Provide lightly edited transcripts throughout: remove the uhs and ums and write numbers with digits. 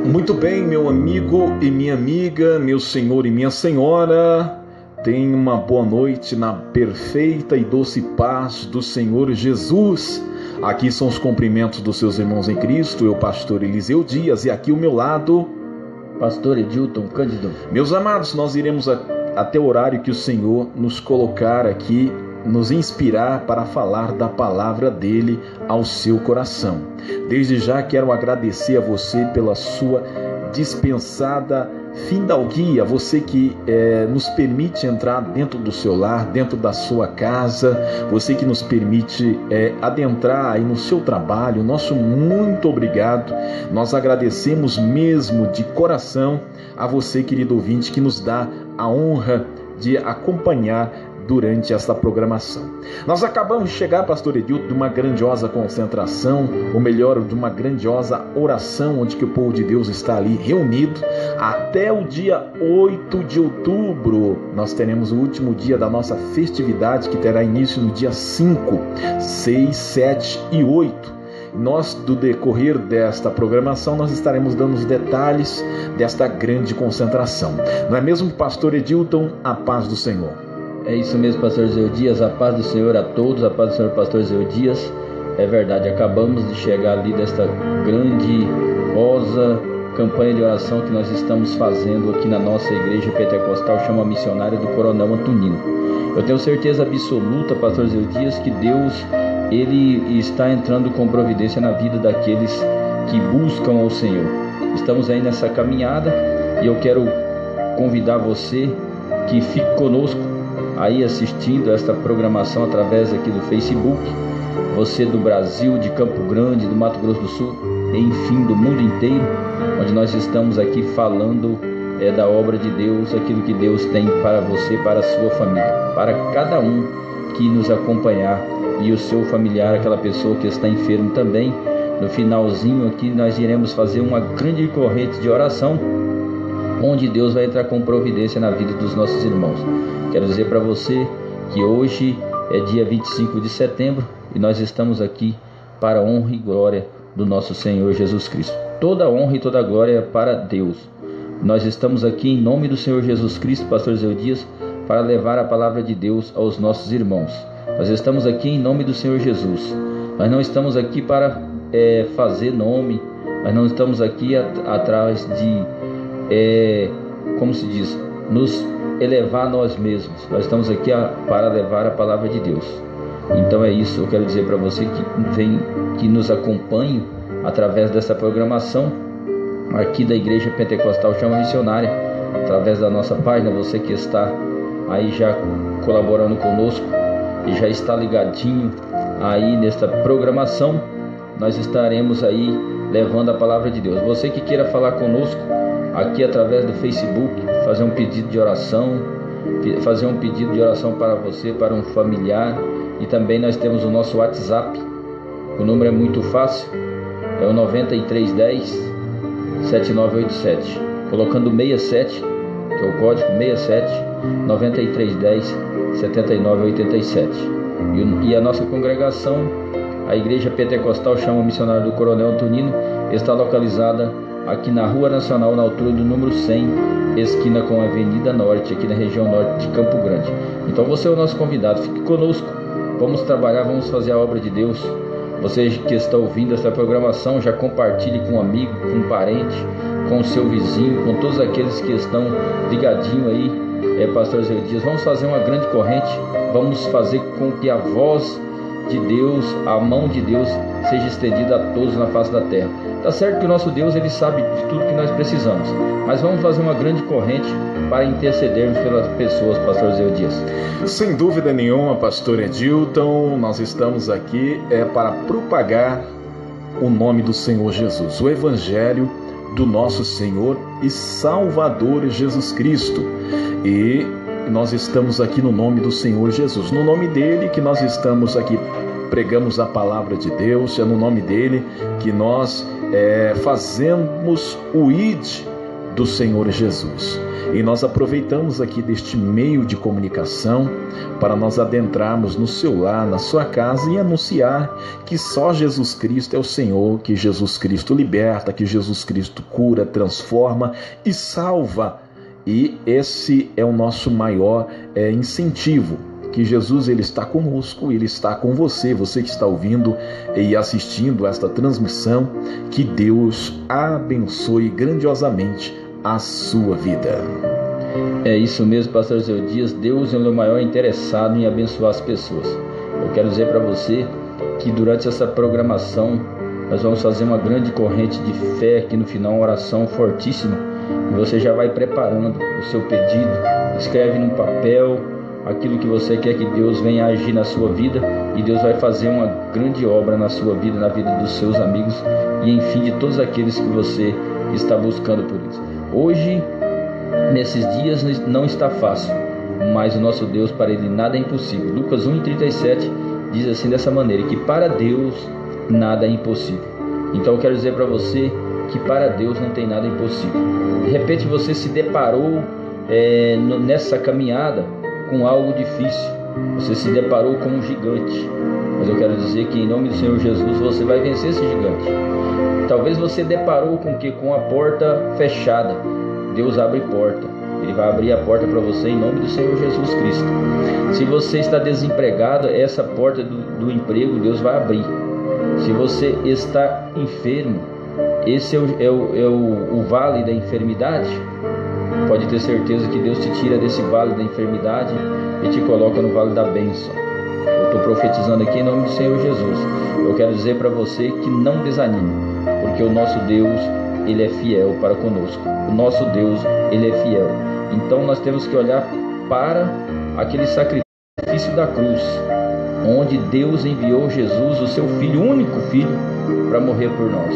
Muito bem, meu amigo e minha amiga, meu senhor e minha senhora, tenha uma boa noite na perfeita e doce paz do Senhor Jesus. Aqui são os cumprimentos dos seus irmãos em Cristo, eu, pastor Eliseu Dias, e aqui ao meu lado, pastor Edilton Cândido. Meus amados, nós iremos até o horário que o Senhor nos colocar aqui, nos inspirar para falar da palavra dele ao seu coração. Desde já quero agradecer a você pela sua dispensada fidalguia, você que nos permite entrar dentro do seu lar, dentro da sua casa, você que nos permite adentrar aí no seu trabalho. Nosso muito obrigado. Nós agradecemos mesmo de coração a você, querido ouvinte, que nos dá a honra de acompanhar durante esta programação. Nós acabamos de chegar, pastor Edilton, de uma grandiosa concentração, ou melhor, de uma grandiosa oração, onde que o povo de Deus está ali reunido. Até o dia 8 de outubro, nós teremos o último dia da nossa festividade, que terá início no dia 5, 6, 7 e 8. Nós, do decorrer desta programação, nós estaremos dando os detalhes desta grande concentração. Não é mesmo, pastor Edilton? A paz do Senhor. É isso mesmo, pastor Zeu Dias, a paz do Senhor a todos, a paz do Senhor, pastor Zeu Dias. É verdade, acabamos de chegar ali desta grandiosa campanha de oração que nós estamos fazendo aqui na nossa igreja pentecostal, chama Missionária do Coronel Antonino. Eu tenho certeza absoluta, pastor Zeu Dias, que Deus, ele está entrando com providência na vida daqueles que buscam ao Senhor. Estamos aí nessa caminhada e eu quero convidar você que fique conosco aí assistindo esta programação através aqui do Facebook, você do Brasil, de Campo Grande, do Mato Grosso do Sul, enfim, do mundo inteiro, onde nós estamos aqui falando da obra de Deus, aquilo que Deus tem para você, para a sua família, para cada um que nos acompanhar e o seu familiar, aquela pessoa que está enfermo também. No finalzinho aqui nós iremos fazer uma grande corrente de oração, onde Deus vai entrar com providência na vida dos nossos irmãos. Quero dizer para você que hoje é dia 25 de setembro e nós estamos aqui para a honra e glória do nosso Senhor Jesus Cristo. Toda honra e toda glória é para Deus. Nós estamos aqui em nome do Senhor Jesus Cristo, pastor Zeu Dias, para levar a palavra de Deus aos nossos irmãos. Nós estamos aqui em nome do Senhor Jesus. Nós não estamos aqui para fazer nome, nós não estamos aqui atrás de, como se diz, nos elevar nós mesmos. Nós estamos aqui para levar a palavra de Deus. Então é isso, eu quero dizer para você que nos acompanhe através dessa programação aqui da Igreja Pentecostal Chama Missionária, através da nossa página. Você que está aí já colaborando conosco e já está ligadinho aí nesta programação, nós estaremos aí levando a palavra de Deus. Você que queira falar conosco aqui através do Facebook, fazer um pedido de oração, para você, para um familiar, e também nós temos o nosso WhatsApp. O número é muito fácil, é o 9310 7987, colocando 67, que é o código 67 9310 7987. E a nossa congregação, a Igreja Pentecostal Chama Missionária do Coronel Antonino, está localizada aqui na Rua Nacional, na altura do número 100, esquina com a Avenida Norte, aqui na região norte de Campo Grande. Então você é o nosso convidado, fique conosco, vamos trabalhar, vamos fazer a obra de Deus. Você que está ouvindo essa programação, já compartilhe com um amigo, com um parente, com o seu vizinho, com todos aqueles que estão ligadinho aí, pastor Zeu Dias. Vamos fazer uma grande corrente, vamos fazer com que a voz de Deus, a mão de Deus seja estendida a todos na face da terra. Tá certo que o nosso Deus, ele sabe de tudo que nós precisamos, mas vamos fazer uma grande corrente para intercedermos pelas pessoas, pastor Zeu Dias. Sem dúvida nenhuma, pastor Edilton, nós estamos aqui para propagar o nome do Senhor Jesus, o Evangelho do nosso Senhor e Salvador Jesus Cristo. E nós estamos aqui no nome do Senhor Jesus, no nome dele que nós estamos aqui, pregamos a palavra de Deus, é no nome dele que nós fazemos o ID do Senhor Jesus. E nós aproveitamos aqui deste meio de comunicação para nós adentrarmos no seu lar, na sua casa e anunciar que só Jesus Cristo é o Senhor, que Jesus Cristo liberta, que Jesus Cristo cura, transforma e salva. E esse é o nosso maior incentivo, que Jesus ele está conosco, ele está com você, você que está ouvindo e assistindo esta transmissão, que Deus abençoe grandiosamente a sua vida. É isso mesmo, pastor Zé Dias. Deus é o maior interessado em abençoar as pessoas. Eu quero dizer para você que durante essa programação nós vamos fazer uma grande corrente de fé aqui no final, uma oração fortíssima, e você já vai preparando o seu pedido, escreve num papel aquilo que você quer que Deus venha agir na sua vida, e Deus vai fazer uma grande obra na sua vida, na vida dos seus amigos e enfim de todos aqueles que você está buscando por isso. Hoje, nesses dias, não está fácil, mas o nosso Deus, para Ele nada é impossível. Lucas 1:37 diz assim dessa maneira, que para Deus nada é impossível. Então eu quero dizer para você que para Deus não tem nada impossível. De repente você se deparou nessa caminhada com algo difícil, você se deparou com um gigante, mas eu quero dizer que em nome do Senhor Jesus você vai vencer esse gigante. Talvez você deparou com a porta fechada. Deus abre porta, Ele vai abrir a porta para você em nome do Senhor Jesus Cristo. Se você está desempregado, essa porta do emprego Deus vai abrir. Se você está enfermo, esse é o vale da enfermidade. Pode ter certeza que Deus te tira desse vale da enfermidade e te coloca no vale da bênção. Eu estou profetizando aqui em nome do Senhor Jesus. Eu quero dizer para você que não desanime, porque o nosso Deus, Ele é fiel para conosco. O nosso Deus, Ele é fiel. Então nós temos que olhar para aquele sacrifício da cruz, onde Deus enviou Jesus, o seu Filho, o único Filho, para morrer por nós.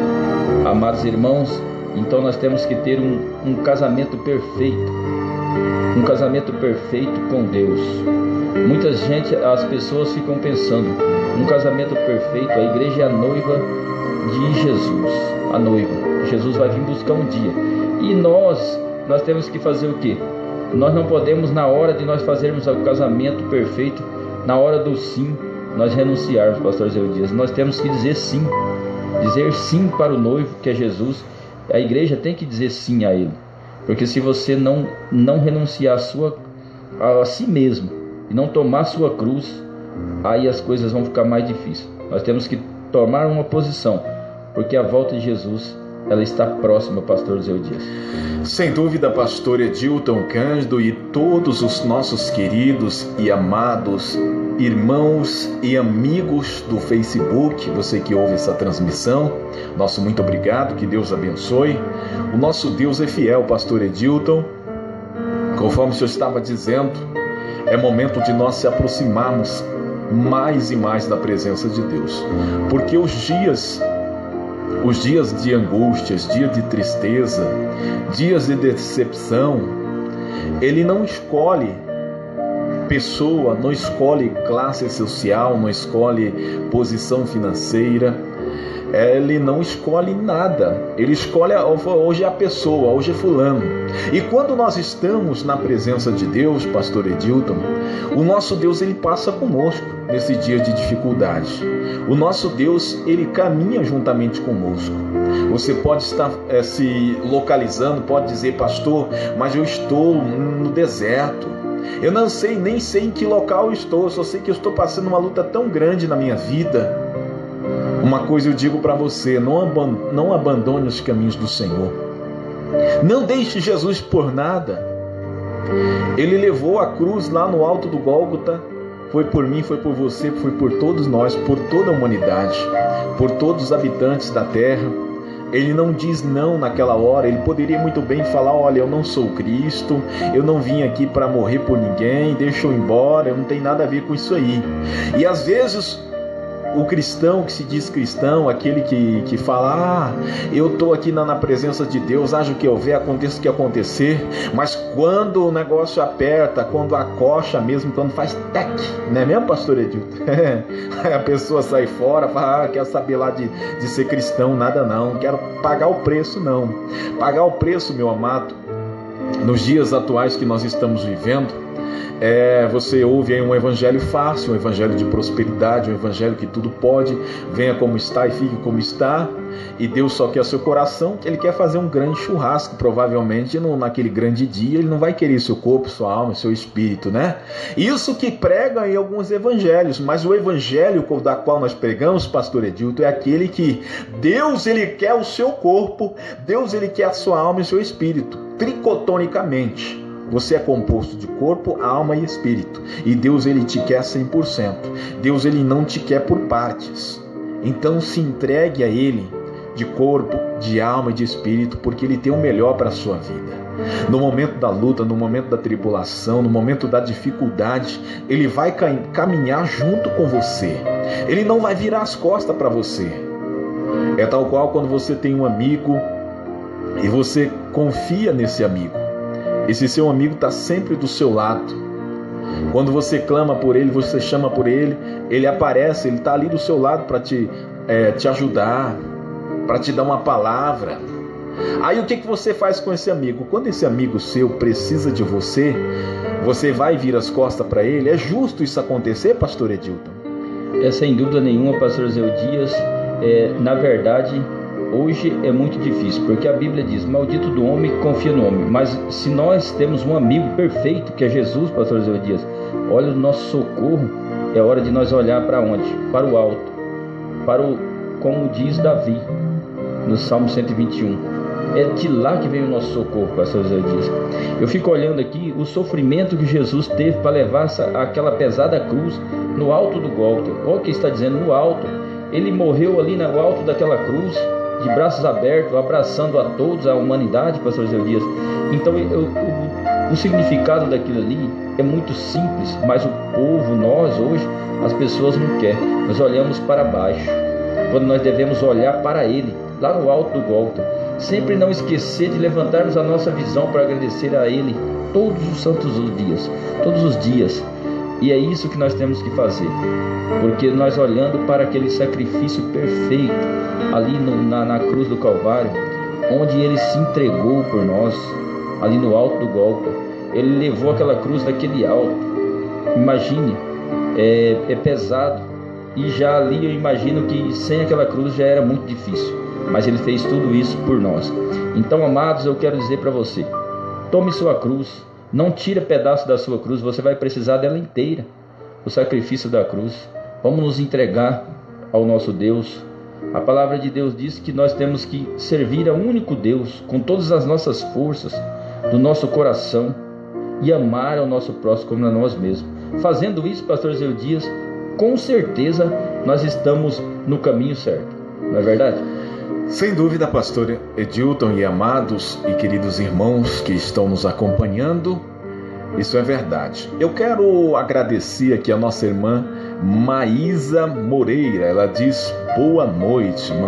Amados irmãos, então nós temos que ter um casamento perfeito, um casamento perfeito com Deus. As pessoas ficam pensando, um casamento perfeito, a igreja é a noiva de Jesus, a noiva. Jesus vai vir buscar um dia. E nós temos que fazer o quê? Nós não podemos, na hora de nós fazermos o casamento perfeito, na hora do sim, nós renunciarmos, pastor Zé Dias. Nós temos que dizer sim para o noivo, que é Jesus. A igreja tem que dizer sim a Ele, porque se você não renunciar a si mesmo e não tomar a sua cruz, aí as coisas vão ficar mais difíceis. Nós temos que tomar uma posição, porque a volta de Jesus, ela está próxima, pastor Zé Dias. Sem dúvida, pastor Edilton Cândido e todos os nossos queridos e amados irmãos e amigos do Facebook, você que ouve essa transmissão, nosso muito obrigado, que Deus abençoe. O nosso Deus é fiel, pastor Edilton. Conforme o senhor estava dizendo, é momento de nós se aproximarmos mais e mais da presença de Deus, porque os dias de angústias, dias de tristeza, dias de decepção, Ele não escolhe pessoa, não escolhe classe social, não escolhe posição financeira, Ele não escolhe nada. Ele escolhe, hoje é a pessoa, hoje é fulano. E quando nós estamos na presença de Deus, pastor Edilton, o nosso Deus, Ele passa conosco nesse dia de dificuldade. O nosso Deus, Ele caminha juntamente conosco. Você pode estar se localizando, pode dizer, pastor, mas eu estou no deserto. Eu nem sei em que local eu estou, eu só sei que eu estou passando uma luta tão grande na minha vida. Uma coisa eu digo para você, não abandone os caminhos do Senhor. Não deixe Jesus por nada. Ele levou a cruz lá no alto do Gólgota. Foi por mim, foi por você, foi por todos nós, por toda a humanidade, por todos os habitantes da terra. Ele não diz não naquela hora. Ele poderia muito bem falar, olha, eu não sou Cristo, eu não vim aqui para morrer por ninguém, deixa eu ir embora, eu não tenho nada a ver com isso aí. E às vezes O cristão que se diz cristão, aquele que fala, eu estou aqui na presença de Deus, haja o que houver, aconteça o que acontecer, mas quando o negócio aperta, quando acocha mesmo, quando faz tec, não é mesmo, pastor Edilton? Aí a pessoa sai fora, fala, quero saber lá de ser cristão, nada não, quero pagar o preço não. Pagar o preço, meu amado, nos dias atuais que nós estamos vivendo, você ouve aí um evangelho fácil, um evangelho de prosperidade, um evangelho que tudo pode, venha como está e fique como está, e Deus só quer seu coração, Ele quer fazer um grande churrasco, provavelmente naquele grande dia, Ele não vai querer seu corpo, sua alma, seu espírito, né? Isso que pregam em alguns evangelhos, mas o evangelho da qual nós pregamos, pastor Edilton, é aquele que Deus, Ele quer o seu corpo, Deus, Ele quer a sua alma e seu espírito, tricotonicamente. Você é composto de corpo, alma e espírito. E Deus, Ele te quer 100%. Deus, Ele não te quer por partes. Então se entregue a Ele de corpo, de alma e de espírito, porque Ele tem o melhor para a sua vida. No momento da luta, no momento da tribulação, no momento da dificuldade, Ele vai caminhar junto com você. Ele não vai virar as costas para você. É tal qual quando você tem um amigo e você confia nesse amigo. Esse seu amigo está sempre do seu lado. Quando você clama por ele, você chama por ele, ele aparece, ele está ali do seu lado para te ajudar, para te dar uma palavra. Aí o que você faz com esse amigo? Quando esse amigo seu precisa de você, você vai vir as costas para ele? É justo isso acontecer, pastor Edilton? Sem dúvida nenhuma, pastor Zé Dias. Na verdade, hoje é muito difícil, porque a Bíblia diz, maldito do homem que confia no homem. Mas se nós temos um amigo perfeito, que é Jesus, pastor Zé Dias, olha o nosso socorro, é hora de nós olhar para onde? Para o alto, como diz Davi, no Salmo 121. É de lá que vem o nosso socorro, pastor Zé Dias. Eu fico olhando aqui o sofrimento que Jesus teve para levar aquela pesada cruz no alto do Gólgota. Olha o que está dizendo, no alto. Ele morreu ali no alto daquela cruz, de braços abertos, abraçando a todos, a humanidade, pastor Zé Dias. Então o significado daquilo ali é muito simples, mas o povo, nós hoje, as pessoas não querem. Nós olhamos para baixo, quando nós devemos olhar para Ele, lá no alto do Gólgota. Sempre não esquecer de levantarmos a nossa visão para agradecer a Ele todos os santos dias, todos os dias. E é isso que nós temos que fazer, porque nós olhando para aquele sacrifício perfeito ali na cruz do Calvário, onde Ele se entregou por nós, ali no alto do Gólgota, Ele levou aquela cruz daquele alto. Imagine, é pesado, e já ali eu imagino que sem aquela cruz já era muito difícil, mas Ele fez tudo isso por nós. Então, amados, eu quero dizer para você, tome sua cruz. Não tira pedaço da sua cruz, você vai precisar dela inteira. O sacrifício da cruz. Vamos nos entregar ao nosso Deus. A palavra de Deus diz que nós temos que servir ao único Deus, com todas as nossas forças, do nosso coração, e amar ao nosso próximo como a nós mesmos. Fazendo isso, pastor Zé Dias, com certeza nós estamos no caminho certo. Não é verdade? Sem dúvida, pastor Edilton e amados e queridos irmãos que estão nos acompanhando, isso é verdade. Eu quero agradecer aqui a nossa irmã Maísa Moreira. Ela diz boa noite, irmã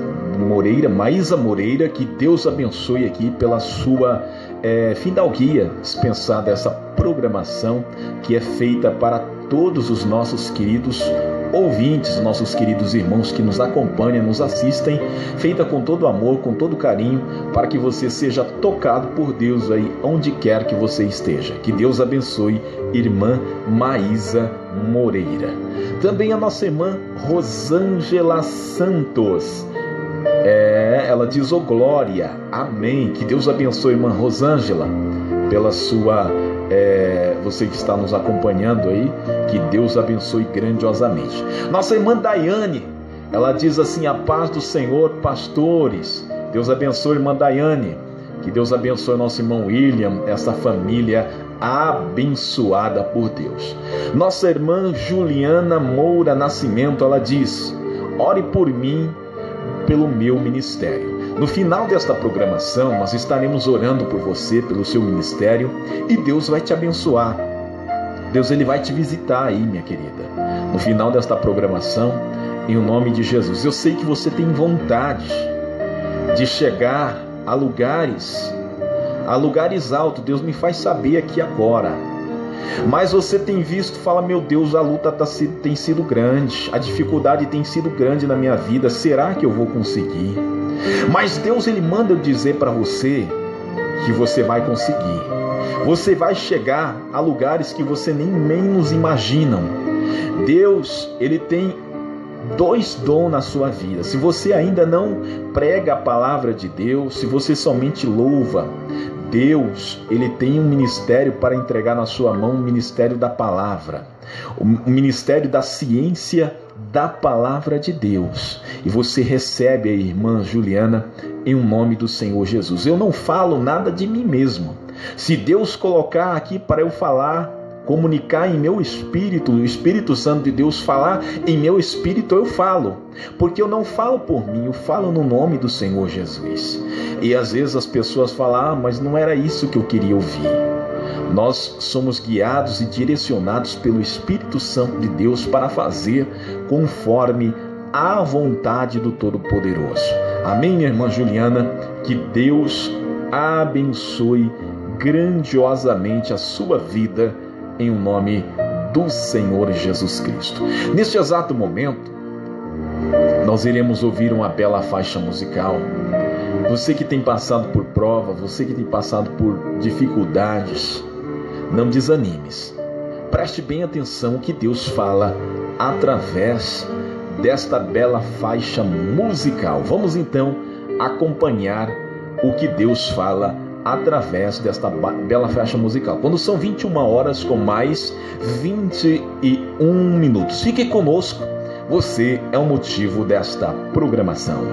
Maísa Moreira, que Deus abençoe aqui pela sua fidalguia dispensada essa programação que é feita para todos os nossos queridos ouvintes, nossos queridos irmãos que nos acompanham, nos assistem, feita com todo amor, com todo carinho, para que você seja tocado por Deus aí, onde quer que você esteja. Que Deus abençoe, irmã Maísa Moreira. Também a nossa irmã Rosângela Santos. Ela diz, glória, amém. Que Deus abençoe, irmã Rosângela, pela sua... você que está nos acompanhando aí, que Deus abençoe grandiosamente. Nossa irmã Daiane, ela diz assim, a paz do Senhor, pastores. Deus abençoe, irmã Daiane. Que Deus abençoe nosso irmão William, essa família abençoada por Deus. Nossa irmã Juliana Moura Nascimento, ela diz, ore por mim, pelo meu ministério. No final desta programação, nós estaremos orando por você, pelo seu ministério, e Deus vai te abençoar. Deus, Ele vai te visitar aí, minha querida. No final desta programação, em nome de Jesus. Eu sei que você tem vontade de chegar a lugares altos. Deus me faz saber aqui agora. Mas você tem visto, fala, meu Deus, a luta tem sido grande, a dificuldade tem sido grande na minha vida, será que eu vou conseguir? Mas Deus, Ele manda eu dizer para você que você vai conseguir. Você vai chegar a lugares que você nem menos imaginam. Deus, Ele tem 2 dons na sua vida. Se você ainda não prega a palavra de Deus, se você somente louva, Deus, Ele tem um ministério para entregar na sua mão, o ministério da palavra, o ministério da ciência da palavra de Deus. E você recebe a irmã Juliana em nome do Senhor Jesus. Eu não falo nada de mim mesmo. Se Deus colocar aqui para eu falar, comunicar em meu espírito, o Espírito Santo de Deus falar em meu espírito, eu falo, porque eu não falo por mim, eu falo no nome do Senhor Jesus. E às vezes as pessoas falam, mas não era isso que eu queria ouvir. Nós somos guiados e direcionados pelo Espírito Santo de Deus para fazer conforme a vontade do Todo-Poderoso. Amém, minha irmã Juliana? Que Deus abençoe grandiosamente a sua vida em nome do Senhor Jesus Cristo. Neste exato momento, nós iremos ouvir uma bela faixa musical. Você que tem passado por prova, você que tem passado por dificuldades, não desanimes. Preste bem atenção o que Deus fala através desta bela faixa musical. Vamos então acompanhar o que Deus fala através desta bela faixa musical. Quando são 21 horas com mais 21 minutos. Fique conosco, você é o motivo desta programação.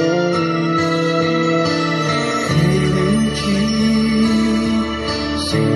Senhor.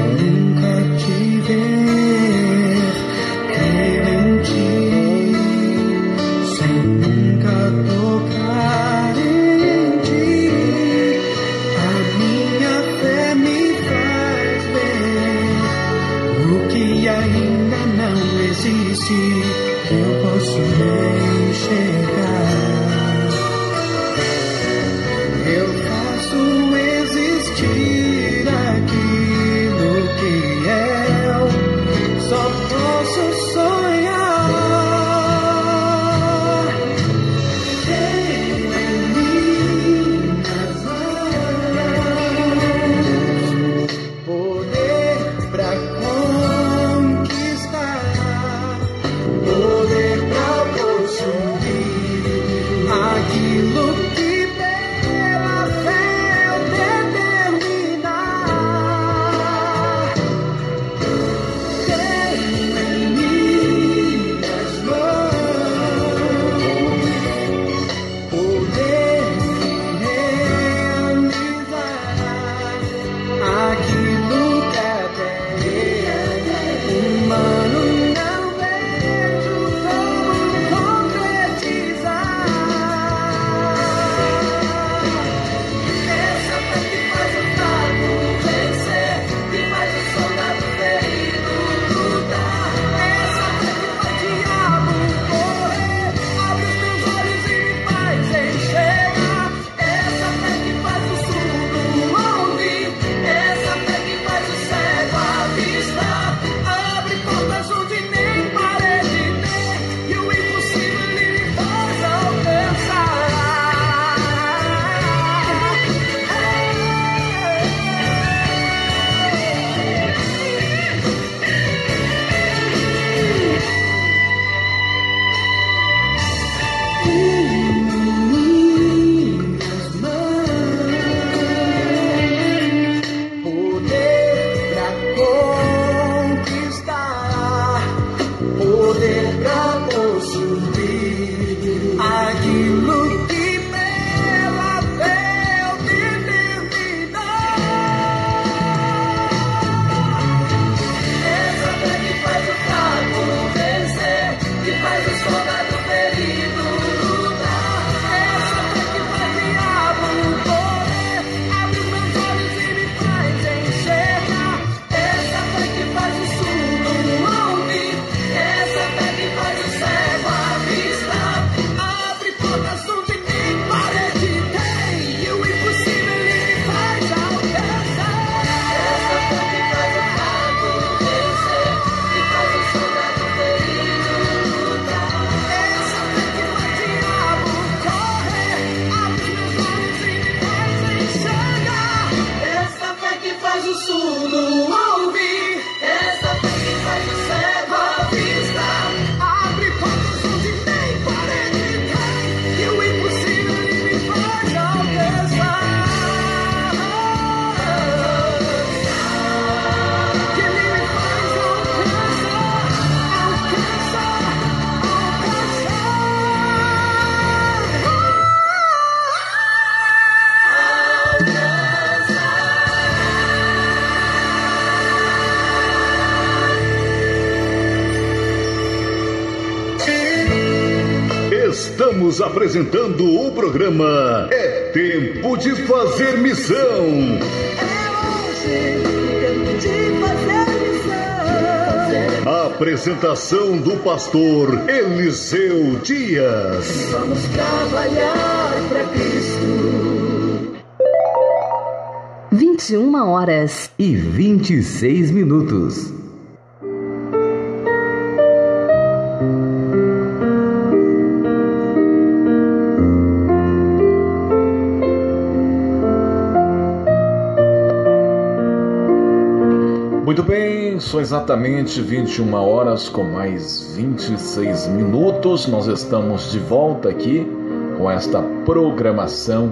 Estamos apresentando o programa É Tempo de Fazer Missão. Apresentação do pastor Eliseu Dias. Vamos trabalhar para Cristo. 21h26. Muito bem, são exatamente 21h com mais 26 minutos. Nós estamos de volta aqui com esta programação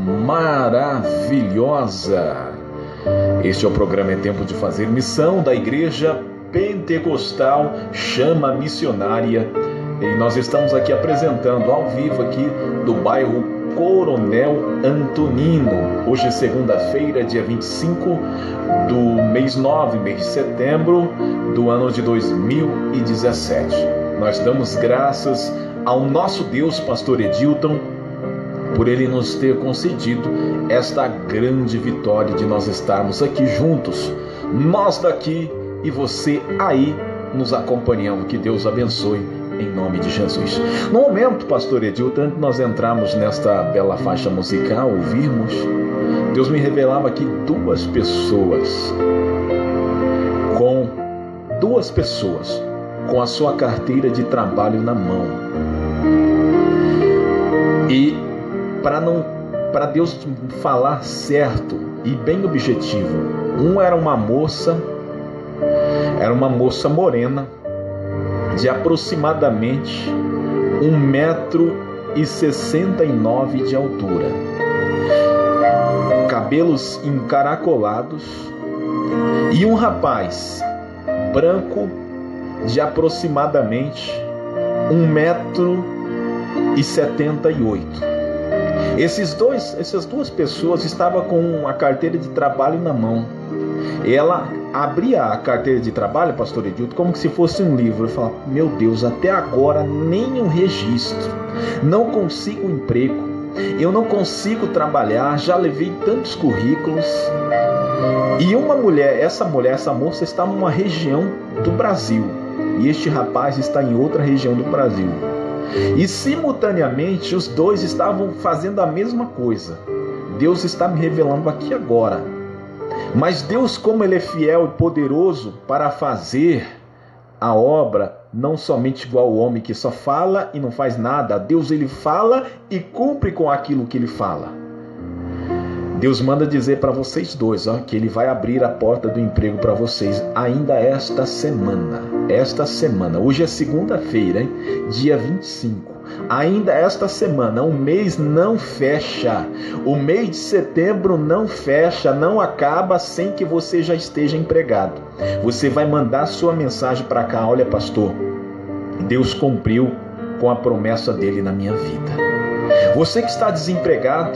maravilhosa. Este é o programa É Tempo de Fazer Missão da Igreja Pentecostal Chama Missionária. E nós estamos aqui apresentando ao vivo aqui do bairro Coronel Antonino. Hoje é segunda-feira, dia 25 do mês 9, mês de setembro do ano de 2017. Nós damos graças ao nosso Deus, pastor Edilton, por ele nos ter concedido esta grande vitória de nós estarmos aqui juntos, nós daqui e você aí nos acompanhando. Que Deus abençoe em nome de Jesus. No momento, pastor Edilton, antes de nós entrarmos nesta bela faixa musical, ouvirmos, Deus me revelava aqui duas pessoas com a sua carteira de trabalho na mão. E para Deus falar certo e bem objetivo, era uma moça morena de aproximadamente 1,69 m de altura, cabelos encaracolados, e um rapaz branco de aproximadamente 1,78 m. Essas duas pessoas estavam com a carteira de trabalho na mão. Ela abria a carteira de trabalho, pastor Edilton, como se fosse um livro. Eu falava: meu Deus, até agora nenhum registro, não consigo um emprego, eu não consigo trabalhar, já levei tantos currículos. E essa moça está numa região do Brasil e este rapaz está em outra região do Brasil. E simultaneamente os dois estavam fazendo a mesma coisa. Deus está me revelando aqui agora. Mas Deus, como Ele é fiel e poderoso para fazer a obra, não somente igual ao homem que só fala e não faz nada. Deus, Ele fala e cumpre com aquilo que Ele fala. Deus manda dizer para vocês dois, que Ele vai abrir a porta do emprego para vocês ainda esta semana. Hoje é segunda-feira, dia 25. Ainda esta semana, o mês não fecha. O mês de setembro não fecha, não acaba sem que você já esteja empregado. Você vai mandar sua mensagem para cá: olha, pastor, Deus cumpriu com a promessa dele na minha vida. Você que está desempregado,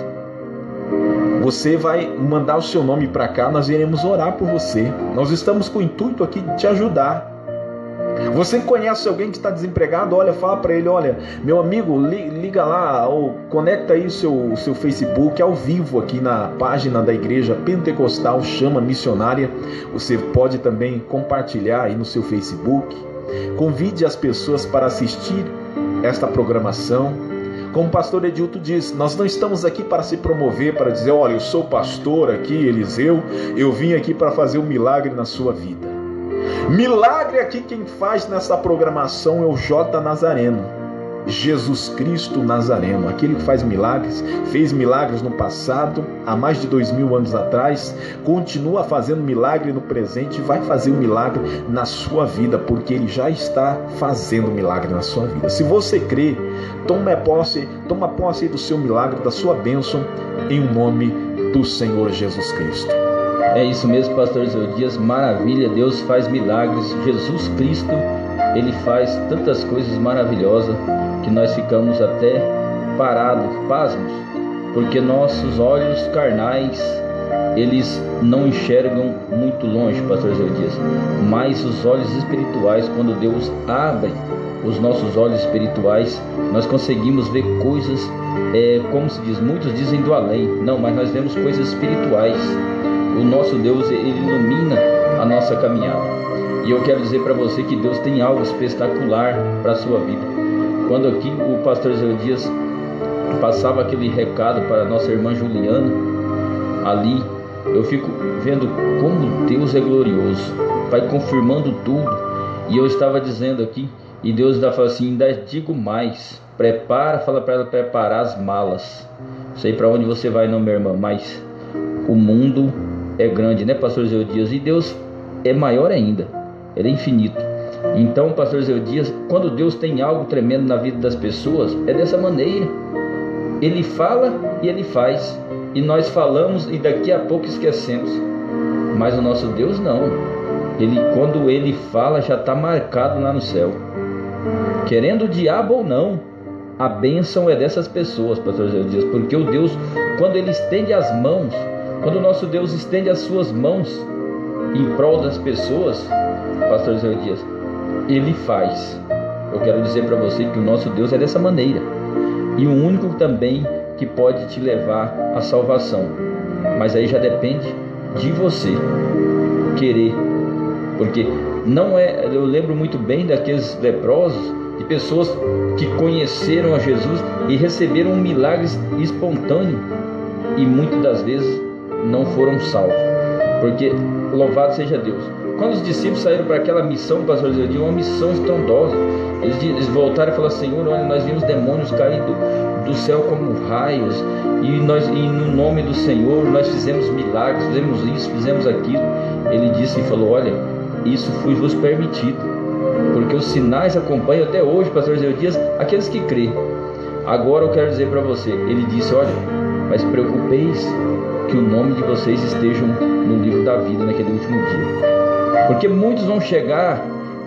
você vai mandar o seu nome para cá, nós iremos orar por você. Nós estamos com o intuito aqui de te ajudar. Você conhece alguém que está desempregado? Olha, fala para ele: olha, meu amigo, liga lá, ou conecta aí o seu Facebook ao vivo aqui na página da Igreja Pentecostal Chama Missionária. Você pode também compartilhar aí no seu Facebook. Convide as pessoas para assistir esta programação. Como o pastor Edilton diz, nós não estamos aqui para se promover, para dizer: olha, eu sou pastor aqui, Eliseu, eu vim aqui para fazer um milagre na sua vida. Milagre aqui quem faz nessa programação é o J. Nazareno, Jesus Cristo Nazareno, aquele que faz milagres, fez milagres no passado, há mais de 2000 anos atrás, continua fazendo milagre no presente e vai fazer um milagre na sua vida, porque Ele já está fazendo milagre na sua vida. Se você crê, toma posse do seu milagre, da sua bênção, em nome do Senhor Jesus Cristo. É isso mesmo, pastor Eliseu Dias, maravilha, Deus faz milagres, Jesus Cristo, Ele faz tantas coisas maravilhosas que nós ficamos até parados, pasmos, porque nossos olhos carnais, eles não enxergam muito longe, pastor Eliseu Dias, mas os olhos espirituais, quando Deus abre os nossos olhos espirituais, nós conseguimos ver coisas, como se diz, muitos dizem do além. Não, mas nós vemos coisas espirituais. O nosso Deus, ele ilumina a nossa caminhada. E eu quero dizer para você que Deus tem algo espetacular para a sua vida. Quando aqui o pastor Zé Dias passava aquele recado para a nossa irmã Juliana, ali eu fico vendo como Deus é glorioso, vai confirmando tudo. E eu estava dizendo aqui, e Deus ainda fala assim, ainda digo mais, fala para ela preparar as malas. Não sei para onde você vai não, minha irmã, mas o mundo é grande, né, pastor Zé Dias? E Deus é maior ainda, Ele é infinito. Então, pastor Zé Dias, quando Deus tem algo tremendo na vida das pessoas, é dessa maneira. Ele fala e Ele faz. E nós falamos e daqui a pouco esquecemos. Mas o nosso Deus não. Quando Ele fala, já está marcado lá no céu. Querendo o diabo ou não, a bênção é dessas pessoas, pastor Zé Dias. Porque o Deus, quando Ele estende as mãos, quando o nosso Deus estende as suas mãos em prol das pessoas, pastor Zé Dias, Ele faz. Eu quero dizer para você que o nosso Deus é dessa maneira. E o único também que pode te levar à salvação. Mas aí já depende de você querer. Porque não é, eu lembro muito bem daqueles leprosos, de pessoas que conheceram a Jesus e receberam um milagre espontâneo e muitas das vezes não foram salvos. Porque louvado seja Deus. Quando os discípulos saíram para aquela missão, pastor Zé Dias, uma missão estrondosa, eles voltaram e falaram: Senhor, olha, nós vimos demônios cair do céu como raios, e no nome do Senhor nós fizemos milagres, fizemos isso, fizemos aquilo. Ele disse e falou: olha, isso foi-vos permitido, porque os sinais acompanham até hoje, pastor Zé Dias, aqueles que crêem. Agora eu quero dizer para você, ele disse: olha, mas preocupeis que o nome de vocês estejam no livro da vida naquele último dia. Porque muitos vão chegar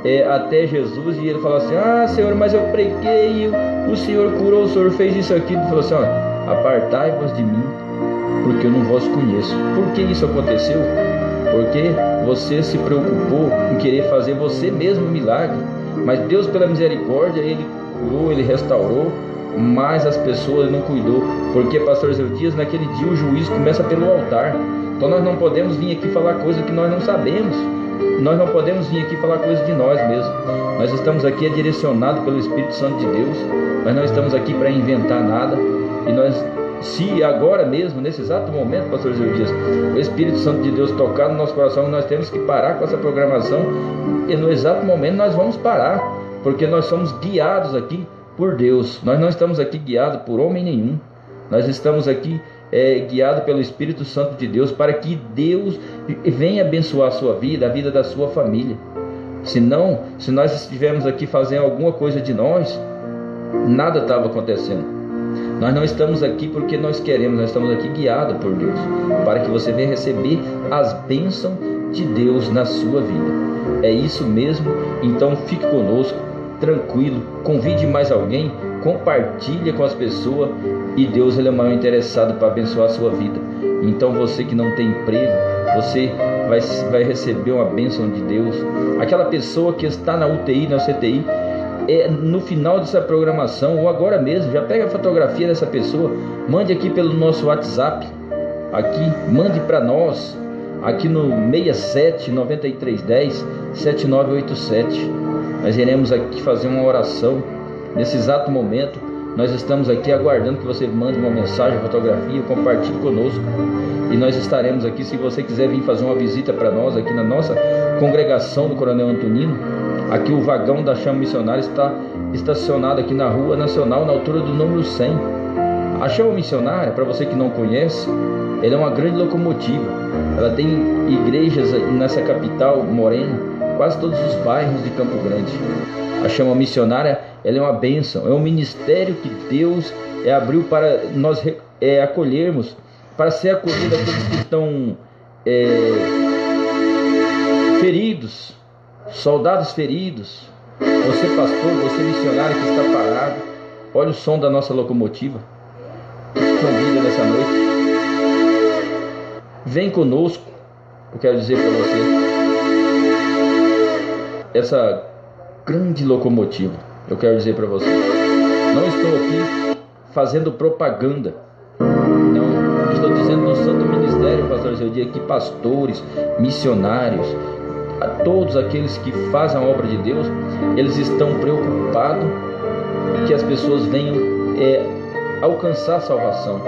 até Jesus e ele fala assim: ah, Senhor, mas eu preguei, o Senhor curou, o Senhor fez isso aqui. Ele falou assim: olha, apartai-vos de mim, porque eu não vos conheço. Por que isso aconteceu? Porque você se preocupou em querer fazer você mesmo um milagre. Mas Deus, pela misericórdia, Ele curou, Ele restaurou, mas as pessoas não cuidou. Porque, pastor Zé Dias, naquele dia o juízo começa pelo altar. Então nós não podemos vir aqui falar coisa que nós não sabemos. Nós não podemos vir aqui falar coisas de nós mesmos. Nós estamos aqui direcionados pelo Espírito Santo de Deus. Nós não estamos aqui para inventar nada. E nós, se agora mesmo, nesse exato momento, pastor Zé Dias, o Espírito Santo de Deus tocar no nosso coração, nós temos que parar com essa programação. E no exato momento nós vamos parar, porque nós somos guiados aqui por Deus. Nós não estamos aqui guiados por homem nenhum. Nós estamos aqui guiado pelo Espírito Santo de Deus, para que Deus venha abençoar a sua vida, a vida da sua família. Senão, se nós estivermos aqui fazendo alguma coisa de nós, nada estava acontecendo. Nós não estamos aqui porque nós queremos, nós estamos aqui guiados por Deus, para que você venha receber as bênçãos de Deus na sua vida. É isso mesmo. Então fique conosco, tranquilo, convide mais alguém, compartilhe com as pessoas, e Deus, Ele é o maior interessado para abençoar a sua vida. Então você que não tem emprego, você vai receber uma bênção de Deus. Aquela pessoa que está na UTI, na CTI, no final dessa programação, ou agora mesmo, já pega a fotografia dessa pessoa, mande aqui pelo nosso WhatsApp, aqui, mande para nós, aqui no 67 9310 7987. Nós iremos aqui fazer uma oração. Nesse exato momento, nós estamos aqui aguardando que você mande uma mensagem, fotografia, compartilhe conosco. E nós estaremos aqui. Se você quiser vir fazer uma visita para nós aqui na nossa congregação do Coronel Antonino, aqui o vagão da Chama Missionária está estacionado aqui na Rua Nacional, na altura do número 100. A Chama Missionária, para você que não conhece, ela é uma grande locomotiva. Ela tem igrejas nessa capital morena, quase todos os bairros de Campo Grande. A Chama Missionária, ela é uma bênção, é um ministério que Deus abriu para nós acolhermos, para ser acolhido aqueles que estão feridos, soldados feridos. Você pastor, você missionário que está parado, olha o som da nossa locomotiva, te convida nessa noite, vem conosco. Eu quero dizer para você, essa grande locomotiva, eu quero dizer para você, não estou aqui fazendo propaganda, não, estou dizendo no Santo Ministério, pastor Zeudia, que pastores, missionários, a todos aqueles que fazem a obra de Deus, eles estão preocupados que as pessoas venham alcançar a salvação,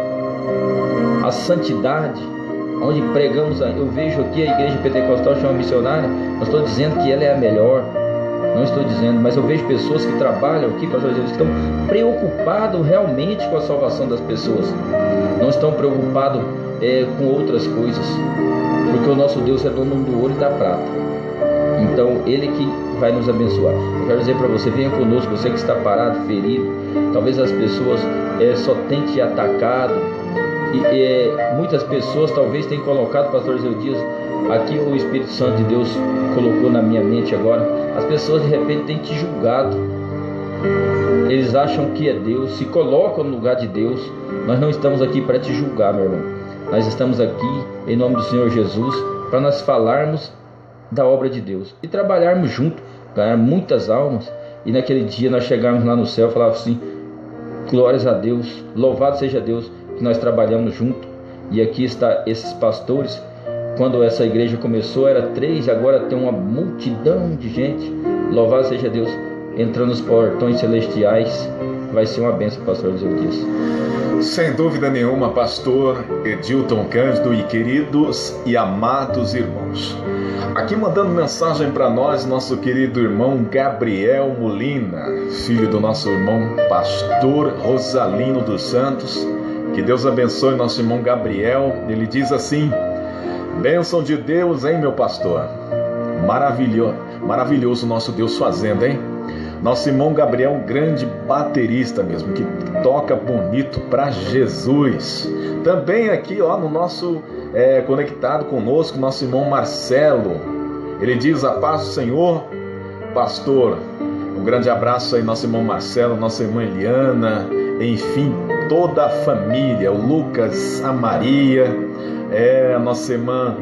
a santidade, onde pregamos. Eu vejo aqui a igreja pentecostal chama missionária, não estou dizendo que ela é a melhor, não estou dizendo, mas eu vejo pessoas que trabalham aqui, pastor, que estão preocupados realmente com a salvação das pessoas, não estão preocupados com outras coisas, porque o nosso Deus é dono do ouro e da prata. Então Ele que vai nos abençoar. Eu quero dizer para você, venha conosco, você que está parado, ferido. Talvez as pessoas só tenham te atacado, e muitas pessoas talvez tenham colocado, pastor Zeudias, aqui o Espírito Santo de Deus colocou na minha mente agora, as pessoas de repente têm te julgado, eles acham que é Deus, se colocam no lugar de Deus. Nós não estamos aqui para te julgar, meu irmão, nós estamos aqui em nome do Senhor Jesus para nós falarmos da obra de Deus e trabalharmos junto, ganhar muitas almas, e naquele dia nós chegarmos lá no céu e falarmos assim: glórias a Deus, louvado seja Deus, que nós trabalhamos junto. E aqui está esses pastores. Quando essa igreja começou era 3, agora tem uma multidão de gente, louvado seja Deus, entrando nos portões celestiais. Vai ser uma bênção, pastor Zeudias. Sem dúvida nenhuma, pastor Edilton Cândido e queridos e amados irmãos. Aqui mandando mensagem para nós, nosso querido irmão Gabriel Molina, filho do nosso irmão pastor Rosalino dos Santos. Que Deus abençoe nosso irmão Gabriel. Ele diz assim: bênção de Deus, hein, meu pastor? Maravilhoso nosso Deus fazendo, hein? Nosso irmão Gabriel, um grande baterista mesmo, que toca bonito para Jesus. Também aqui, ó, no nosso conectado conosco, nosso irmão Marcelo. Ele diz: a paz do Senhor, pastor. Um grande abraço aí, nosso irmão Marcelo, nossa irmã Eliana, enfim, toda a família, o Lucas, a Maria, a nossa irmã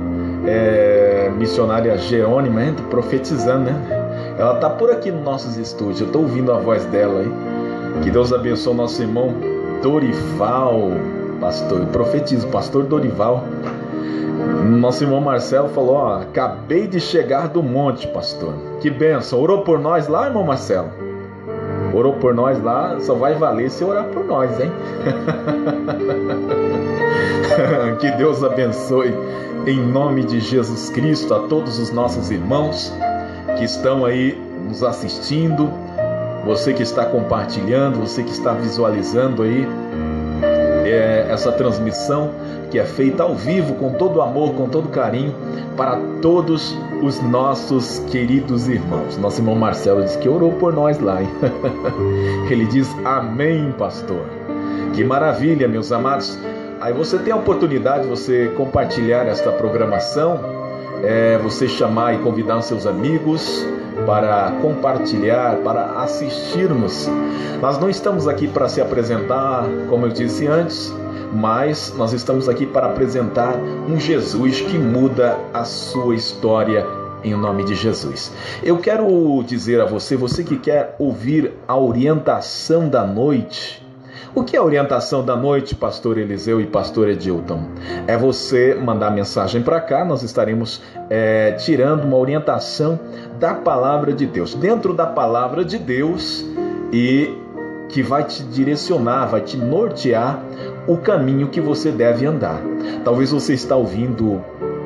missionária Jerônima, profetizando, né? Ela está por aqui nos nossos estúdios, eu estou ouvindo a voz dela aí. Que Deus abençoe o nosso irmão Dorival, pastor, profetizo, pastor Dorival. Nosso irmão Marcelo falou: ó, acabei de chegar do monte, pastor. Que bênção, orou por nós lá, irmão Marcelo? Orou por nós lá, só vai valer se orar por nós, hein? Que Deus abençoe em nome de Jesus Cristo a todos os nossos irmãos que estão aí nos assistindo, você que está compartilhando, você que está visualizando aí essa transmissão que é feita ao vivo, com todo amor, com todo carinho, para todos os nossos queridos irmãos. Nosso irmão Marcelo disse que orou por nós lá, hein? Ele diz: amém, pastor. Que maravilha, meus amados. Aí você tem a oportunidade de você compartilhar esta programação, você chamar e convidar os seus amigos para compartilhar, para assistir-nos. Nós não estamos aqui para se apresentar, como eu disse antes, mas nós estamos aqui para apresentar um Jesus que muda a sua história, em nome de Jesus. Eu quero dizer a você, você que quer ouvir a orientação da noite. O que é a orientação da noite, pastor Eliseu e pastor Edilton? É você mandar mensagem para cá, nós estaremos tirando uma orientação da palavra de Deus, dentro da palavra de Deus, e que vai te direcionar, vai te nortear o caminho que você deve andar. Talvez você está ouvindo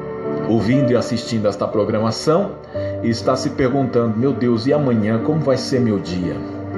e assistindo esta programação e está se perguntando: meu Deus, e amanhã como vai ser meu dia?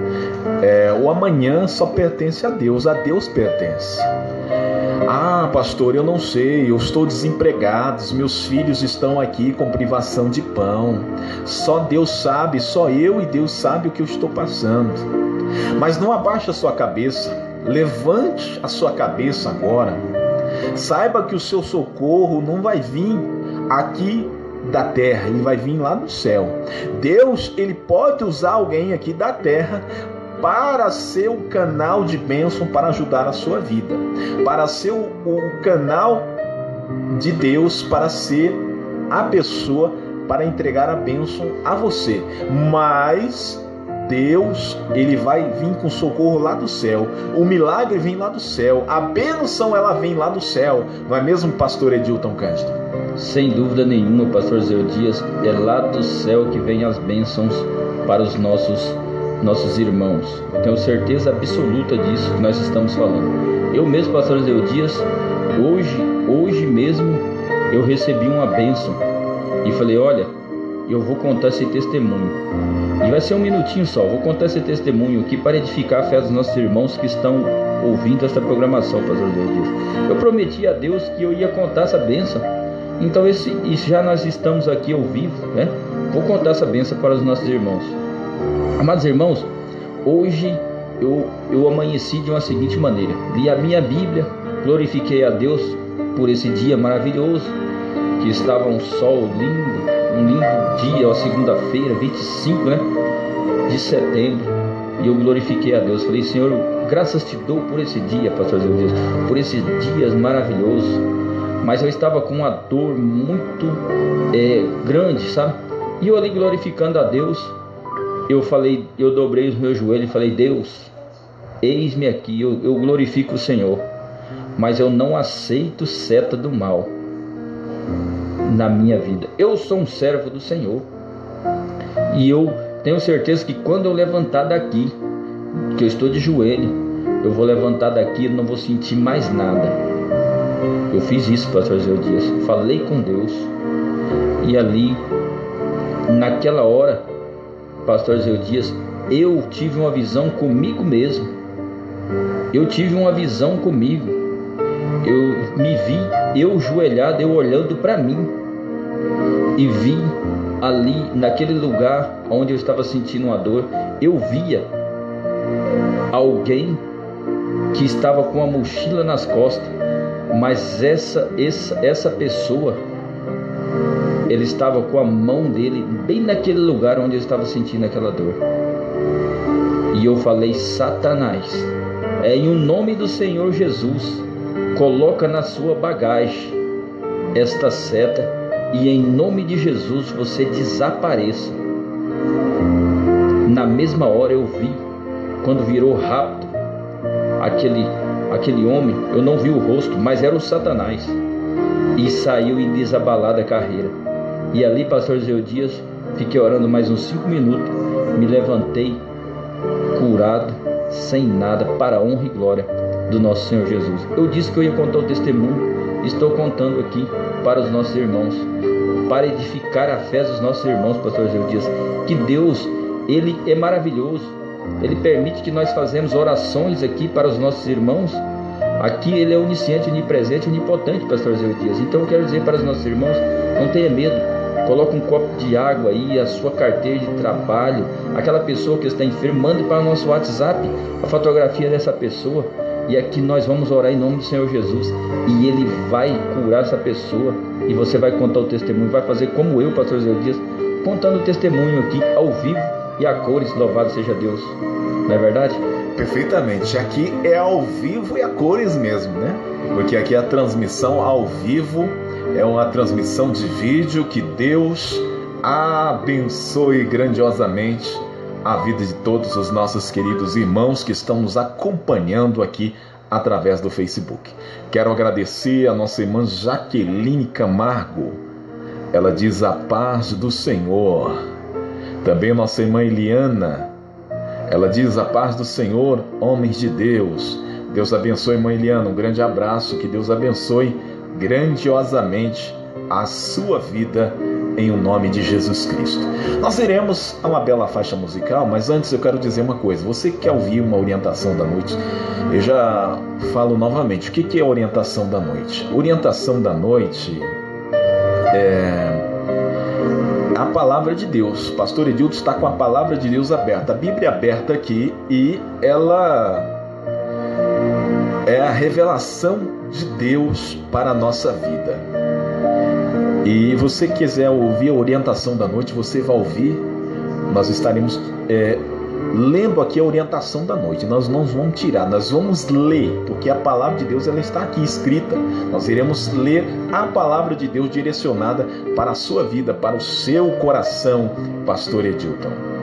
O amanhã só pertence a Deus pertence. Ah, pastor, eu não sei, eu estou desempregado, meus filhos estão aqui com privação de pão. Só Deus sabe, só eu e Deus sabe o que eu estou passando. Mas não abaixe a sua cabeça, levante a sua cabeça agora. Saiba que o seu socorro não vai vir aqui da terra, ele vai vir lá do céu. Deus, ele pode usar alguém aqui da terra para ser o canal de bênção para ajudar a sua vida, para ser o canal de Deus, para ser a pessoa para entregar a bênção a você. Mas Deus, ele vai vir com socorro lá do céu. O milagre vem lá do céu. A bênção, ela vem lá do céu. Não é mesmo, pastor Edilton Cândido? Sem dúvida nenhuma, pastor Zé Dias, é lá do céu que vem as bênçãos para os nossos irmãos. Eu tenho certeza absoluta disso que nós estamos falando. Eu mesmo, pastor Zé Dias, hoje mesmo eu recebi uma bênção e falei, olha, eu vou contar esse testemunho. E vai ser um minutinho só, vou contar esse testemunho aqui para edificar a fé dos nossos irmãos que estão ouvindo essa programação, pastor Zé Dias. Eu prometi a Deus que eu ia contar essa bênção. Então já nós estamos aqui ao vivo, né? Vou contar essa bênção para os nossos irmãos. Amados irmãos, hoje eu amanheci de uma seguinte maneira. Li a minha Bíblia, glorifiquei a Deus por esse dia maravilhoso, que estava um sol lindo, um lindo dia, a segunda-feira, 25, né, de setembro, e eu glorifiquei a Deus. Falei, Senhor, graças te dou por esse dia, pastor Zé Dias, por esses dias maravilhosos. Mas eu estava com uma dor muito grande, sabe? E eu ali glorificando a Deus, eu dobrei os meus joelhos e falei, Deus, eis-me aqui, eu glorifico o Senhor, mas eu não aceito seta do mal na minha vida. Eu sou um servo do Senhor, e eu tenho certeza que quando eu levantar daqui, que eu estou de joelho, eu vou levantar daqui e não vou sentir mais nada. Eu fiz isso, pastor Zé Dias, falei com Deus, e ali, naquela hora, pastor Zé Dias, eu tive uma visão comigo mesmo. Eu tive uma visão comigo. Eu me vi, eu joelhado, eu olhando para mim, e vi ali, naquele lugar onde eu estava sentindo uma dor, eu via alguém que estava com a mochila nas costas, mas essa pessoa, ele estava com a mão dele bem naquele lugar onde eu estava sentindo aquela dor. E eu falei, Satanás, em o nome do Senhor Jesus, coloca na sua bagagem esta seta, e em nome de Jesus você desapareça. Na mesma hora eu vi, quando virou rápido, aquele homem, eu não vi o rosto, mas era o Satanás, e saiu em desabalada carreira. E ali, pastor Zé Dias, fiquei orando mais uns 5 minutos, me levantei curado, sem nada, para a honra e glória do nosso Senhor Jesus. Eu disse que eu ia contar o testemunho, estou contando aqui para os nossos irmãos, para edificar a fé dos nossos irmãos, pastor Zé Dias, que Deus, Ele é maravilhoso. Ele permite que nós fazemos orações aqui para os nossos irmãos. Aqui Ele é onisciente, onipresente, onipotente, pastor Zé Dias. Então eu quero dizer para os nossos irmãos, não tenha medo. Coloque um copo de água aí, a sua carteira de trabalho, aquela pessoa que está enferma, mande para o nosso WhatsApp a fotografia dessa pessoa, e aqui nós vamos orar em nome do Senhor Jesus, e Ele vai curar essa pessoa, e você vai contar o testemunho, vai fazer como eu, pastor Zé Dias, contando o testemunho aqui ao vivo e a cores. Louvado seja Deus, não é verdade? Perfeitamente, aqui é ao vivo e a cores mesmo, né? Porque aqui a transmissão ao vivo é uma transmissão de vídeo. Que Deus abençoe grandiosamente a vida de todos os nossos queridos irmãos que estão nos acompanhando aqui através do Facebook. Quero agradecer a nossa irmã Jaqueline Camargo. Ela diz a paz do Senhor. Também a nossa irmã Eliana. Ela diz a paz do Senhor, homens de Deus. Deus abençoe, irmã Eliana. Um grande abraço. Que Deus abençoe grandiosamente a sua vida em o nome de Jesus Cristo. Nós iremos a uma bela faixa musical, mas antes eu quero dizer uma coisa. Você que quer ouvir uma orientação da noite, eu já falo novamente. O que é a orientação da noite? Orientação da noite é a palavra de Deus. Pastor Edilton está com a palavra de Deus aberta, a Bíblia aberta aqui, e ela é a revelação de Deus para a nossa vida. E você quiser ouvir a orientação da noite, você vai ouvir. Nós estaremos lendo aqui a orientação da noite. Nós não vamos tirar, nós vamos ler, porque a palavra de Deus ela está aqui escrita. Nós iremos ler a palavra de Deus direcionada para a sua vida, para o seu coração, pastor Edilton.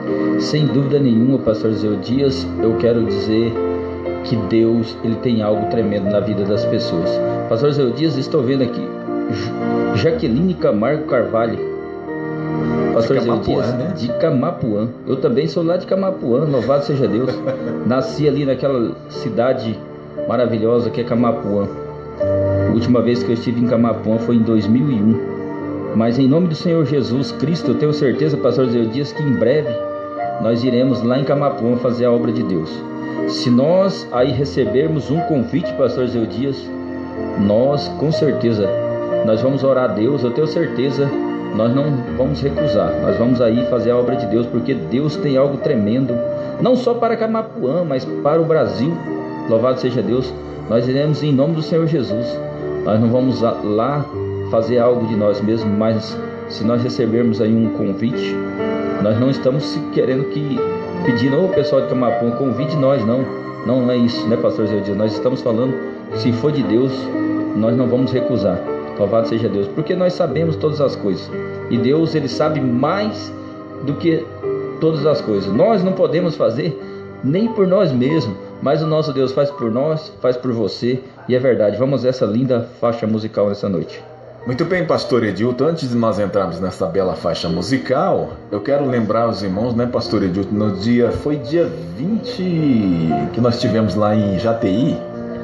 Sem dúvida nenhuma, pastor Zé Dias, eu quero dizer que Deus, ele tem algo tremendo na vida das pessoas. Pastor Zé Dias, estou vendo aqui Jaqueline Camargo Carvalho, pastor Zé Dias, né? De Camapuã. Eu também sou lá de Camapuã, louvado seja Deus. Nasci ali naquela cidade maravilhosa que é Camapuã. A última vez que eu estive em Camapuã foi em 2001. Mas em nome do Senhor Jesus Cristo, eu tenho certeza, pastor Zé Dias, que em breve nós iremos lá em Camapuã fazer a obra de Deus. Se nós aí recebermos um convite, pastor Zé Dias, nós com certeza nós vamos orar a Deus. Eu tenho certeza, nós não vamos recusar. Nós vamos aí fazer a obra de Deus, porque Deus tem algo tremendo, não só para Camapuã, mas para o Brasil. Louvado seja Deus. Nós iremos em nome do Senhor Jesus. Nós não vamos lá fazer algo de nós mesmos, mas se nós recebermos aí um convite, nós não estamos querendo que pedindo, pessoal de Camapuã, convide nós, não é isso, né, pastor Zé Dias? Nós estamos falando, se for de Deus, nós não vamos recusar. Louvado seja Deus, porque nós sabemos todas as coisas, e Deus, ele sabe mais do que todas as coisas. Nós não podemos fazer nem por nós mesmos, mas o nosso Deus faz por nós, faz por você, e é verdade. Vamos a essa linda faixa musical nessa noite. Muito bem, pastor Edilton, antes de nós entrarmos nessa bela faixa musical, eu quero lembrar os irmãos, né, pastor Edilton, foi dia 20 que nós tivemos lá em Jataí,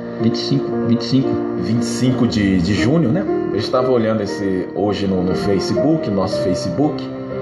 25 de junho, né? Eu estava olhando hoje no Facebook, nosso Facebook.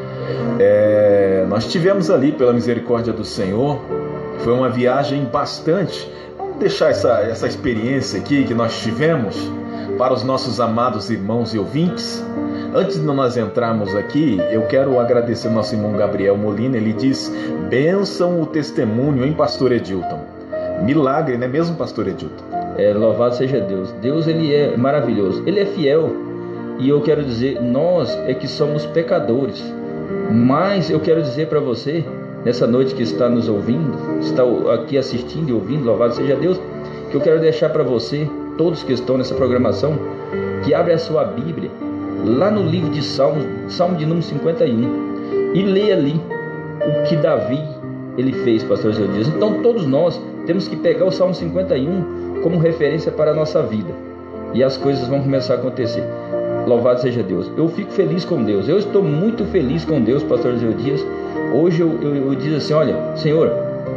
Nós tivemos ali, pela misericórdia do Senhor, foi uma viagem bastante. Vamos deixar essa experiência aqui que nós tivemos para os nossos amados irmãos e ouvintes. Antes de nós entrarmos aqui, eu quero agradecer ao nosso irmão Gabriel Molina. Ele diz: bênção o testemunho, hein, pastor Edilton? Milagre, não é mesmo, pastor Edilton? Louvado seja Deus. Deus, ele é maravilhoso, ele é fiel. E eu quero dizer, nós é que somos pecadores. Mas eu quero dizer para você, nessa noite que está nos ouvindo, está aqui assistindo e ouvindo, louvado seja Deus, que eu quero deixar para você, todos que estão nessa programação, que abre a sua Bíblia lá no livro de Salmos, Salmo de número 51, e lê ali o que Davi ele fez, pastor Zé Dias. Então todos nós temos que pegar o Salmo 51 como referência para a nossa vida, e as coisas vão começar a acontecer. Louvado seja Deus. Eu fico feliz com Deus, eu estou muito feliz com Deus, pastor Zé Dias. Hoje eu digo assim: olha, Senhor,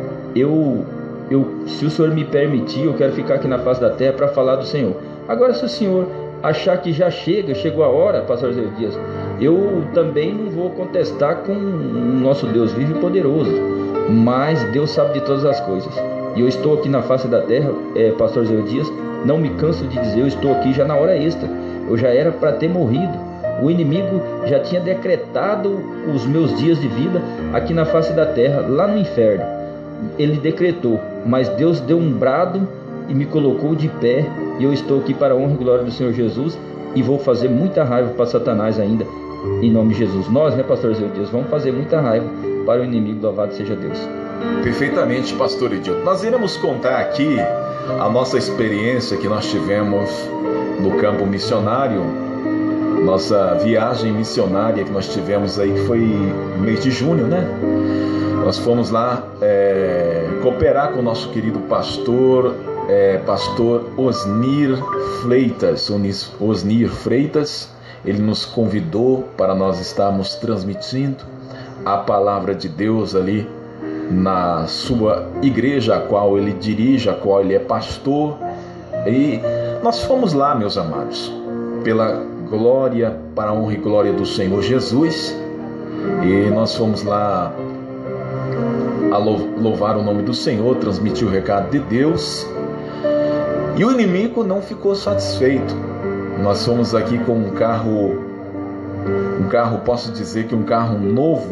se o Senhor me permitir, eu quero ficar aqui na face da terra para falar do Senhor. Agora, se o Senhor achar que já chegou a hora, pastor Zé Dias, eu também não vou contestar com o nosso Deus vivo e poderoso, mas Deus sabe de todas as coisas. E eu estou aqui na face da terra, pastor Zé Dias, não me canso de dizer, eu estou aqui já na hora extra. Eu já era para ter morrido. O inimigo já tinha decretado os meus dias de vida aqui na face da terra, lá no inferno. Ele decretou, mas Deus deu um brado e me colocou de pé, e eu estou aqui para a honra e glória do Senhor Jesus, e vou fazer muita raiva para Satanás ainda, em nome de Jesus. Nós, né, pastor Zé Dias, vamos fazer muita raiva para o inimigo, louvado seja Deus. Perfeitamente, pastor Edilton. Nós iremos contar aqui a nossa experiência que nós tivemos no campo missionário, nossa viagem missionária que nós tivemos aí, que foi no mês de junho, né? Nós fomos lá cooperar com o nosso querido pastor Osnir Freitas. Ele nos convidou para nós estarmos transmitindo a palavra de Deus ali na sua igreja, a qual ele dirige, a qual ele é pastor. E nós fomos lá, meus amados, pela glória, para a honra e glória do Senhor Jesus, e nós fomos lá a louvar o nome do Senhor, transmitir o recado de Deus, e o inimigo não ficou satisfeito. Nós fomos aqui com um carro, posso dizer que um carro novo,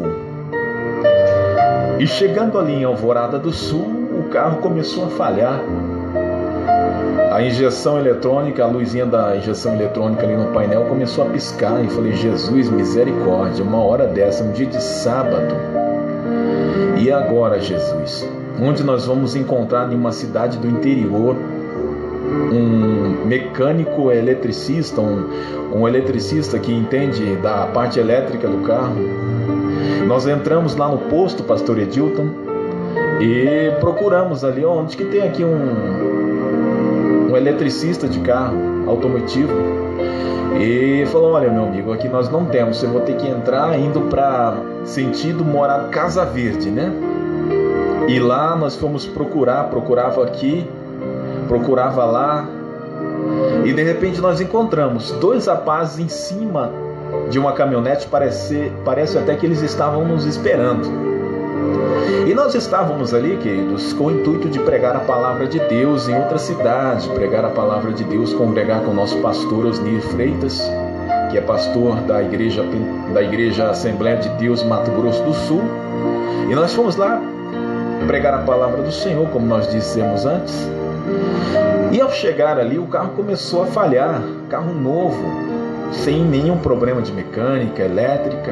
e chegando ali em Alvorada do Sul, o carro começou a falhar. A injeção eletrônica, a luzinha da injeção eletrônica ali no painel começou a piscar. E falei: Jesus, misericórdia, uma hora dessa, um dia de sábado. E agora, Jesus? Onde nós vamos encontrar em uma cidade do interior um mecânico eletricista, um eletricista que entende da parte elétrica do carro? Nós entramos lá no posto, pastor Edilton, e procuramos ali onde que tem aqui um eletricista de carro automotivo. E falou: olha, meu amigo, aqui nós não temos, você vai ter que entrar indo para sentido morar Casa Verde, né? E lá nós fomos procurava aqui, procurava lá, e de repente nós encontramos 2 rapazes em cima de uma caminhonete, parece até que eles estavam nos esperando. E nós estávamos ali, queridos, com o intuito de pregar a palavra de Deus em outra cidade, pregar a palavra de Deus, congregar com o nosso pastor Osnir Freitas, que é pastor da igreja Assembleia de Deus Mato Grosso do Sul. E nós fomos lá pregar a palavra do Senhor, como nós dissemos antes. E ao chegar ali, o carro começou a falhar, carro novo, sem nenhum problema de mecânica, elétrica.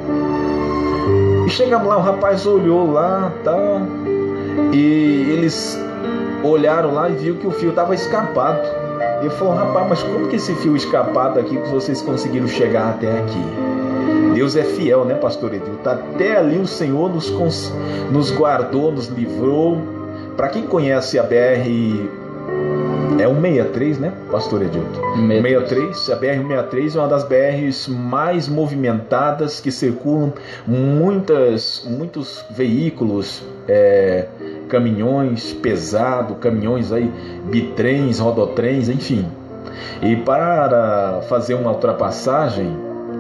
E chegamos lá, o rapaz olhou lá, tal, e eles olharam lá e viu que o fio estava escapado. E ele falou: rapaz, mas como que esse fio escapado aqui que vocês conseguiram chegar até aqui? Deus é fiel, né, pastor Edilton? Até ali o Senhor nos guardou, nos livrou. Para quem conhece a BR... É 163, né, pastor Edilton? 163, a BR-163 é uma das BRs mais movimentadas, que circulam muitos veículos, caminhões pesados, caminhões aí, bitrens, rodotrens, enfim. E para fazer uma ultrapassar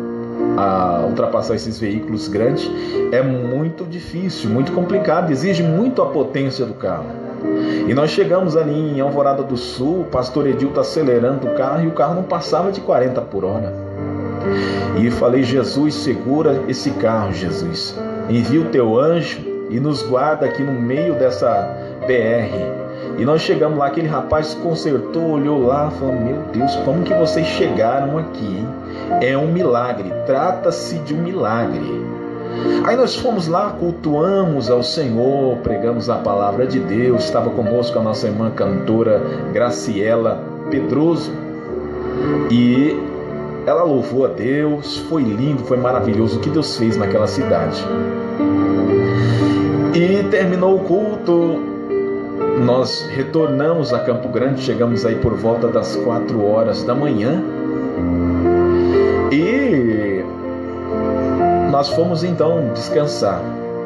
esses veículos grandes é muito difícil, muito complicado, exige muito a potência do carro. E nós chegamos ali em Alvorada do Sul, o pastor Edilton acelerando o carro, e o carro não passava de 40 por hora. E falei: Jesus, segura esse carro, Jesus. Envia o teu anjo e nos guarda aqui no meio dessa BR. E nós chegamos lá, aquele rapaz consertou, olhou lá, falou: meu Deus, como que vocês chegaram aqui, hein? É um milagre, trata-se de um milagre. Aí nós fomos lá, cultuamos ao Senhor, pregamos a palavra de Deus. Estava conosco a nossa irmã cantora Graciela Pedroso, e ela louvou a Deus. Foi lindo, foi maravilhoso o que Deus fez naquela cidade. E terminou o culto, nós retornamos a Campo Grande, chegamos aí por volta das 4 horas da manhã, e nós fomos então descansar.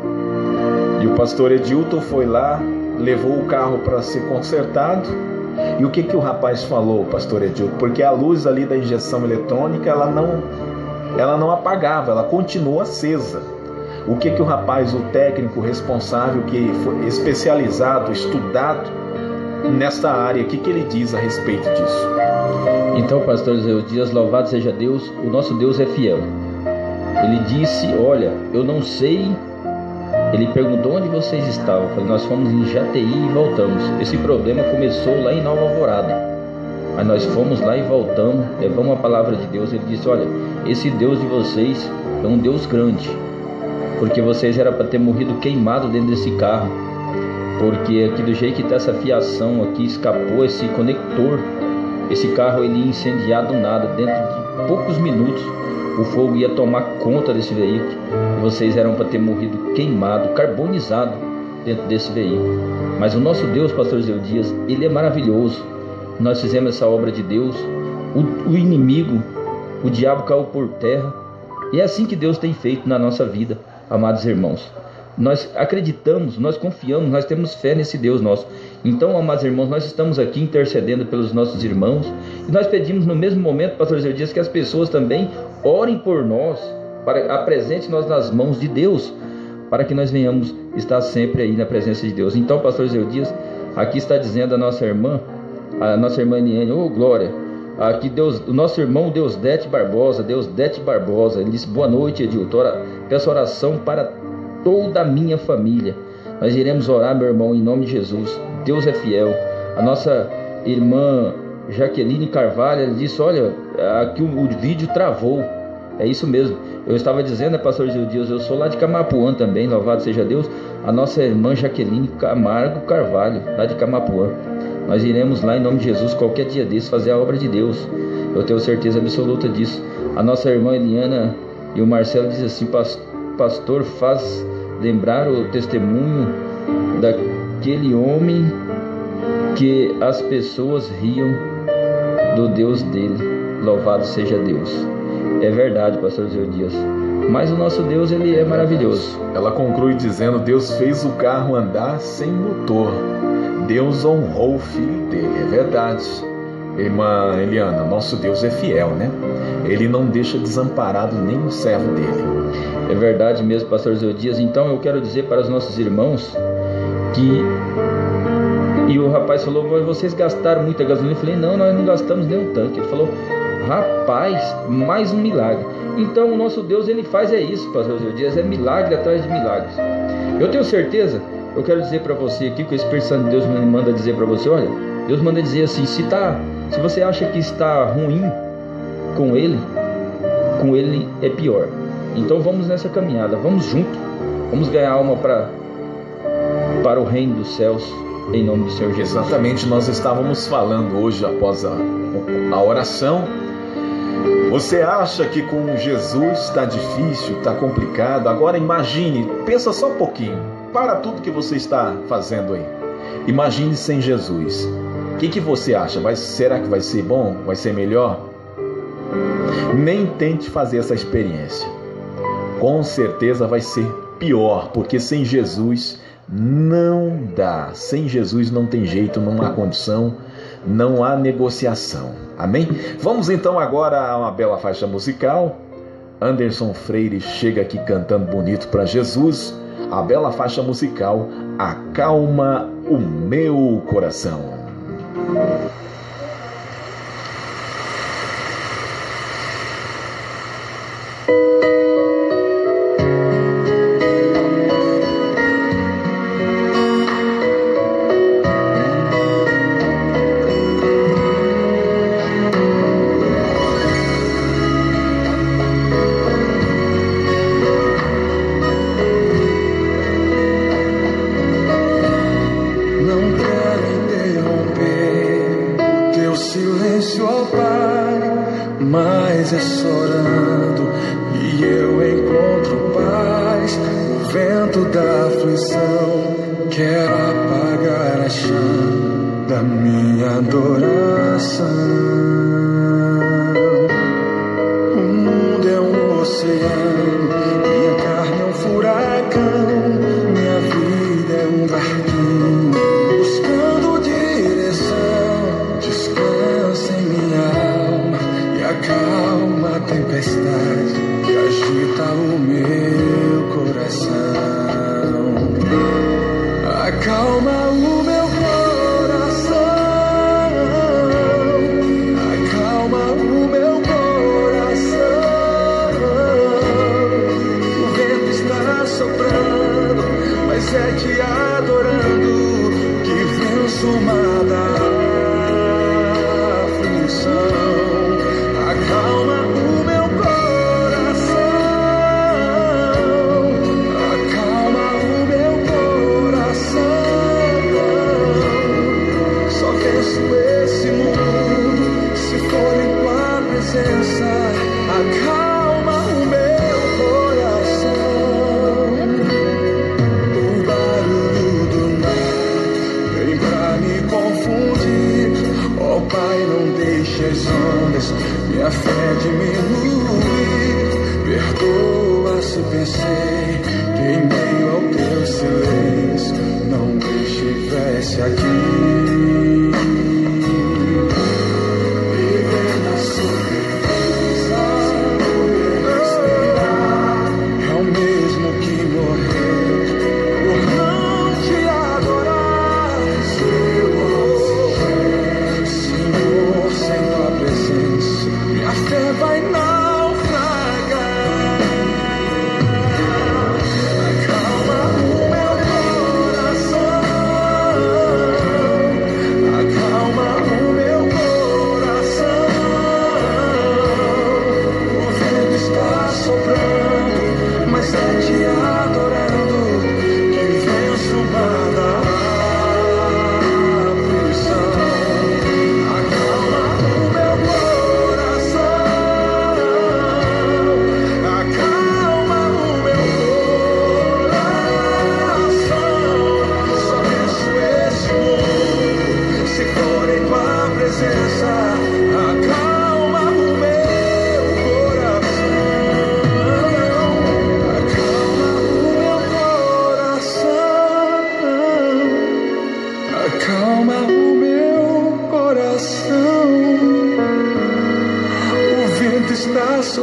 E o pastor Edilton foi lá, levou o carro para ser consertado. E o que o rapaz falou, pastor Edilton? Porque a luz ali da injeção eletrônica, ela não apagava, ela continuou acesa. O que o rapaz, o técnico responsável, que foi especializado, estudado nesta área, o que ele diz a respeito disso? Então, pastor Zé Dias, louvado seja Deus, o nosso Deus é fiel. Ele disse: olha, eu não sei. Ele perguntou onde vocês estavam. Eu falei: nós fomos em Jataí e voltamos. Esse problema começou lá em Nova Alvorada, mas nós fomos lá e voltamos, levamos a palavra de Deus. Ele disse: olha, esse Deus de vocês é um Deus grande, porque vocês eram para ter morrido queimado dentro desse carro, porque aqui do jeito que está essa fiação aqui, escapou esse conector, esse carro ele ia incendiar do nada, dentro de poucos minutos o fogo ia tomar conta desse veículo, e vocês eram para ter morrido queimado, carbonizado dentro desse veículo. Mas o nosso Deus, pastor Zé Dias, ele é maravilhoso. Nós fizemos essa obra de Deus, o inimigo, o diabo caiu por terra, e é assim que Deus tem feito na nossa vida, amados irmãos. Nós acreditamos, nós confiamos, nós temos fé nesse Deus nosso. Então, amados irmãos, nós estamos aqui intercedendo pelos nossos irmãos, e nós pedimos no mesmo momento, pastor Zé Dias, que as pessoas também orem por nós, para apresente nós nas mãos de Deus, para que nós venhamos estar sempre aí na presença de Deus. Então, pastor Zé Dias, aqui está dizendo a nossa irmã Eliane: ô glória, aqui Deus, o nosso irmão Deusdete Barbosa, ele disse: boa noite, Edilton, peço oração para toda a minha família. Nós iremos orar, meu irmão, em nome de Jesus. Deus é fiel. A nossa irmã Jaqueline Carvalho, ela disse: olha, aqui o vídeo travou. É isso mesmo. Eu estava dizendo, pastor Zé Dias, eu sou lá de Camapuã também, louvado seja Deus. A nossa irmã Jaqueline Camargo Carvalho, lá de Camapuã. Nós iremos lá em nome de Jesus, qualquer dia desse, fazer a obra de Deus. Eu tenho certeza absoluta disso. A nossa irmã Eliana e o Marcelo dizem assim: pastor pastor faz lembrar o testemunho daquele homem que as pessoas riam do Deus dele. Louvado seja Deus. É verdade, pastor Zé Dias. Mas o nosso Deus, ele é maravilhoso. Ela conclui dizendo: Deus fez o carro andar sem motor. Deus honrou o filho dele. É verdade, irmã Eliana, nosso Deus é fiel, né? Ele não deixa desamparado nem o servo dele. É verdade mesmo, pastor Zé Dias. Então eu quero dizer para os nossos irmãos que... E o rapaz falou: mas vocês gastaram muita gasolina? Eu falei: não, nós não gastamos nem um tanque. Ele falou: rapaz, mais um milagre. Então o nosso Deus, ele faz isso, pastor Zé Dias, é milagre atrás de milagres. Eu tenho certeza, eu quero dizer para você aqui, que o Espírito Santo de Deus me manda dizer para você: olha, Deus manda dizer assim, se você acha que está ruim com ele é pior. Então vamos nessa caminhada, vamos junto, vamos ganhar alma para o reino dos céus, em nome do Senhor Jesus. Exatamente, nós estávamos falando hoje após a oração. Você acha que com Jesus está difícil, está complicado? Agora imagine, pensa só um pouquinho, para tudo que você está fazendo aí. Imagine sem Jesus. O que você acha? Será que vai ser bom? Vai ser melhor? Nem tente fazer essa experiência. Com certeza vai ser pior, porque sem Jesus não dá. Sem Jesus não tem jeito, não há condição, não há negociação. Amém? Vamos então agora a uma bela faixa musical. Anderson Freire chega aqui cantando bonito para Jesus. A bela faixa musical Acalma o Meu Coração. Mas é chorando e eu encontro paz. O vento da aflição quer apagar a chama da minha adoração. O mundo é um oceano, minha carne é um furacão, minha vida é um barquinho buscando direção. Descansa em minha alma e acalma a tempestade que agita o meu coração. Acalma o meu coração, acalma o meu coração. O vento está soprando, mas é te adorando que venço uma da aflição. Acalma o meu coração,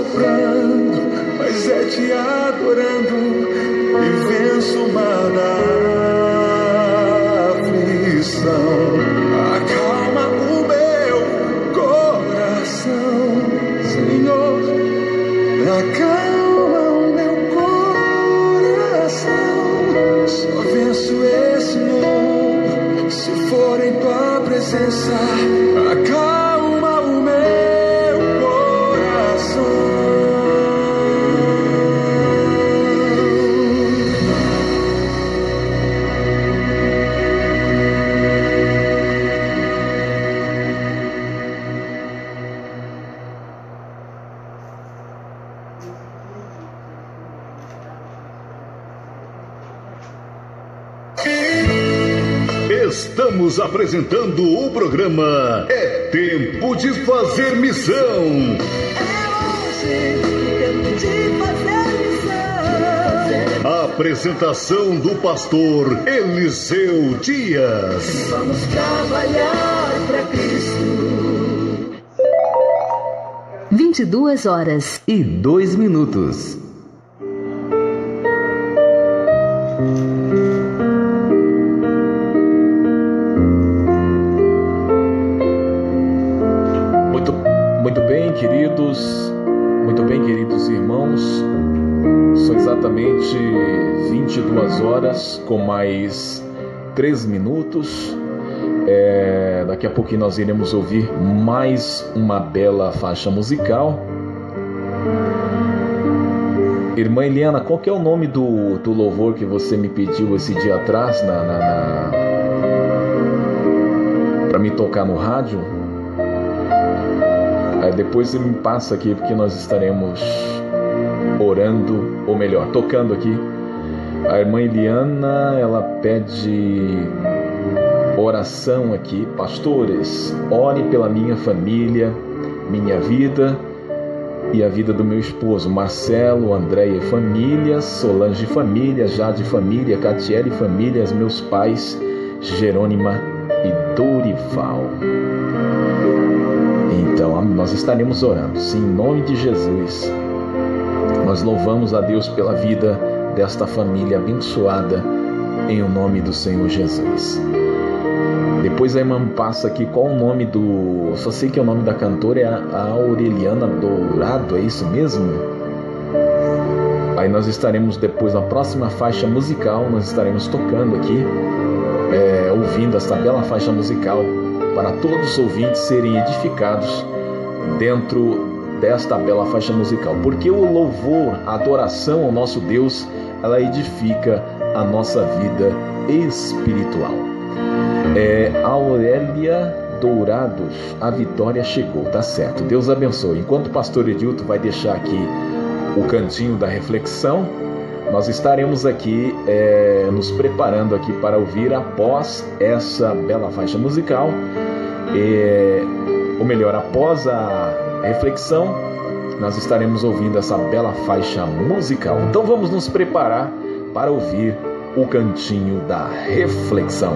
soprando, mas é te adorando e venço o mar da aflição. Acalma o meu coração, Senhor, acalma o meu coração. Só venço esse mundo se for em tua presença. Acalma o meu coração. Estamos apresentando o programa É Tempo de Fazer Missão. É tempo de fazer missão. Apresentação do pastor Eliseu Dias. Vamos trabalhar para Cristo. 22h02. Muito bem, queridos irmãos, são exatamente 22 horas com mais 3 minutos. Daqui a pouquinho nós iremos ouvir mais uma bela faixa musical. Irmã Eliana, qual que é o nome do louvor que você me pediu esse dia atrás para me tocar no rádio? Depois você me passa aqui, porque nós estaremos orando, ou melhor, tocando aqui. A irmã Eliana, ela pede oração aqui. Pastores, ore pela minha família, minha vida e a vida do meu esposo, Marcelo, Andréia e família, Solange e família, Jade e família, Catiele e família, os meus pais, Jerônima e Dorival. Então, nós estaremos orando. Sim, em nome de Jesus, nós louvamos a Deus pela vida desta família abençoada, em o nome do Senhor Jesus. Depois a irmã passa aqui qual o nome do... Só sei que o nome da cantora é a Aureliana Dourado, é isso mesmo? Aí nós estaremos depois, na próxima faixa musical, nós estaremos tocando aqui, ouvindo esta bela faixa musical, para todos os ouvintes serem edificados dentro desta bela faixa musical. Porque o louvor, a adoração ao nosso Deus, ela edifica a nossa vida espiritual. Aurélia Dourados, a vitória chegou, tá certo. Deus abençoe. Enquanto o pastor Edilto vai deixar aqui o cantinho da reflexão, nós estaremos aqui nos preparando aqui para ouvir após essa bela faixa musical, ou melhor, após a reflexão, nós estaremos ouvindo essa bela faixa musical. Então vamos nos preparar para ouvir o cantinho da reflexão.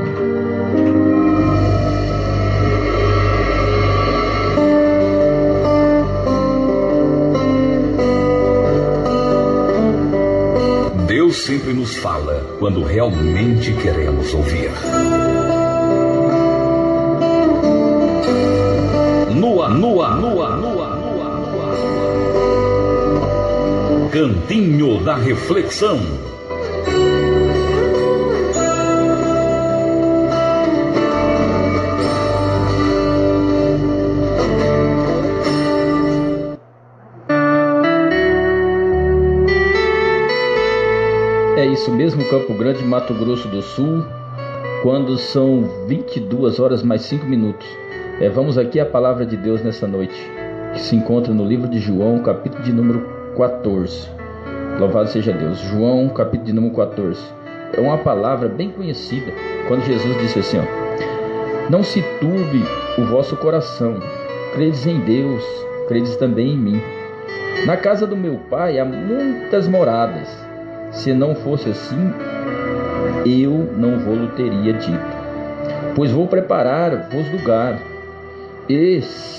Deus sempre nos fala quando realmente queremos ouvir. Cantinho da reflexão. É isso mesmo, Campo Grande, Mato Grosso do Sul, quando são 22 horas mais 5 minutos. Vamos aqui à palavra de Deus nessa noite, que se encontra no livro de João, capítulo de número 14. Louvado seja Deus. João, capítulo de número 14. É uma palavra bem conhecida, quando Jesus disse assim, não se turbe o vosso coração, credes em Deus, credes também em mim. Na casa do meu pai há muitas moradas. Se não fosse assim, eu não vou-lo teria dito. Pois vou preparar-vos lugar. E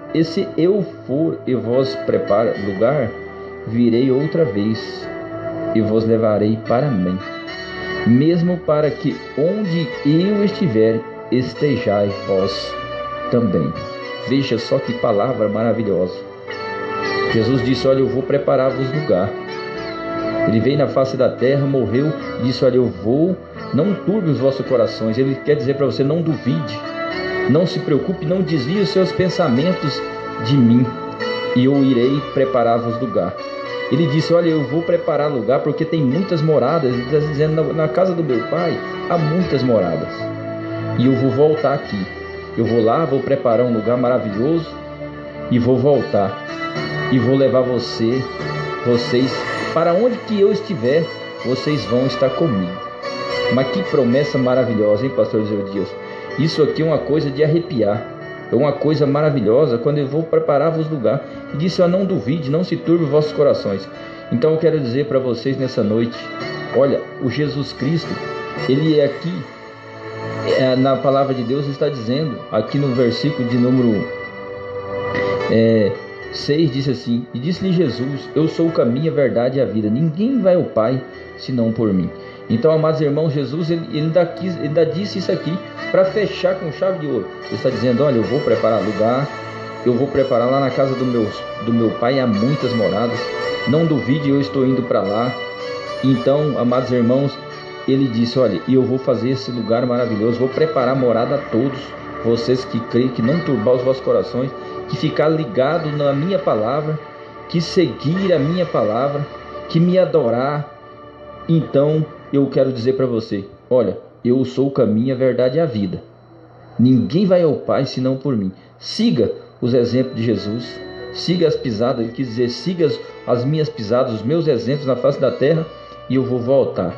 E se eu for e vos preparo lugar, virei outra vez e vos levarei para mim, mesmo para que onde eu estiver, estejais vós também. Veja só que palavra maravilhosa. Jesus disse: olha, eu vou preparar-vos lugar. Ele veio na face da terra, morreu, disse: olha, eu vou, não turbe os vossos corações. Ele quer dizer para você: não duvide, não se preocupe, não desvie os seus pensamentos de mim, e eu irei preparar-vos lugar. Ele disse: olha, eu vou preparar lugar porque tem muitas moradas. Ele está dizendo: na casa do meu pai há muitas moradas, e eu vou voltar aqui. Eu vou lá, vou preparar um lugar maravilhoso e vou voltar, e vou levar vocês para onde que eu estiver, vocês vão estar comigo. Mas que promessa maravilhosa, hein, pastor Zé Dias? Isso aqui é uma coisa de arrepiar, é uma coisa maravilhosa. Quando eu vou preparar-vos lugar, e disse: não duvide, não se turbe os vossos corações. Então eu quero dizer para vocês nessa noite, olha, o Jesus Cristo, ele é aqui, na palavra de Deus está dizendo, aqui no versículo de número 6, disse assim: e disse-lhe Jesus: eu sou o caminho, a verdade e a vida, ninguém vai ao Pai senão por mim. Então, amados irmãos, Jesus ele ainda disse isso aqui para fechar com chave de ouro. Ele está dizendo: olha, eu vou preparar lugar, eu vou preparar lá na casa do meu pai, há muitas moradas, não duvide, eu estou indo para lá. Então, amados irmãos, ele disse: olha, e eu vou fazer esse lugar maravilhoso, vou preparar morada a todos vocês que creem, que não turbar os vossos corações, que ficar ligado na minha palavra, que seguir a minha palavra, que me adorar. Então eu quero dizer para você: olha, eu sou o caminho, a verdade e a vida, ninguém vai ao Pai senão por mim. Siga os exemplos de Jesus, siga as pisadas. Ele quis dizer: siga as minhas pisadas, os meus exemplos na face da terra, e eu vou voltar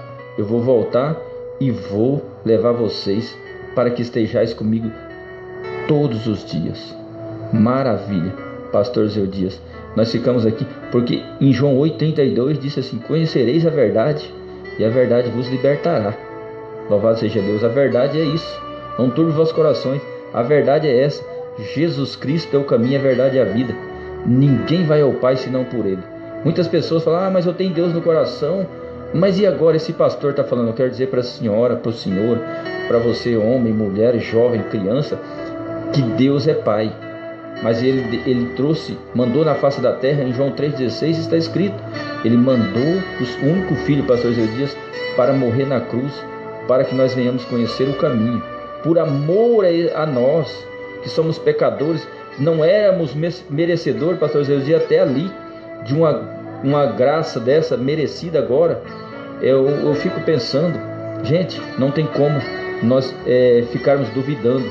e vou levar vocês para que estejais comigo todos os dias. Maravilha, pastor Zé Dias. Nós ficamos aqui porque em João 8,32 disse assim: conhecereis a verdade e a verdade vos libertará. Louvado seja Deus. A verdade é isso, não turbe os vossos corações. A verdade é essa: Jesus Cristo é o caminho, a verdade e a vida, ninguém vai ao Pai senão por Ele. Muitas pessoas falam: mas eu tenho Deus no coração. Mas e agora esse pastor está falando? Eu quero dizer para a senhora, para o senhor, para você, homem, mulher, jovem, criança, que Deus é Pai. Mas ele mandou na face da terra. Em João 3,16 está escrito: ele mandou o único filho, pastor Zé Dias, para morrer na cruz, para que nós venhamos conhecer o caminho, por amor a nós, que somos pecadores, não éramos merecedores, pastor Zé Dias, até ali, de uma graça dessa merecida agora. Eu fico pensando, gente, não tem como nós ficarmos duvidando.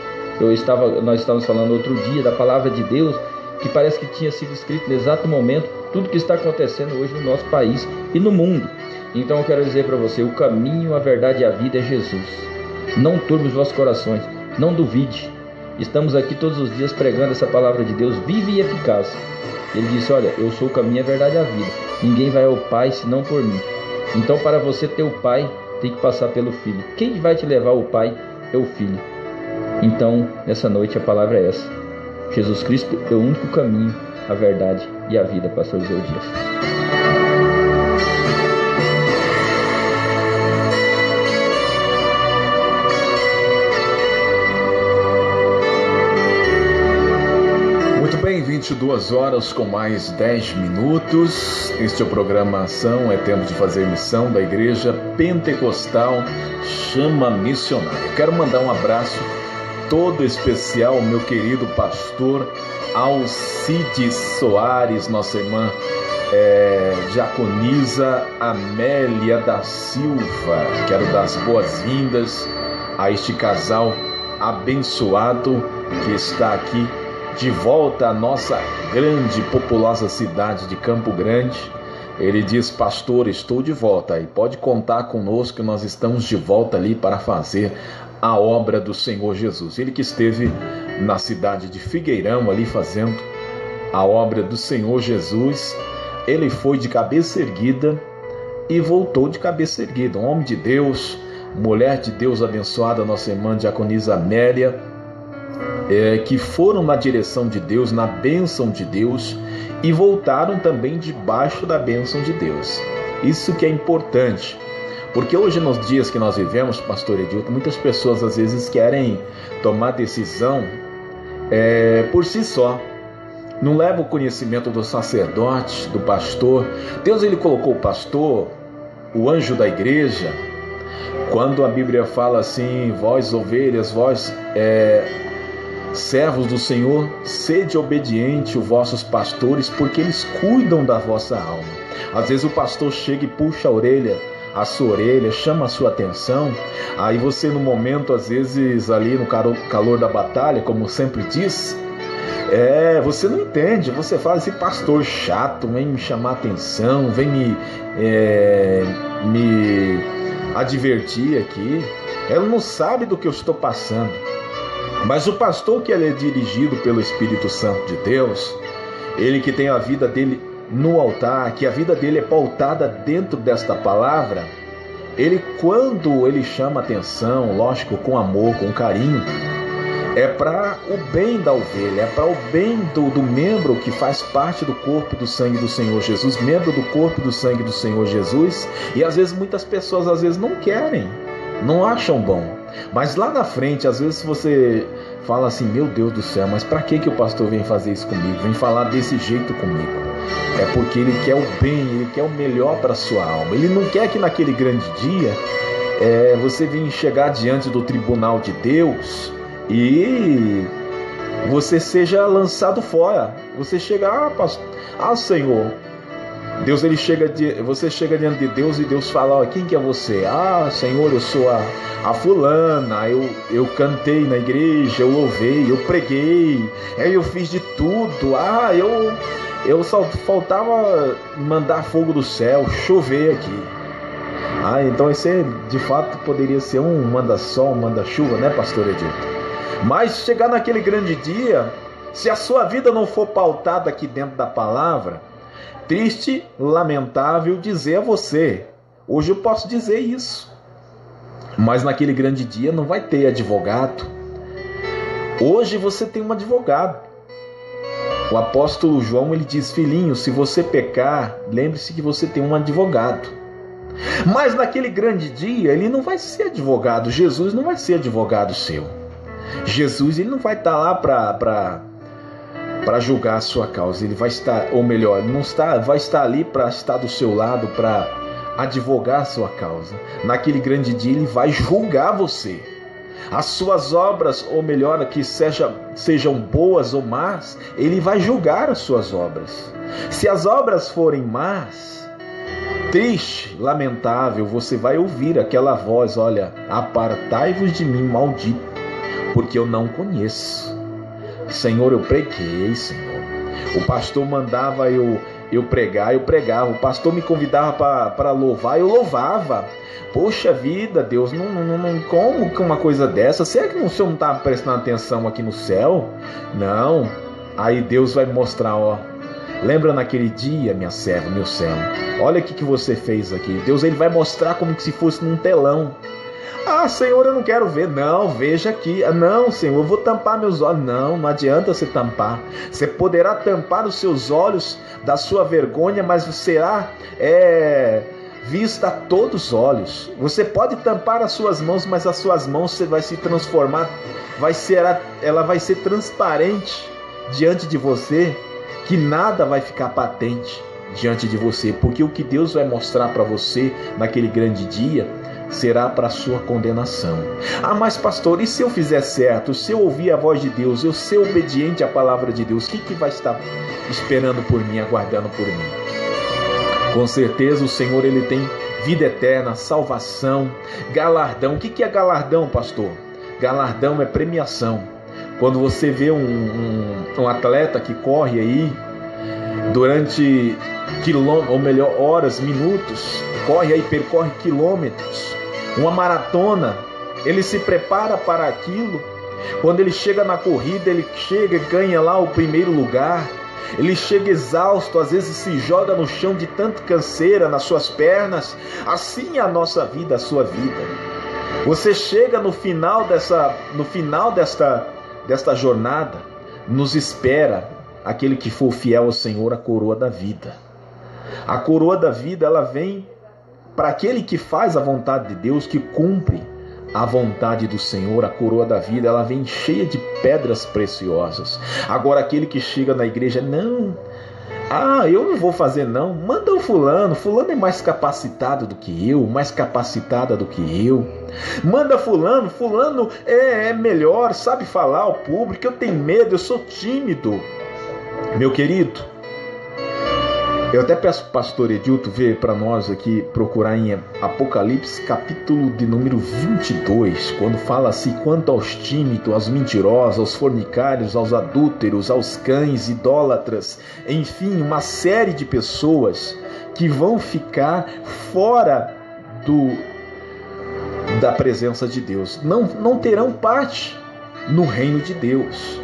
Nós estávamos falando outro dia da palavra de Deus, que parece que tinha sido escrito no exato momento tudo que está acontecendo hoje no nosso país e no mundo. Então eu quero dizer para você: o caminho, a verdade e a vida é Jesus. Não turbe os vossos corações, não duvide. Estamos aqui todos os dias pregando essa palavra de Deus viva e eficaz. Ele disse: olha, eu sou o caminho, a verdade e a vida, ninguém vai ao Pai senão por mim. Então, para você ter o Pai, tem que passar pelo Filho. Quem vai te levar ao Pai é o Filho. Então, nessa noite a palavra é essa: Jesus Cristo é o único caminho, a verdade e a vida, pastor Zé Dias. Muito bem, 22 horas com mais 10 minutos. Este é o programa Ação, é tempo de fazer missão da Igreja Pentecostal Chama Missionária. Quero mandar um abraço todo especial ao meu querido pastor Alcides Soares, nossa irmã diaconisa Amélia da Silva. Quero dar as boas-vindas a este casal abençoado que está aqui de volta à nossa grande e populosa cidade de Campo Grande. Ele diz: pastor, estou de volta e pode contar conosco que nós estamos de volta ali para fazer a obra do Senhor Jesus. Ele que esteve na cidade de Figueirão ali fazendo a obra do Senhor Jesus, ele foi de cabeça erguida e voltou de cabeça erguida. Um homem de Deus, mulher de Deus abençoada, nossa irmã diaconisa Amélia, que foram na direção de Deus, na bênção de Deus, e voltaram também debaixo da bênção de Deus. Isso que é importante, porque hoje nos dias que nós vivemos, pastor Edilton, muitas pessoas às vezes querem tomar decisão por si só. Não leva o conhecimento do sacerdote, do pastor. Deus, ele colocou o pastor, o anjo da igreja. Quando a Bíblia fala assim: vós ovelhas, vós servos do Senhor, sede obediente os vossos pastores, porque eles cuidam da vossa alma. Às vezes o pastor chega e puxa a sua orelha, chama a sua atenção. Aí você, no momento, às vezes ali no calor da batalha, como sempre diz, você não entende. Você fala: esse pastor chato vem me chamar atenção, vem me advertir aqui. Ela não sabe do que eu estou passando. Mas o pastor, que ele é dirigido pelo Espírito Santo de Deus, ele que tem a vida dele no altar, que a vida dele é pautada dentro desta palavra, ele, quando ele chama atenção, lógico, com amor, com carinho, é para o bem da ovelha, é para o bem do membro que faz parte do corpo do sangue do Senhor Jesus, membro do corpo do sangue do Senhor Jesus. E às vezes muitas pessoas não querem, não acham bom. Mas lá na frente, às vezes você fala assim: meu Deus do céu, mas para que o pastor vem fazer isso comigo? Vem falar desse jeito comigo? É porque ele quer o bem, ele quer o melhor para a sua alma. Ele não quer que naquele grande dia você venha chegar diante do tribunal de Deus e você seja lançado fora. Você chega: Senhor. Deus, você chega diante de Deus e Deus fala: quem que é você? Senhor, eu sou a fulana, eu cantei na igreja, eu louvei, eu preguei, eu fiz de tudo, eu só faltava mandar fogo do céu, chover aqui. Então esse de fato poderia ser um manda-sol, um manda-chuva, né, pastor Edilton? Mas chegar naquele grande dia, se a sua vida não for pautada aqui dentro da palavra, triste, lamentável dizer a você, hoje eu posso dizer isso, mas naquele grande dia não vai ter advogado. Hoje você tem um advogado. O apóstolo João, ele diz: filhinho, se você pecar, lembre-se que você tem um advogado. Mas naquele grande dia ele não vai ser advogado. Jesus não vai ser advogado seu. Jesus, ele não vai estar lá para julgar a sua causa. Ele vai estar, ou melhor, vai estar ali para estar do seu lado, para advogar a sua causa. Naquele grande dia ele vai julgar você. As suas obras, ou melhor, que sejam boas ou más, ele vai julgar as suas obras. Se as obras forem más, triste, lamentável, você vai ouvir aquela voz: olha, apartai-vos de mim, maldito, porque eu não conheço. Senhor, eu preguei, Senhor. O pastor mandava eu pregar, eu pregava. O pastor me convidava para louvar, eu louvava. Poxa vida, Deus, como que uma coisa dessa? Será que o Senhor não está prestando atenção aqui no céu? Não. Aí Deus vai mostrar: lembra naquele dia, minha serva, meu servo, olha o que você fez aqui. Deus, ele vai mostrar como se fosse num telão. Senhor, eu não quero ver. Não, veja aqui. Não, Senhor, eu vou tampar meus olhos. Não adianta você tampar. Você poderá tampar os seus olhos da sua vergonha, mas será vista a todos os olhos. Você pode tampar as suas mãos, mas as suas mãos você vai se transformar, ela vai ser transparente diante de você, que nada vai ficar patente diante de você, porque o que Deus vai mostrar para você naquele grande dia será para a sua condenação. Mas pastor, e se eu fizer certo, se eu ouvir a voz de Deus, eu ser obediente à palavra de Deus, o que vai estar esperando por mim, aguardando por mim? Com certeza o Senhor, ele tem vida eterna, salvação, galardão. O que é galardão, pastor? Galardão é premiação. Quando você vê um atleta que corre aí durante horas, minutos, percorre quilômetros, uma maratona, ele se prepara para aquilo. Quando ele chega na corrida, ele chega e ganha lá o primeiro lugar. Ele chega exausto, às vezes se joga no chão de tanta canseira nas suas pernas. Assim é a nossa vida, a sua vida. Você chega no final desta jornada, nos espera aquele que for fiel ao Senhor, a coroa da vida. A coroa da vida, ela vem para aquele que faz a vontade de Deus, que cumpre a vontade do Senhor. A coroa da vida, ela vem cheia de pedras preciosas. Agora, aquele que chega na igreja, não, eu não vou fazer não, manda o fulano é mais capacitado do que eu, mais capacitada do que eu, manda fulano é melhor, sabe falar ao público, eu tenho medo, eu sou tímido. Meu querido, eu até peço para o pastor Edilto ver para nós aqui, procurar em Apocalipse, capítulo de número 22, quando fala assim: quanto aos tímidos, aos mentirosos, aos fornicários, aos adúlteros, aos cães, idólatras, enfim, uma série de pessoas que vão ficar fora da presença de Deus, não terão parte no reino de Deus.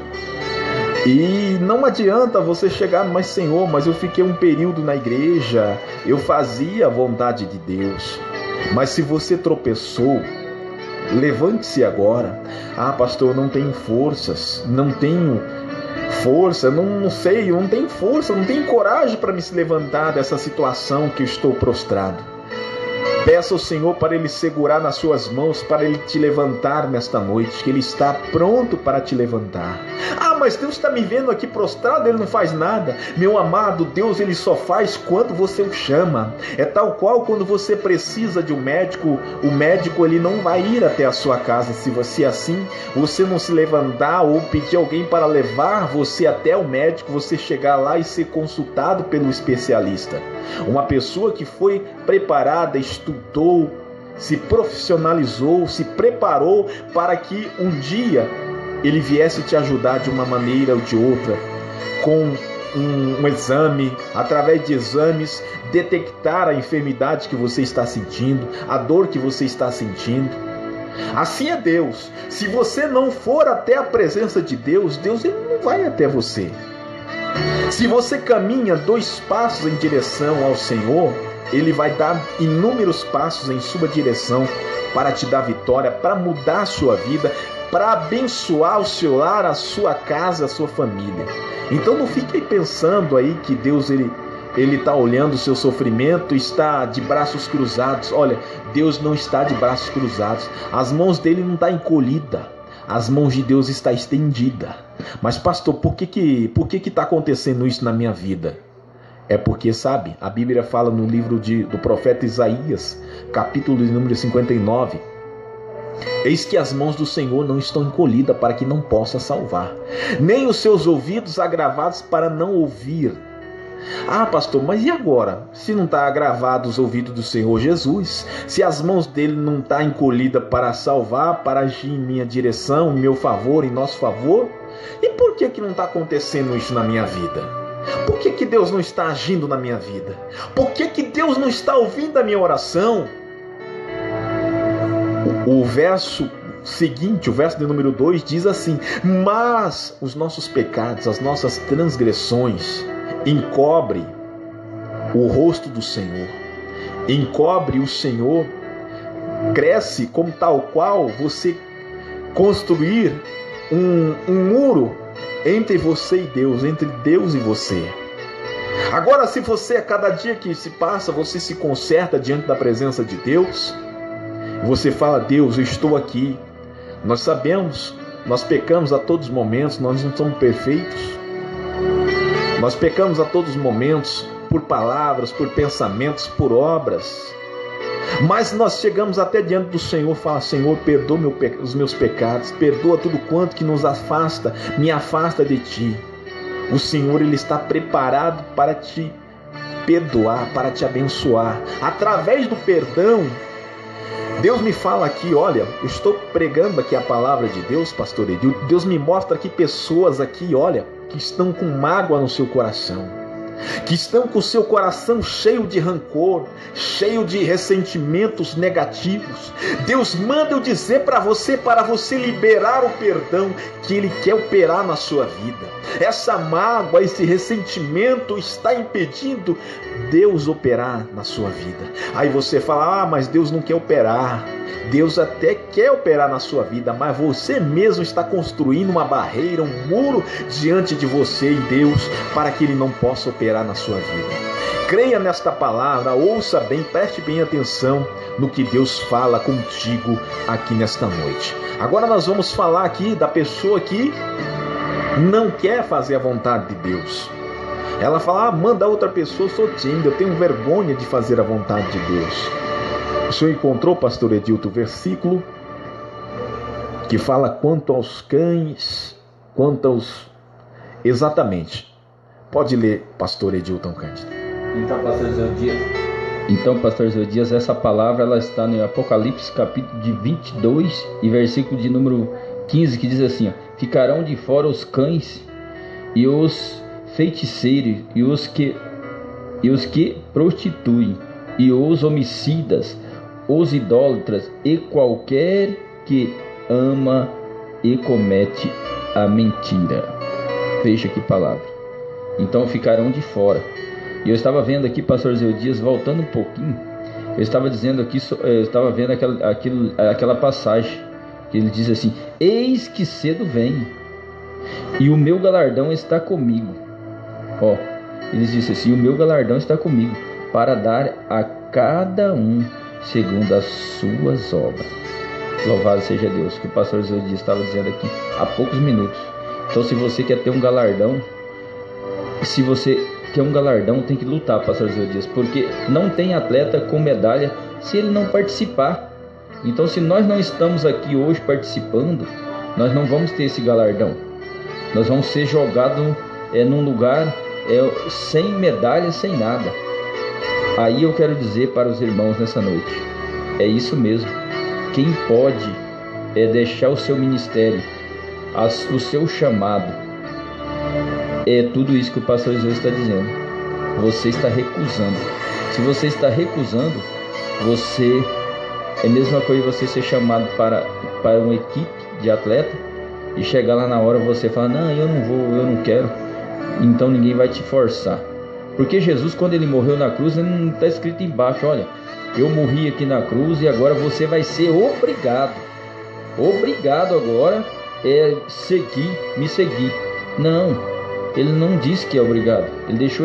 E não adianta você chegar, mas Senhor, mas eu fiquei um período na igreja, eu fazia a vontade de Deus. Mas se você tropeçou, levante-se agora. Pastor, eu não tenho forças, não tenho força, não sei, eu não tenho força, não tenho coragem para me levantar dessa situação que eu estou prostrado. Peça ao Senhor para Ele segurar nas suas mãos, para Ele te levantar nesta noite, que Ele está pronto para te levantar. Mas Deus está me vendo aqui prostrado, Ele não faz nada. Meu amado, Deus, Ele só faz quando você o chama. É tal qual quando você precisa de um médico, o médico ele não vai ir até a sua casa. Se você você não se levantar ou pedir alguém para levar você até o médico, você chegar lá e ser consultado pelo especialista. Uma pessoa que foi preparada, estudou, se profissionalizou, se preparou para que um dia ele viesse te ajudar de uma maneira ou de outra, com um exame, através de exames, detectar a enfermidade que você está sentindo, a dor que você está sentindo. Assim é Deus. Se você não for até a presença de Deus, Deus ele não vai até você. Se você caminha 2 passos em direção ao Senhor, Ele vai dar inúmeros passos em sua direção para te dar vitória, para mudar a sua vida, para abençoar o seu lar, a sua casa, a sua família. Então não fique aí pensando aí que Deus ele está olhando o seu sofrimento e está de braços cruzados. Olha, Deus não está de braços cruzados. As mãos dele não estão encolhidas. As mãos de Deus estão estendidas. Mas pastor, por que está acontecendo isso na minha vida? É porque, sabe, a Bíblia fala no livro do profeta Isaías, capítulo de número 59, eis que as mãos do Senhor não estão encolhidas para que não possa salvar, nem os seus ouvidos agravados para não ouvir. Pastor, mas e agora? Se não está agravado os ouvidos do Senhor Jesus, se as mãos dele não estão encolhidas para salvar, para agir em minha direção, em meu favor, em nosso favor, e por que não está acontecendo isso na minha vida? Por que Deus não está agindo na minha vida? Por que Deus não está ouvindo a minha oração? O verso seguinte, o verso de número 2 diz assim: mas os nossos pecados, as nossas transgressões encobre o rosto do Senhor, encobre o Senhor, cresce como tal qual você construir um muro entre você e Deus, entre Deus e você. Agora, se você, a cada dia que se passa, você se conserta diante da presença de Deus, você fala: Deus, eu estou aqui. Nós sabemos, nós pecamos a todos os momentos, nós não somos perfeitos. Nós pecamos a todos os momentos, por palavras, por pensamentos, por obras. Mas nós chegamos até diante do Senhor e falamos: Senhor, perdoa os meus pecados, perdoa tudo quanto que nos afasta, me afasta de Ti. O Senhor, Ele está preparado para te perdoar, para te abençoar. Através do perdão, Deus me fala aqui, olha, eu estou pregando aqui a palavra de Deus, pastor Edilto. Deus me mostra aqui pessoas aqui, olha, que estão com mágoa no seu coração, que estão com o seu coração cheio de rancor, cheio de ressentimentos negativos. Deus manda eu dizer para você liberar o perdão que Ele quer operar na sua vida. Essa mágoa, esse ressentimento está impedindo Deus operar na sua vida. Aí você fala: mas Deus não quer operar. Deus até quer operar na sua vida, mas você mesmo está construindo uma barreira, um muro diante de você e Deus, para que Ele não possa operar na sua vida. Creia nesta palavra, ouça bem, preste bem atenção no que Deus fala contigo aqui nesta noite. Agora nós vamos falar aqui da pessoa que não quer fazer a vontade de Deus. Ela fala, manda outra pessoa, eu sou tímida, eu tenho vergonha de fazer a vontade de Deus. O senhor encontrou, pastor Edilton, o versículo que fala quanto aos cães, quanto aos... Exatamente. Pode ler, pastor Edilton Cândido. Então, pastor Zeudias, essa palavra ela está no Apocalipse, capítulo de 22 e versículo de número 15, que diz assim, ó, ficarão de fora os cães e os feiticeiros e os que prostituem e os homicidas, os idólatras e qualquer que ama e comete a mentira. Veja que palavra. Então ficarão de fora. E eu estava vendo aqui, pastor Zeudias, voltando um pouquinho, eu estava dizendo aqui, eu estava vendo aquela passagem, que ele diz assim, eis que cedo venho, e o meu galardão está comigo. Ó, ele diz assim, o meu galardão está comigo, para dar a cada um segundo as suas obras. Louvado seja Deus, que o pastor Zeudias estava dizendo aqui há poucos minutos. Então, se você quer ter um galardão, se você quer um galardão, tem que lutar, pastor Zeudias, porque não tem atleta com medalha se ele não participar. Então, se nós não estamos aqui hoje participando, nós não vamos ter esse galardão. Nós vamos ser jogados num lugar sem medalha, sem nada. Aí eu quero dizer para os irmãos nessa noite, é isso mesmo. Quem pode deixar o seu ministério, o seu chamado, é tudo isso que o pastor Jesus está dizendo. Você está recusando. Se você está recusando, você é a mesma coisa você ser chamado para uma equipe de atleta e chegar lá na hora você falar, não, eu não vou, eu não quero. Então ninguém vai te forçar. Porque Jesus, quando ele morreu na cruz, ele não está escrito embaixo, olha, eu morri aqui na cruz e agora você vai ser obrigado. Obrigado agora me seguir. Não. Ele não disse que é obrigado, ele deixou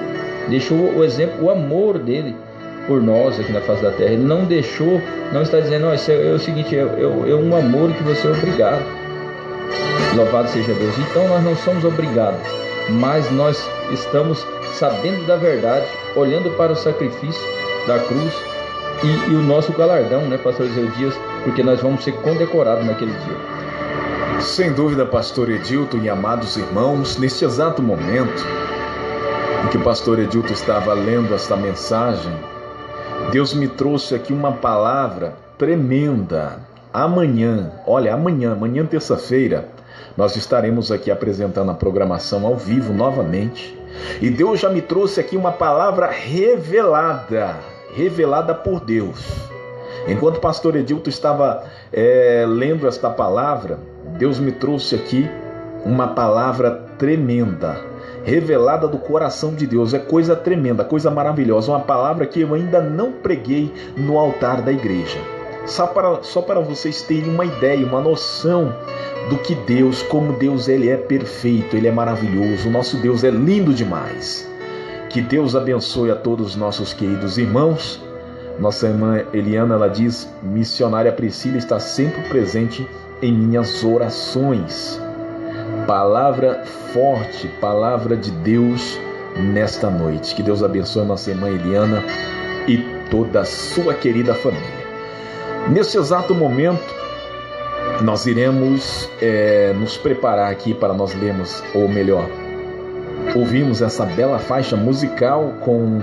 o exemplo, o amor dele por nós aqui na face da terra. Ele não está dizendo, isso é o seguinte, é um amor que você é obrigado. Louvado seja Deus. Então nós não somos obrigados, mas nós estamos sabendo da verdade, olhando para o sacrifício da cruz e o nosso galardão, né, pastor Zeudias, porque nós vamos ser condecorados naquele dia. Sem dúvida, pastor Edilton e amados irmãos, neste exato momento em que o pastor Edilton estava lendo esta mensagem, Deus me trouxe aqui uma palavra tremenda. Amanhã, terça-feira, nós estaremos aqui apresentando a programação ao vivo novamente. E Deus já me trouxe aqui uma palavra revelada por Deus. Enquanto o pastor Edilton estava lendo esta palavra, Deus me trouxe aqui uma palavra tremenda, revelada do coração de Deus. É coisa tremenda, coisa maravilhosa, uma palavra que eu ainda não preguei no altar da igreja. Só para vocês terem uma ideia, uma noção do que Deus, como Deus ele é perfeito, ele é maravilhoso, o nosso Deus é lindo demais. Que Deus abençoe a todos os nossos queridos irmãos. Nossa irmã Eliana, ela diz, missionária Priscila está sempre presente em minhas orações. Palavra forte, palavra de Deus nesta noite. Que Deus abençoe a nossa irmã Eliana e toda a sua querida família. Nesse exato momento, nós iremos nos preparar aqui para nós lermos, ou melhor, ouvimos essa bela faixa musical com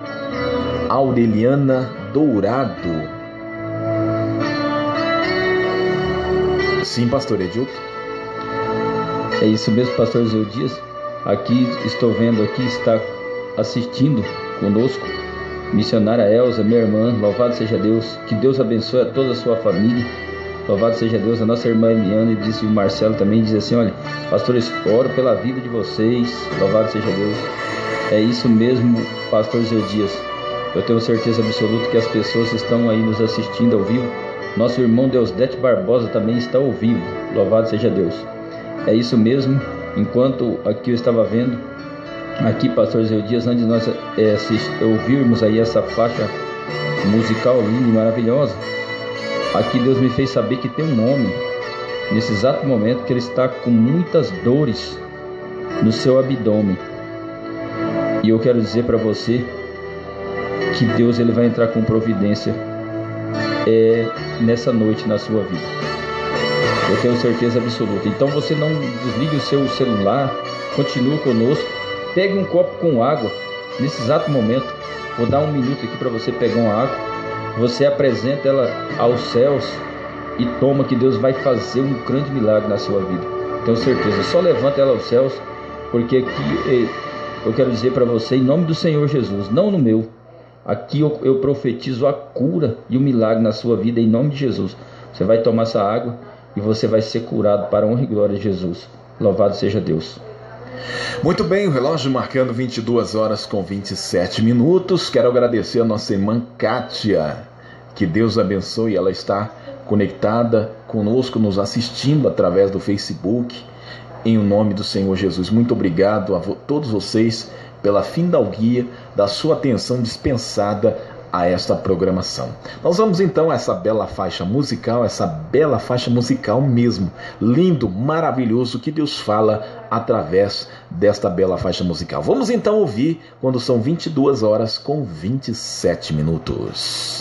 Aureliana Dourado. Sim, pastor Edilton. É isso mesmo, pastor Zeudias. Aqui estou vendo, aqui está assistindo conosco missionária Elza, minha irmã. Louvado seja Deus. Que Deus abençoe a toda a sua família. Louvado seja Deus. A nossa irmã Eliana, e disse o Marcelo também, diz assim, olha, pastores, oro pela vida de vocês. Louvado seja Deus. É isso mesmo, pastor Zeudias. Eu tenho certeza absoluta que as pessoas estão aí nos assistindo ao vivo Nosso irmão Deusdete Barbosa também está ao vivo. Louvado seja Deus. É isso mesmo. Enquanto aqui eu estava vendo, aqui, pastor Zé Dias, antes de nós ouvirmos aí essa faixa musical linda e maravilhosa, aqui Deus me fez saber que tem um homem, nesse exato momento, que ele está com muitas dores no seu abdômen. E eu quero dizer para você que Deus ele vai entrar com providência nessa noite na sua vida. Eu tenho certeza absoluta. Então você não desligue o seu celular, continue conosco, pegue um copo com água nesse exato momento. Vou dar um minuto aqui para você pegar uma água. Você apresenta ela aos céus e toma, que Deus vai fazer um grande milagre na sua vida. Tenho certeza. Só levanta ela aos céus, porque aqui eu quero dizer para você, em nome do Senhor Jesus, não no meu. Aqui eu profetizo a cura e o milagre na sua vida, em nome de Jesus. Você vai tomar essa água e você vai ser curado para a honra e glória de Jesus. Louvado seja Deus. Muito bem, o relógio marcando 22 horas com 27 minutos. Quero agradecer a nossa irmã Kátia. Que Deus abençoe. Ela está conectada conosco, nos assistindo através do Facebook. Em nome do Senhor Jesus. Muito obrigado a todos vocês pela fidalguia da sua atenção dispensada a esta programação. Nós vamos então a essa bela faixa musical mesmo, lindo, maravilhoso, que Deus fala através desta bela faixa musical. Vamos então ouvir quando são 22 horas com 27 minutos.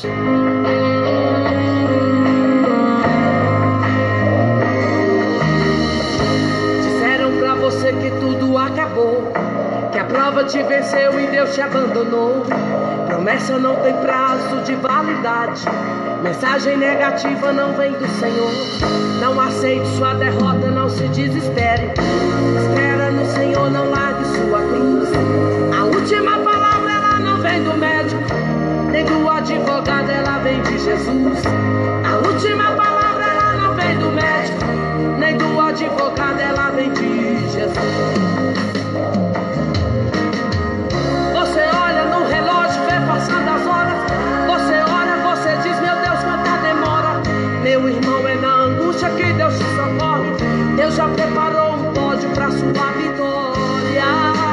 Disseram pra você que tudo acabou, que a prova te venceu e Deus te abandonou. Promessa não tem prazo de validade, mensagem negativa não vem do Senhor. Não aceite sua derrota, não se desespere. Espera no Senhor, não largue sua cruz. A última palavra ela não vem do médico, nem do advogado, ela vem de Jesus. A última palavra ela não vem do médico, nem do advogado, ela vem de Jesus. Você olha no relógio, vê passando as horas. Você ora, você diz, meu Deus, quanta demora. Meu irmão, é na angústia que Deus te socorre. Deus já preparou um pódio pra sua vitória.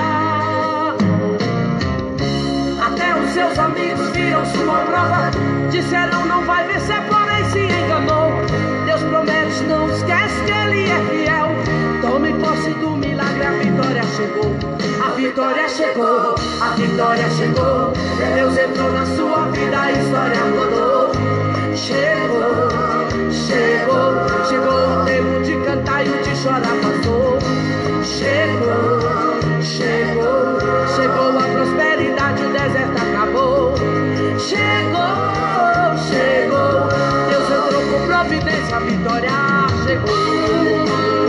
Até os seus amigos viram sua prova, disseram não vai vencer, porém se enganou. Deus promete, não esquece que Ele é fiel. Tome posse do milagre, a vitória chegou. A vitória chegou, a vitória chegou. Deus entrou na sua vida, a história mudou. Chegou, chegou, chegou o tempo de cantar e o de chorar passou. Chegou, chegou, chegou a prosperidade, o deserto acabou. Chegou, chegou, Deus entrou com providência, a vitória chegou.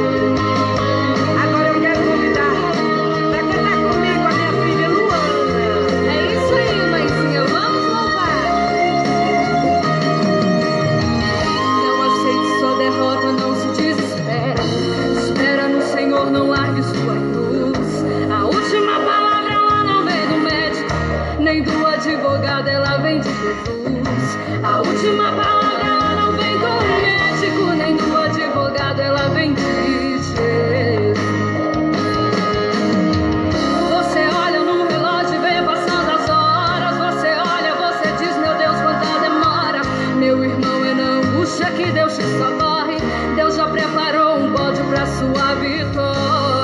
Não largue sua cruz. A última palavra ela não vem do médico, nem do advogado, ela vem de Jesus. A última palavra ela não vem do médico, nem do advogado, ela vem de Jesus. Você olha no relógio e vê passando as horas. Você olha, você diz, meu Deus, quanta demora. Meu irmão, é na angústia que Deus te socorre. Deus já preparou um bode pra sua vitória.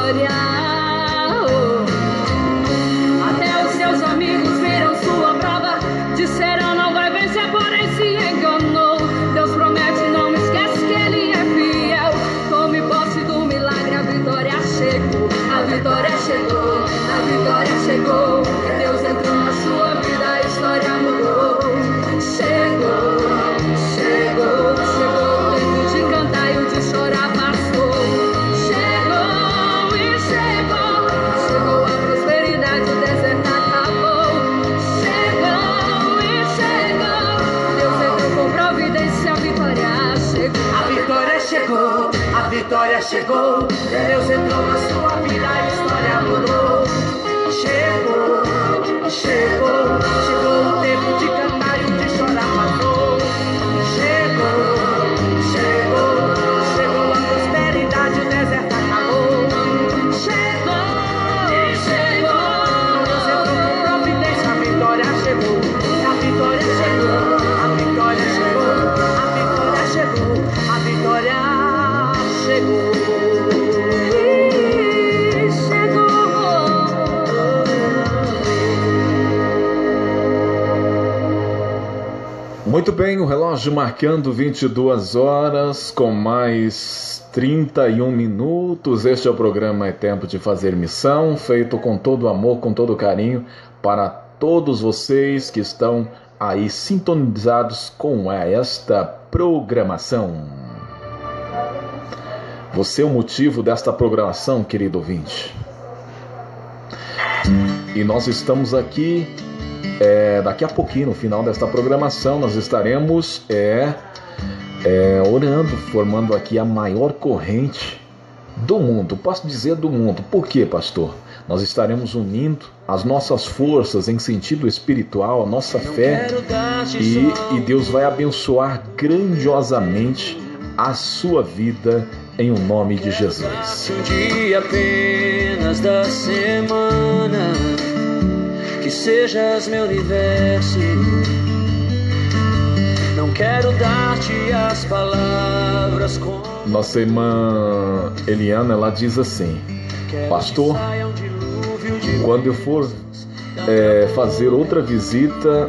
Até os seus amigos viram sua prova, disseram não vai vencer, porém se enganou. Deus promete, não esquece que Ele é fiel. Tome posse do milagre, a vitória chegou. A vitória chegou, a vitória chegou. Deus entrou na sua vida, a história mudou. Chegou, chegou, chegou o tempo de cantar e o de chorar passou. Chegou e chegou, chegou a prosperidade, o deserto acabou. Chegou e chegou, Deus entrou com providência, a vitória chegou. A vitória chegou, a vitória chegou. Deus entrou na sua vida, a história mudou. Chegou, chegou, chegou o tempo de cantar e o de chorar passou. Chegou, Muito bem, o relógio marcando 22 horas com mais 31 minutos. Este é o programa É Tempo de Fazer Missão, feito com todo amor, com todo carinho, para todos vocês que estão aí sintonizados com esta programação. Você é o motivo desta programação, querido ouvinte. E nós estamos aqui, daqui a pouquinho, no final desta programação, nós estaremos orando, formando aqui a maior corrente do mundo. Posso dizer do mundo. Por quê, pastor? Nós estaremos unindo as nossas forças em sentido espiritual, a nossa fé, e Deus vai abençoar grandiosamente a sua vida em o nome de Jesus. Um dia apenas da semana, que sejas meu universo. Não quero dar-te as palavras como... Nossa irmã Eliana, ela diz assim: pastor, quando eu for fazer outra visita,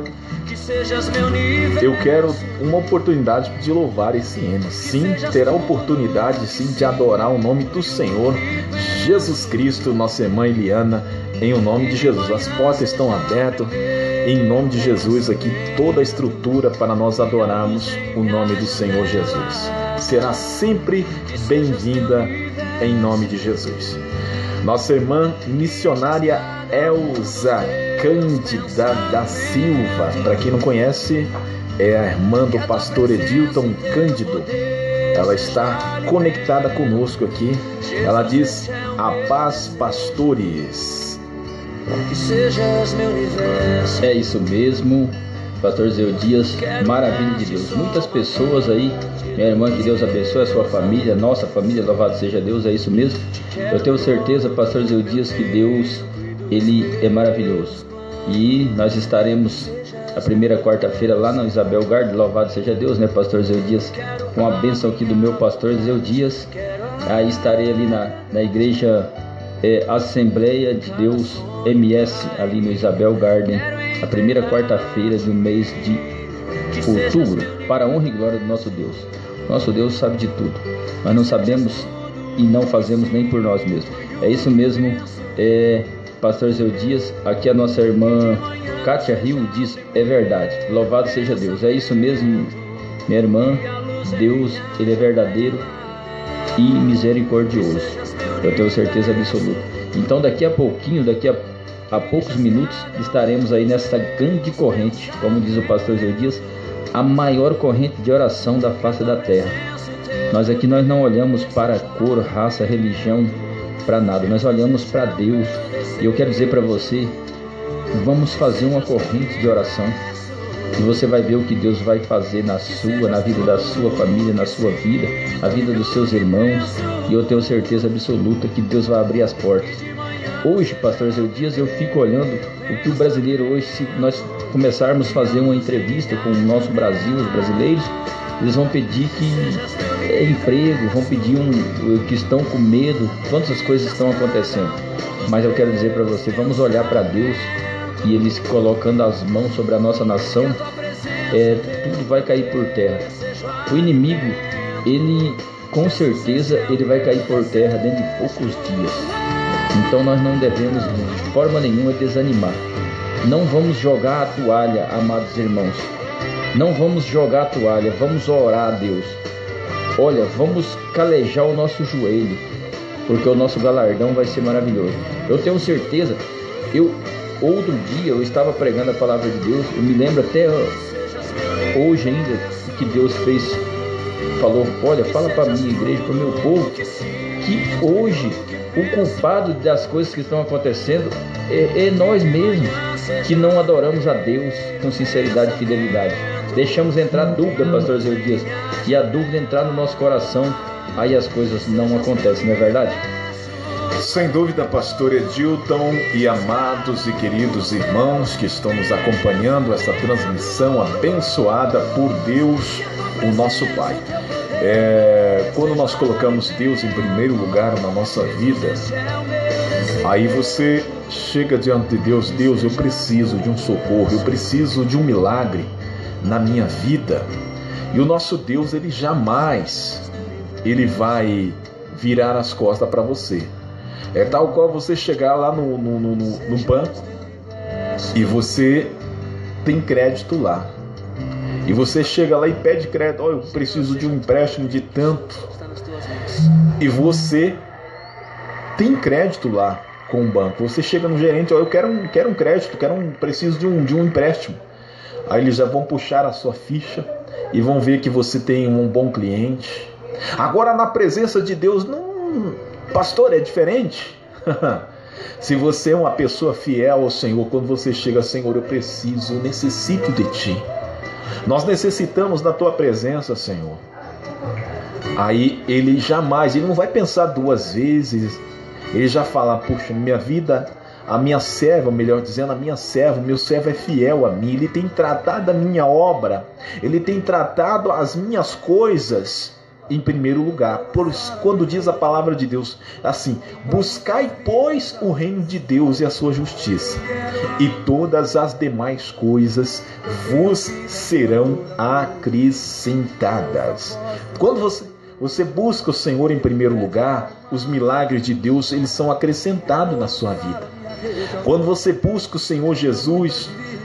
eu quero uma oportunidade de louvar esse hino. Sim, terá oportunidade sim de adorar o nome do Senhor Jesus Cristo. Nossa irmã Eliana, em o nome de Jesus, as portas estão abertas. Em nome de Jesus, aqui toda a estrutura para nós adorarmos o nome do Senhor Jesus será sempre bem-vinda em nome de Jesus. Nossa irmã missionária Elza Cândida da Silva, para quem não conhece, é a irmã do pastor Edilton Cândido. Ela está conectada conosco aqui. Ela diz: a paz, pastores. Que sejas meu universo. É isso mesmo, pastor Zeu Dias, maravilha de Deus. Muitas pessoas aí, minha irmã, que Deus abençoe a sua família, nossa família, louvado seja Deus, é isso mesmo. Eu tenho certeza, pastor Zeu Dias, que Deus, Ele é maravilhoso. E nós estaremos a primeira quarta-feira lá na Isabel Garden, louvado seja Deus, né, pastor Zeu Dias, com a bênção aqui do meu pastor Zeu Dias. Aí estarei ali na igreja Assembleia de Deus MS, ali no Isabel Garden, a primeira quarta-feira do mês de outubro, para a honra e glória do nosso Deus. Nosso Deus sabe de tudo, mas não sabemos e não fazemos nem por nós mesmos. É isso mesmo, pastor Zeu Dias. Aqui a nossa irmã Kátia Rio diz: é verdade, louvado seja Deus. É isso mesmo, minha irmã. Deus, Ele é verdadeiro e misericordioso, eu tenho certeza absoluta. Então daqui a pouquinho, daqui a poucos minutos, estaremos aí nessa grande corrente, como diz o pastor Zeu Dias, a maior corrente de oração da face da terra. Nós aqui não olhamos para cor, raça, religião, para nada, nós olhamos para Deus. E eu quero dizer para você, vamos fazer uma corrente de oração, e você vai ver o que Deus vai fazer na vida da sua família, na sua vida, a vida dos seus irmãos, e eu tenho certeza absoluta que Deus vai abrir as portas. Hoje, pastor Zeu Dias, eu fico olhando o que o brasileiro hoje, se nós começarmos a fazer uma entrevista com o nosso Brasil, os brasileiros, eles vão pedir emprego, vão pedir que estão com medo, quantas coisas estão acontecendo. Mas eu quero dizer para você, vamos olhar para Deus, e eles colocando as mãos sobre a nossa nação, tudo vai cair por terra. O inimigo, ele com certeza ele vai cair por terra dentro de poucos dias. Então nós não devemos de forma nenhuma desanimar. Não vamos jogar a toalha, amados irmãos. Não vamos jogar a toalha, vamos orar a Deus. Olha, vamos calejar o nosso joelho, porque o nosso galardão vai ser maravilhoso. Eu tenho certeza, outro dia eu estava pregando a palavra de Deus, eu me lembro até hoje ainda que Deus falou: olha, fala para a minha igreja, para o meu povo, que hoje o culpado das coisas que estão acontecendo é nós mesmos, que não adoramos a Deus com sinceridade e fidelidade. Deixamos entrar dúvida, pastor Zeu Dias, e a dúvida entrar no nosso coração, aí as coisas não acontecem, não é verdade? Sem dúvida, pastor Edilton e amados e queridos irmãos que estão nos acompanhando essa transmissão abençoada por Deus, o nosso Pai. Quando nós colocamos Deus em primeiro lugar na nossa vida, aí você chega diante de Deus: Deus, eu preciso de um socorro, eu preciso de um milagre, na minha vida. E o nosso Deus, ele jamais vai virar as costas para você. É tal qual você chegar lá no banco e você tem crédito lá. E você chega lá e pede crédito. Eu preciso de um empréstimo de tanto. E você tem crédito lá com o banco. Você chega no gerente, eu quero um crédito, preciso de um empréstimo. Aí eles já vão puxar a sua ficha e vão ver que você tem um bom cliente. Agora, na presença de Deus, não, pastor, é diferente. Se você é uma pessoa fiel ao Senhor, quando você chega, Senhor, eu necessito de Ti. Nós necessitamos da Tua presença, Senhor. Aí ele não vai pensar duas vezes. Ele já fala, puxa, minha vida, a minha serva, melhor dizendo, meu servo é fiel a mim. Ele tem tratado a minha obra, ele tem tratado as minhas coisas em primeiro lugar. Pois quando diz a palavra de Deus assim, buscai, pois, o reino de Deus e a sua justiça, e todas as demais coisas vos serão acrescentadas. Quando você busca o Senhor em primeiro lugar, os milagres de Deus, eles são acrescentados na sua vida. Quando você busca o Senhor Jesus,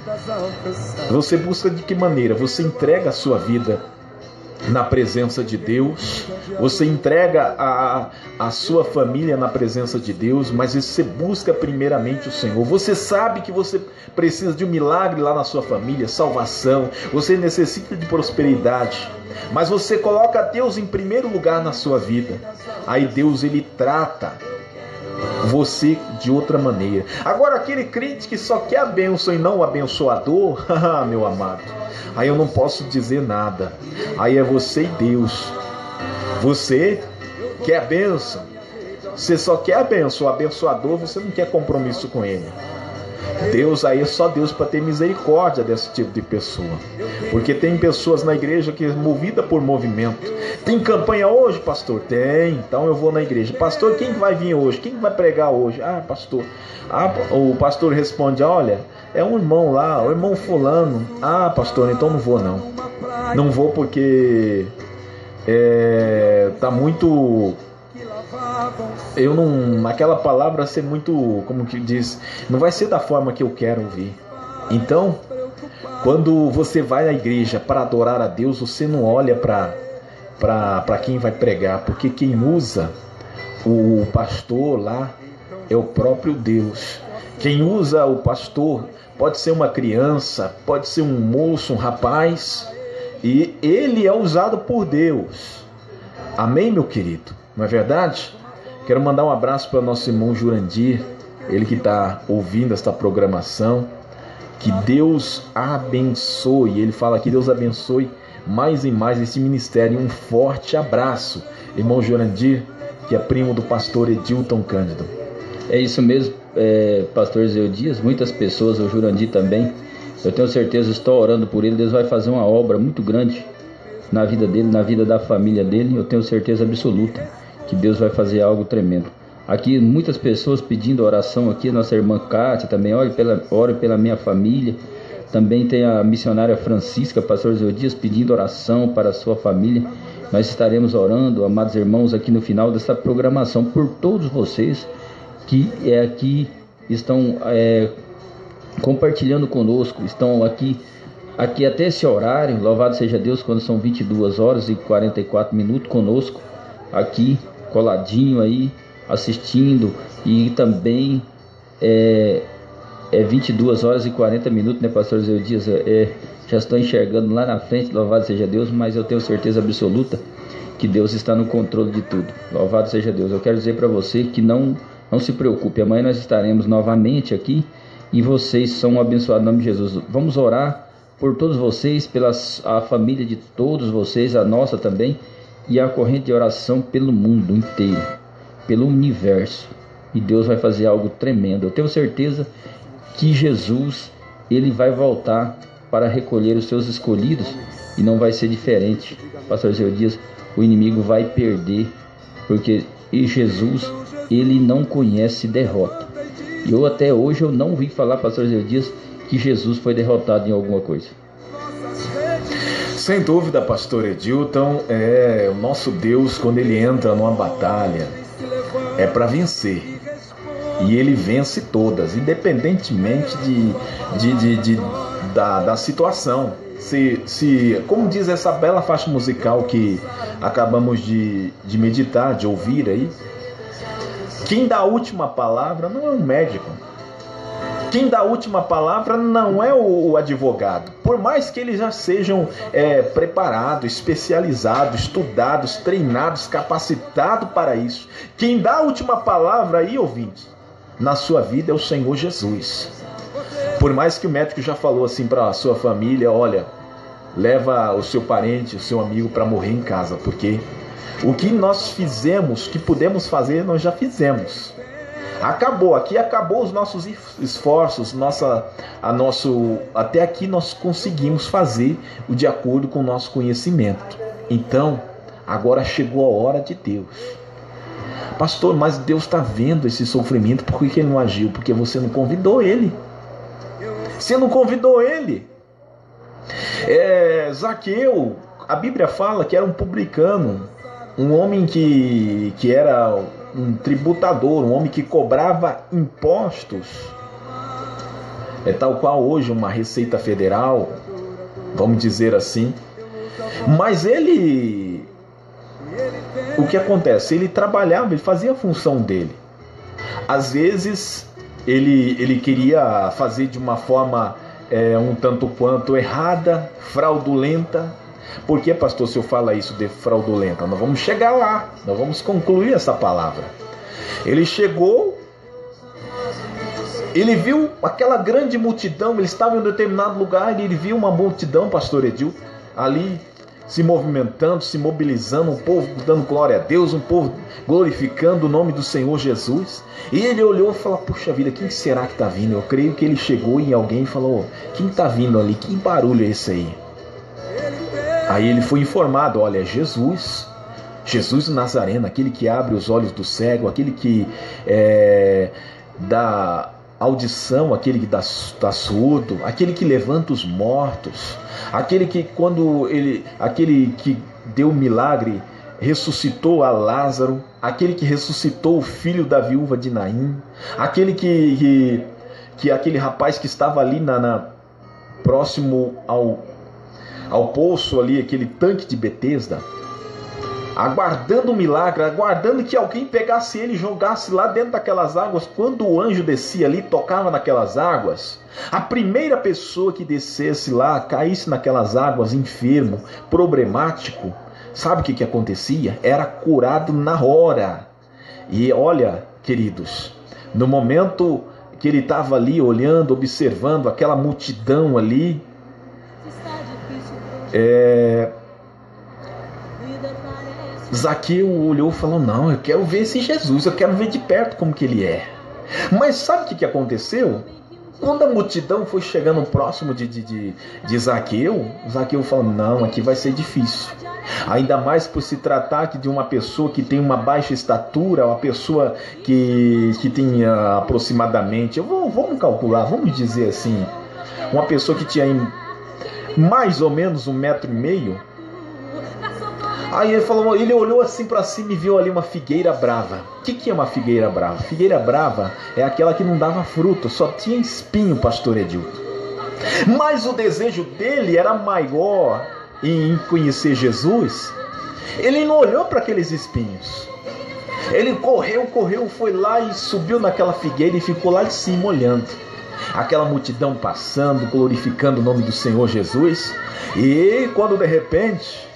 você busca de que maneira? Você entrega a sua vida na presença de Deus, você entrega a sua família na presença de Deus, mas você busca primeiramente o Senhor. Você sabe que você precisa de um milagre lá na sua família, salvação, você necessita de prosperidade, mas você coloca Deus em primeiro lugar na sua vida. Aí Deus, ele trata você de outra maneira. Agora, aquele crente que só quer a bênção e não o abençoador, meu amado, aí eu não posso dizer nada. Aí é você e Deus. Você quer a bênção, você só quer a bênção. O abençoador, você não quer compromisso com ele. Deus, aí é só Deus para ter misericórdia desse tipo de pessoa. Porque tem pessoas na igreja que é movida por movimento. Tem campanha hoje, pastor? Tem, então eu vou na igreja. Pastor, quem vai vir hoje? Quem vai pregar hoje? Pastor. O pastor responde, olha, é um irmão lá, o irmão fulano. Pastor, então não vou não. Não vou porque tá muito... aquela palavra ser muito, como que diz, não vai ser da forma que eu quero ouvir. Então, quando você vai na igreja para adorar a Deus, você não olha para quem vai pregar, porque quem usa o pastor lá é o próprio Deus. Quem usa o pastor pode ser uma criança, pode ser um moço, um rapaz, e ele é usado por Deus. Amém, meu querido? Não é verdade? Quero mandar um abraço para nosso irmão Jurandir, ele que está ouvindo esta programação. Que Deus abençoe. Ele fala que Deus abençoe mais e mais esse ministério. Um forte abraço, irmão Jurandir, que é primo do pastor Edilton Cândido. É isso mesmo, pastor Zé Dias. Muitas pessoas, o Jurandir também, eu tenho certeza, estou orando por ele. Deus vai fazer uma obra muito grande na vida dele, na vida da família dele. Eu tenho certeza absoluta que Deus vai fazer algo tremendo. Aqui muitas pessoas pedindo oração aqui, nossa irmã Kátia também, ore pela minha família. Também tem a missionária Francisca, pastor Zé Dias, pedindo oração para a sua família. Nós estaremos orando, amados irmãos, aqui no final dessa programação, por todos vocês que aqui estão compartilhando conosco, estão aqui até esse horário, louvado seja Deus, quando são 22 horas e 44 minutos conosco, aqui coladinho aí, assistindo. E também 22 horas e 40 minutos, né, pastor Zé Dias? Já estou enxergando lá na frente, louvado seja Deus, mas eu tenho certeza absoluta que Deus está no controle de tudo. Louvado seja Deus. Eu quero dizer para você que não se preocupe, amanhã nós estaremos novamente aqui e vocês são abençoados em nome de Jesus. Vamos orar por todos vocês, pela a família de todos vocês, a nossa também, e a corrente de oração pelo mundo inteiro, pelo universo. E Deus vai fazer algo tremendo. Eu tenho certeza que Jesus, ele vai voltar para recolher os seus escolhidos, e não vai ser diferente. Pastor Zé Dias, o inimigo vai perder, porque Jesus, ele não conhece derrota. E eu até hoje eu não vi falar, pastor Zé Dias, que Jesus foi derrotado em alguma coisa. Sem dúvida, pastor Edilton, o nosso Deus, quando ele entra numa batalha, é para vencer. E ele vence todas, independentemente da situação. Como diz essa bela faixa musical que acabamos de meditar, de ouvir aí, quem dá a última palavra não é um médico. Quem dá a última palavra não é o advogado. Por mais que eles já sejam preparados, especializados, estudados, treinados, capacitados para isso. Quem dá a última palavra aí, ouvinte, na sua vida é o Senhor Jesus. Por mais que o médico já falou assim para a sua família, olha, leva o seu parente, o seu amigo para morrer em casa, porque o que nós fizemos, que pudemos fazer, nós já fizemos. Acabou os nossos esforços, até aqui nós conseguimos fazer o de acordo com o nosso conhecimento. Então, agora chegou a hora de Deus. Pastor, mas Deus está vendo esse sofrimento, por que ele não agiu? Porque você não convidou ele. Você não convidou ele. Zaqueu, a Bíblia fala que era um publicano, um homem que era um tributador, um homem que cobrava impostos, tal qual hoje uma Receita Federal, vamos dizer assim. Mas o que acontece? Ele trabalhava, ele fazia a função dele. Às vezes ele queria fazer de uma forma um tanto quanto errada, fraudulenta. Por que, pastor, se eu falar isso de fraudulenta? Nós vamos chegar lá, nós vamos concluir essa palavra. Ele chegou, ele viu aquela grande multidão, ele estava em um determinado lugar e ele viu uma multidão, pastor Edil, ali se movimentando, se mobilizando, um povo dando glória a Deus, um povo glorificando o nome do Senhor Jesus. E ele olhou e falou, puxa vida, quem será que está vindo? Eu creio que ele chegou em alguém e falou, quem está vindo ali? Que barulho é esse aí? Aí ele foi informado, olha, Jesus Nazareno, aquele que abre os olhos do cego, aquele que dá audição, aquele que dá surdo, aquele que levanta os mortos, aquele que aquele que deu milagre, ressuscitou a Lázaro, aquele que ressuscitou o filho da viúva de Naim, aquele que aquele rapaz que estava ali próximo ao poço ali, aquele tanque de Betesda, aguardando o milagre, aguardando que alguém pegasse ele e jogasse lá dentro daquelas águas. Quando o anjo descia ali, tocava naquelas águas, a primeira pessoa que descesse lá, caísse naquelas águas, enfermo, problemático, sabe o que acontecia? Era curado na hora. E olha, queridos, no momento que ele estava ali olhando, observando aquela multidão ali, Zaqueu olhou e falou, não, eu quero ver esse Jesus, eu quero ver de perto como que ele é. Mas sabe o que aconteceu? Quando a multidão foi chegando próximo de Zaqueu, Zaqueu falou, não, aqui vai ser difícil. Ainda mais por se tratar de uma pessoa que tem uma baixa estatura, uma pessoa que tem aproximadamente, vamos calcular, vamos dizer assim, uma pessoa que tinha mais ou menos 1,5 metros. Aí ele olhou assim para cima e viu ali uma figueira brava. O que é uma figueira brava? Figueira brava é aquela que não dava fruto, só tinha espinho, pastor Edilton. Mas o desejo dele era maior em conhecer Jesus. Ele não olhou para aqueles espinhos. Ele correu, foi lá e subiu naquela figueira e ficou lá de cima olhando aquela multidão passando, glorificando o nome do Senhor Jesus. E quando de repente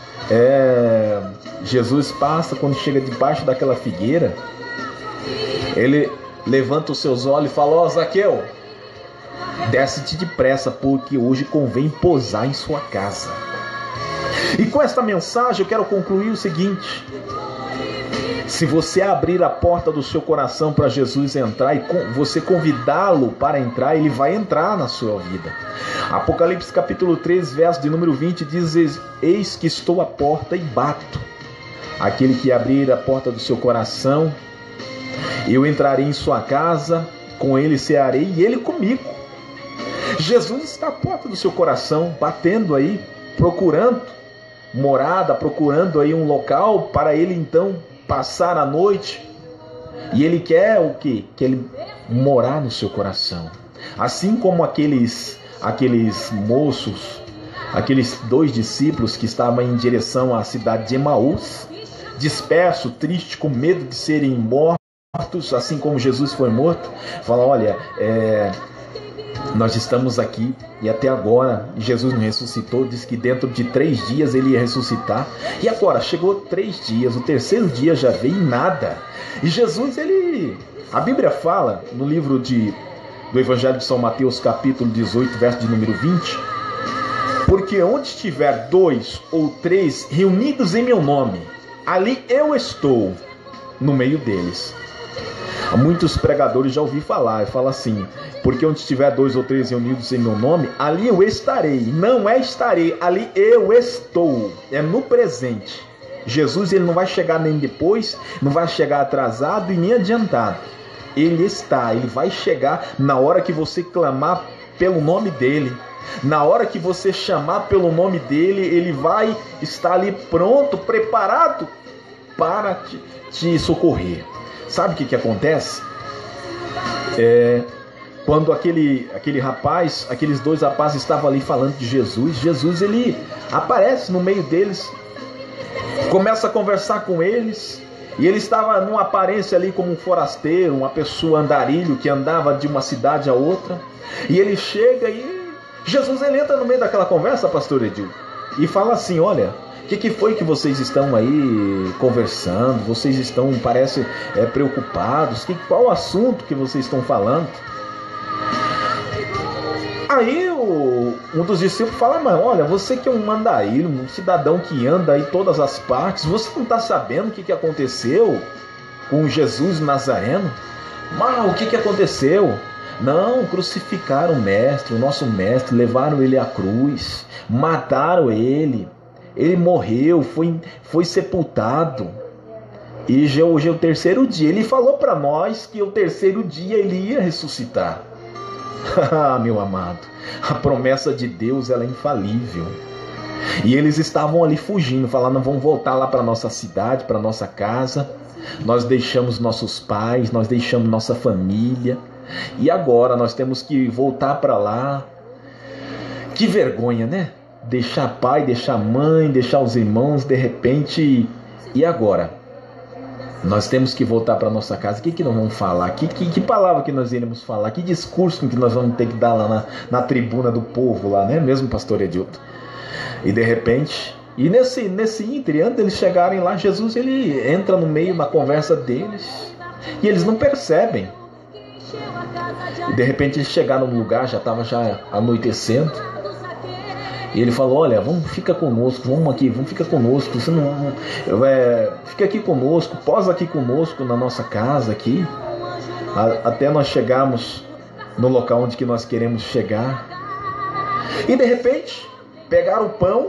Jesus passa, quando chega debaixo daquela figueira, ele levanta os seus olhos e fala, ó, Zaqueu, desce-te depressa, porque hoje convém pousar em sua casa. E com esta mensagem eu quero concluir o seguinte: se você abrir a porta do seu coração para Jesus entrar e você convidá-lo para entrar, ele vai entrar na sua vida. Apocalipse capítulo 3, verso de número 20 diz, eis que estou à porta e bato. Aquele que abrir a porta do seu coração, eu entrarei em sua casa, com ele cearei e ele comigo. Jesus está à porta do seu coração, batendo aí. procurando morada, procurando aí um local para ele então passar a noite. E ele quer o quê? Que ele morar no seu coração. Assim como aqueles moços, aqueles 2 discípulos que estavam em direção à cidade de Emaús, disperso, triste, com medo de serem mortos, assim como Jesus foi morto, falam, olha, nós estamos aqui e até agora Jesus não ressuscitou, diz que dentro de 3 dias ele ia ressuscitar, e agora chegou 3 dias, o 3º dia já veio e nada. E Jesus, a Bíblia fala no livro do Evangelho de São Mateus, capítulo 18, verso de número 20, porque onde estiver 2 ou 3 reunidos em meu nome, ali eu estou no meio deles. Muitos pregadores já ouvi falar, e fala assim, porque onde estiver 2 ou 3 reunidos em meu nome, ali eu estarei. Não é estarei, ali eu estou. É no presente. Jesus, ele não vai chegar nem depois, não vai chegar atrasado e nem adiantado. Ele está, ele vai chegar na hora que você clamar pelo nome dele. Na hora que você chamar pelo nome dele, ele vai estar ali pronto, preparado para te socorrer. Sabe o que acontece? Quando aquele rapaz, aqueles 2 rapazes estavam ali falando de Jesus, Jesus ele aparece no meio deles, começa a conversar com eles, e ele estava numa aparência ali como um forasteiro, uma pessoa andarilho que andava de uma cidade a outra, e ele chega e Jesus ele entra no meio daquela conversa, pastor Edil, e fala assim, olha, o que foi que vocês estão aí conversando? Vocês estão, parece, preocupados? Qual o assunto que vocês estão falando? Aí um dos discípulos fala, mas olha, você que é um mandaíno, um cidadão que anda aí todas as partes, você não está sabendo o que aconteceu com Jesus Nazareno? Mas o que aconteceu? Não, crucificaram o mestre, o nosso mestre, levaram ele à cruz, mataram ele. Ele morreu, foi sepultado. E hoje é o 3º dia. Ele falou para nós que o 3º dia ele ia ressuscitar. Meu amado, a promessa de Deus ela é infalível. E eles estavam ali fugindo, falando, vamos voltar lá para nossa cidade, para nossa casa. Nós deixamos nossos pais, nós deixamos nossa família. E agora nós temos que voltar para lá. Que vergonha, né? Deixar pai, deixar mãe, deixar os irmãos, de repente. E agora? Nós temos que voltar para nossa casa. O que nós vamos falar? Que palavra que nós iremos falar? Que discurso que nós vamos ter que dar lá na tribuna do povo lá, né? Mesmo pastor Edilton. E de repente, e nesse ínterim, antes deles chegarem lá, Jesus ele entra no meio na conversa deles e eles não percebem. E de repente eles chegaram no lugar, já estava anoitecendo. E ele falou, olha, fica conosco, fica conosco, você não, fica aqui conosco, posa aqui conosco na nossa casa aqui, até nós chegarmos no local onde que nós queremos chegar. E de repente, pegaram o pão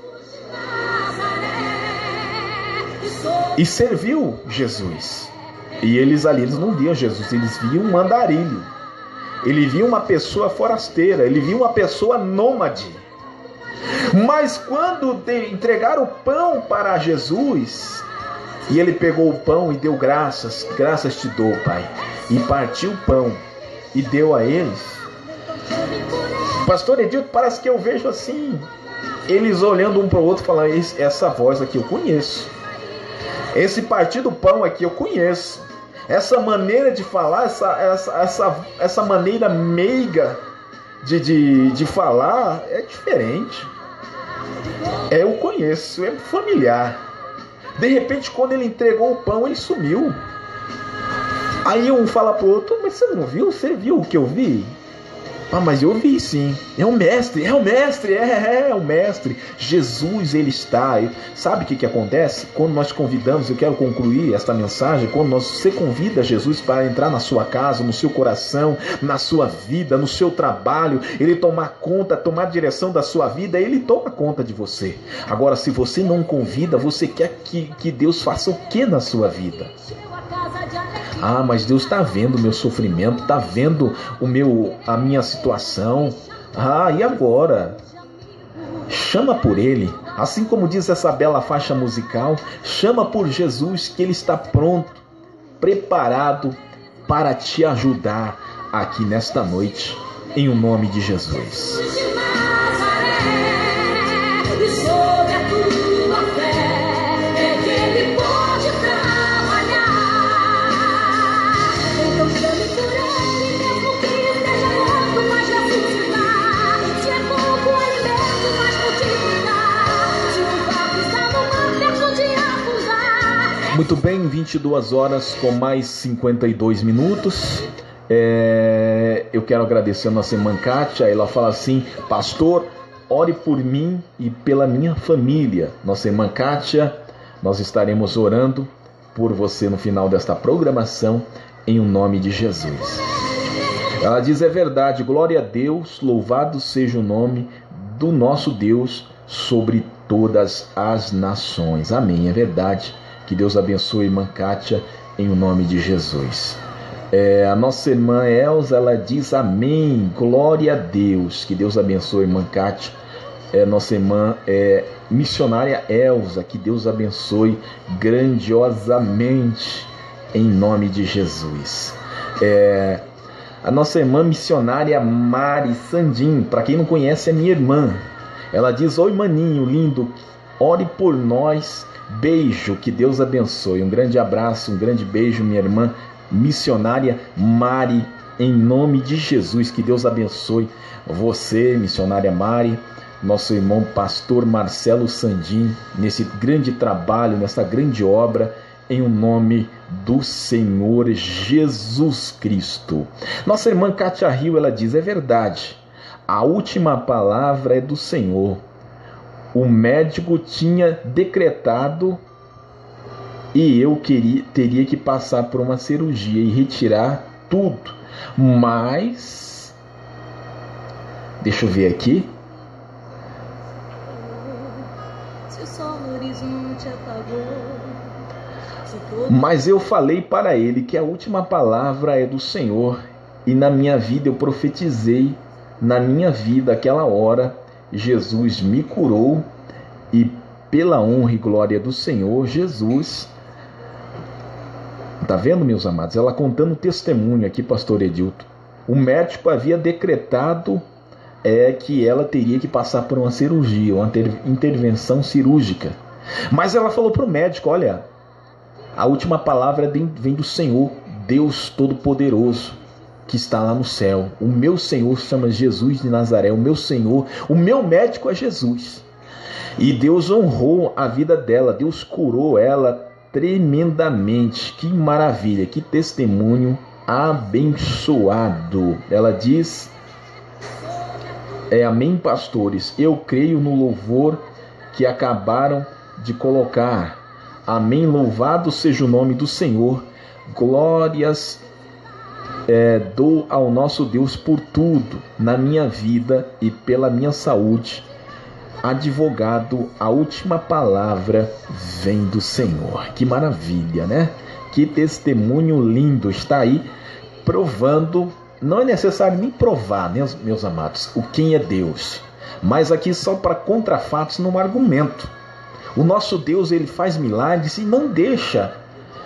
e serviu Jesus. E eles não viam Jesus, eles viam um andarilho, ele viu uma pessoa forasteira, ele viu uma pessoa nômade. Mas quando entregaram o pão para Jesus, e ele pegou o pão e deu graças te dou, Pai, e partiu o pão e deu a eles. Pastor Edilton, parece que eu vejo assim, eles olhando um para o outro, falando, essa voz aqui eu conheço, esse partir do pão aqui eu conheço, essa maneira de falar, essa maneira meiga de falar é diferente. Eu conheço, é familiar. De repente, quando ele entregou o pão, ele sumiu. Aí um fala pro outro, mas você não viu? Você viu o que eu vi? Ah, mas eu vi sim. É o mestre. Jesus, ele está. Sabe o que acontece? Quando nós convidamos, eu quero concluir esta mensagem, quando você convida Jesus para entrar na sua casa, no seu coração, na sua vida, no seu trabalho, ele tomar direção da sua vida, ele toma conta de você. Agora, se você não convida, você quer que Deus faça o que na sua vida? Ah, mas Deus está vendo o meu sofrimento, está vendo a minha situação. Ah, e agora? chama por Ele, assim como diz essa bela faixa musical, chama por Jesus, que Ele está pronto, preparado para te ajudar aqui nesta noite, em o nome de Jesus. Muito bem, 22 horas com mais 52 minutos. Eu quero agradecer a nossa irmã Kátia. Ela fala assim: pastor, ore por mim e pela minha família. Nossa irmã Kátia, nós estaremos orando por você no final desta programação, em o nome de Jesus. Ela diz: é verdade, glória a Deus, louvado seja o nome do nosso Deus sobre todas as nações. Amém, é verdade. Que Deus abençoe a irmã Kátia, em o nome de Jesus. A nossa irmã Elza, ela diz amém, glória a Deus. Que Deus abençoe a irmã Kátia. Nossa irmã missionária Elza, que Deus abençoe grandiosamente, em nome de Jesus. A nossa irmã missionária Mari Sandim, para quem não conhece, é minha irmã. Ela diz: oi maninho lindo, ore por nós. Beijo, que Deus abençoe. Um grande abraço, um grande beijo, minha irmã missionária Mari, em nome de Jesus. Que Deus abençoe você, missionária Mari, nosso irmão pastor Marcelo Sandim, nesse grande trabalho, nessa grande obra, em o nome do Senhor Jesus Cristo. Nossa irmã Kátia Rio, ela diz: é verdade, a última palavra é do Senhor. O médico tinha decretado e eu teria que passar por uma cirurgia e retirar tudo. Mas, deixa eu ver aqui. Mas eu falei para ele que a última palavra é do Senhor. E na minha vida eu profetizei, na minha vida aquela hora, Jesus me curou, e pela honra e glória do Senhor Jesus. Tá vendo, meus amados? Ela contando o testemunho aqui, pastor Edilton. O médico havia decretado que ela teria que passar por uma cirurgia, uma intervenção cirúrgica. Mas ela falou para o médico: olha, a última palavra vem do Senhor, Deus Todo-Poderoso, que está lá no céu. O meu Senhor se chama Jesus de Nazaré. O meu Senhor, o meu médico é Jesus. E Deus honrou a vida dela. Deus curou ela tremendamente. Que maravilha, que testemunho abençoado. Ela diz: amém, pastores. Eu creio no louvor que acabaram de colocar. Amém, louvado seja o nome do Senhor. Glórias dou ao nosso Deus por tudo na minha vida e pela minha saúde. Advogado, a última palavra vem do Senhor. Que maravilha, né? Que testemunho lindo. Está aí provando. Não é necessário nem provar, né, meus amados, o quem é Deus. Mas aqui só para contrafatos, num argumento. O nosso Deus, ele faz milagres e não deixa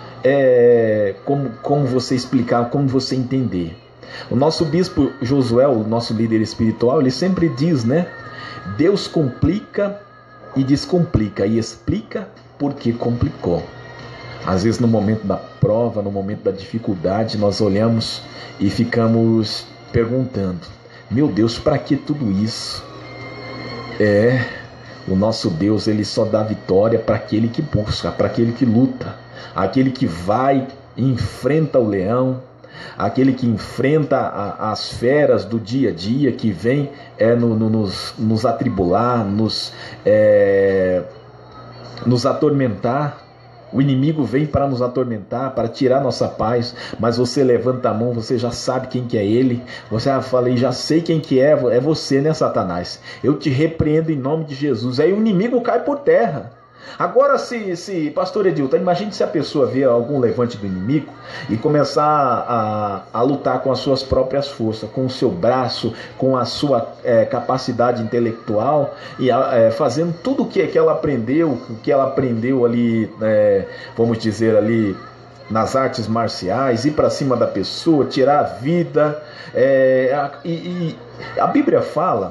como você explicar, como você entender. O nosso bispo Josué, o nosso líder espiritual, ele sempre diz, né? Deus complica e descomplica e explica porque complicou. Às vezes no momento da prova, no momento da dificuldade, nós olhamos e ficamos perguntando: meu Deus, para que tudo isso? O nosso Deus, ele só dá vitória para aquele que busca, para aquele que luta, aquele que vai e enfrenta o leão, aquele que enfrenta as feras do dia a dia, que vem nos atribular, nos atormentar. O inimigo vem para nos atormentar, para tirar nossa paz, mas você levanta a mão, você já sabe quem que é ele. Você fala: já sei quem que é você, né, Satanás? Eu te repreendo em nome de Jesus. Aí o inimigo cai por terra. Agora, pastor Edilton, imagine se a pessoa vê algum levante do inimigo e começar a lutar com as suas próprias forças, com o seu braço, com a sua capacidade intelectual, e fazendo tudo o que ela aprendeu ali, vamos dizer ali, nas artes marciais, ir para cima da pessoa, tirar a vida. E a Bíblia fala,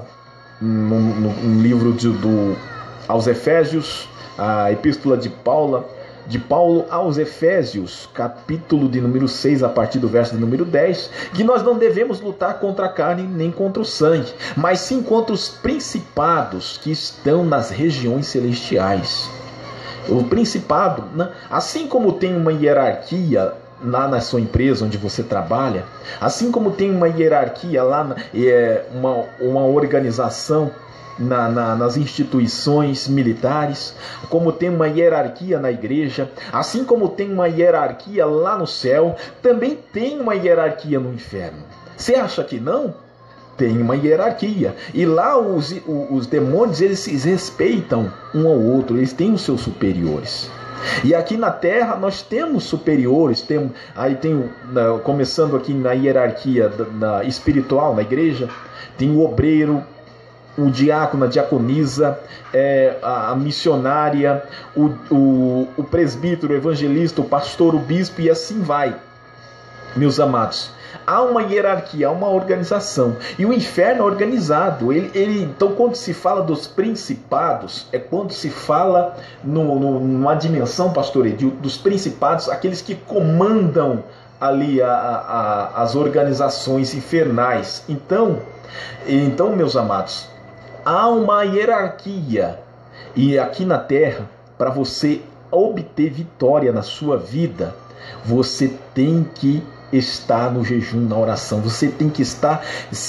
no livro aos Efésios, a epístola de Paulo aos Efésios, capítulo de número 6, a partir do verso de número 10, que nós não devemos lutar contra a carne nem contra o sangue, mas sim contra os principados que estão nas regiões celestiais. O principado, né? Assim como tem uma hierarquia lá na sua empresa onde você trabalha, assim como tem uma hierarquia lá, uma organização nas instituições militares, como tem uma hierarquia na igreja, assim como tem uma hierarquia lá no céu, também tem uma hierarquia no inferno. Você acha que não? Tem uma hierarquia. E lá os demônios, eles se respeitam um ao outro, eles têm os seus superiores. E aqui na terra nós temos superiores, começando aqui na hierarquia espiritual, na igreja, tem o obreiro, o diácono, a diaconisa, a missionária, o presbítero, o evangelista, o pastor, o bispo, e assim vai. Meus amados, há uma hierarquia, há uma organização, e o inferno é organizado. Então, quando se fala dos principados, é quando se fala numa dimensão, pastor Edilton, dos principados, aqueles que comandam ali as organizações infernais. Então, meus amados, há uma hierarquia, e aqui na terra, para você obter vitória na sua vida, você tem que estar no jejum, na oração, você tem que estar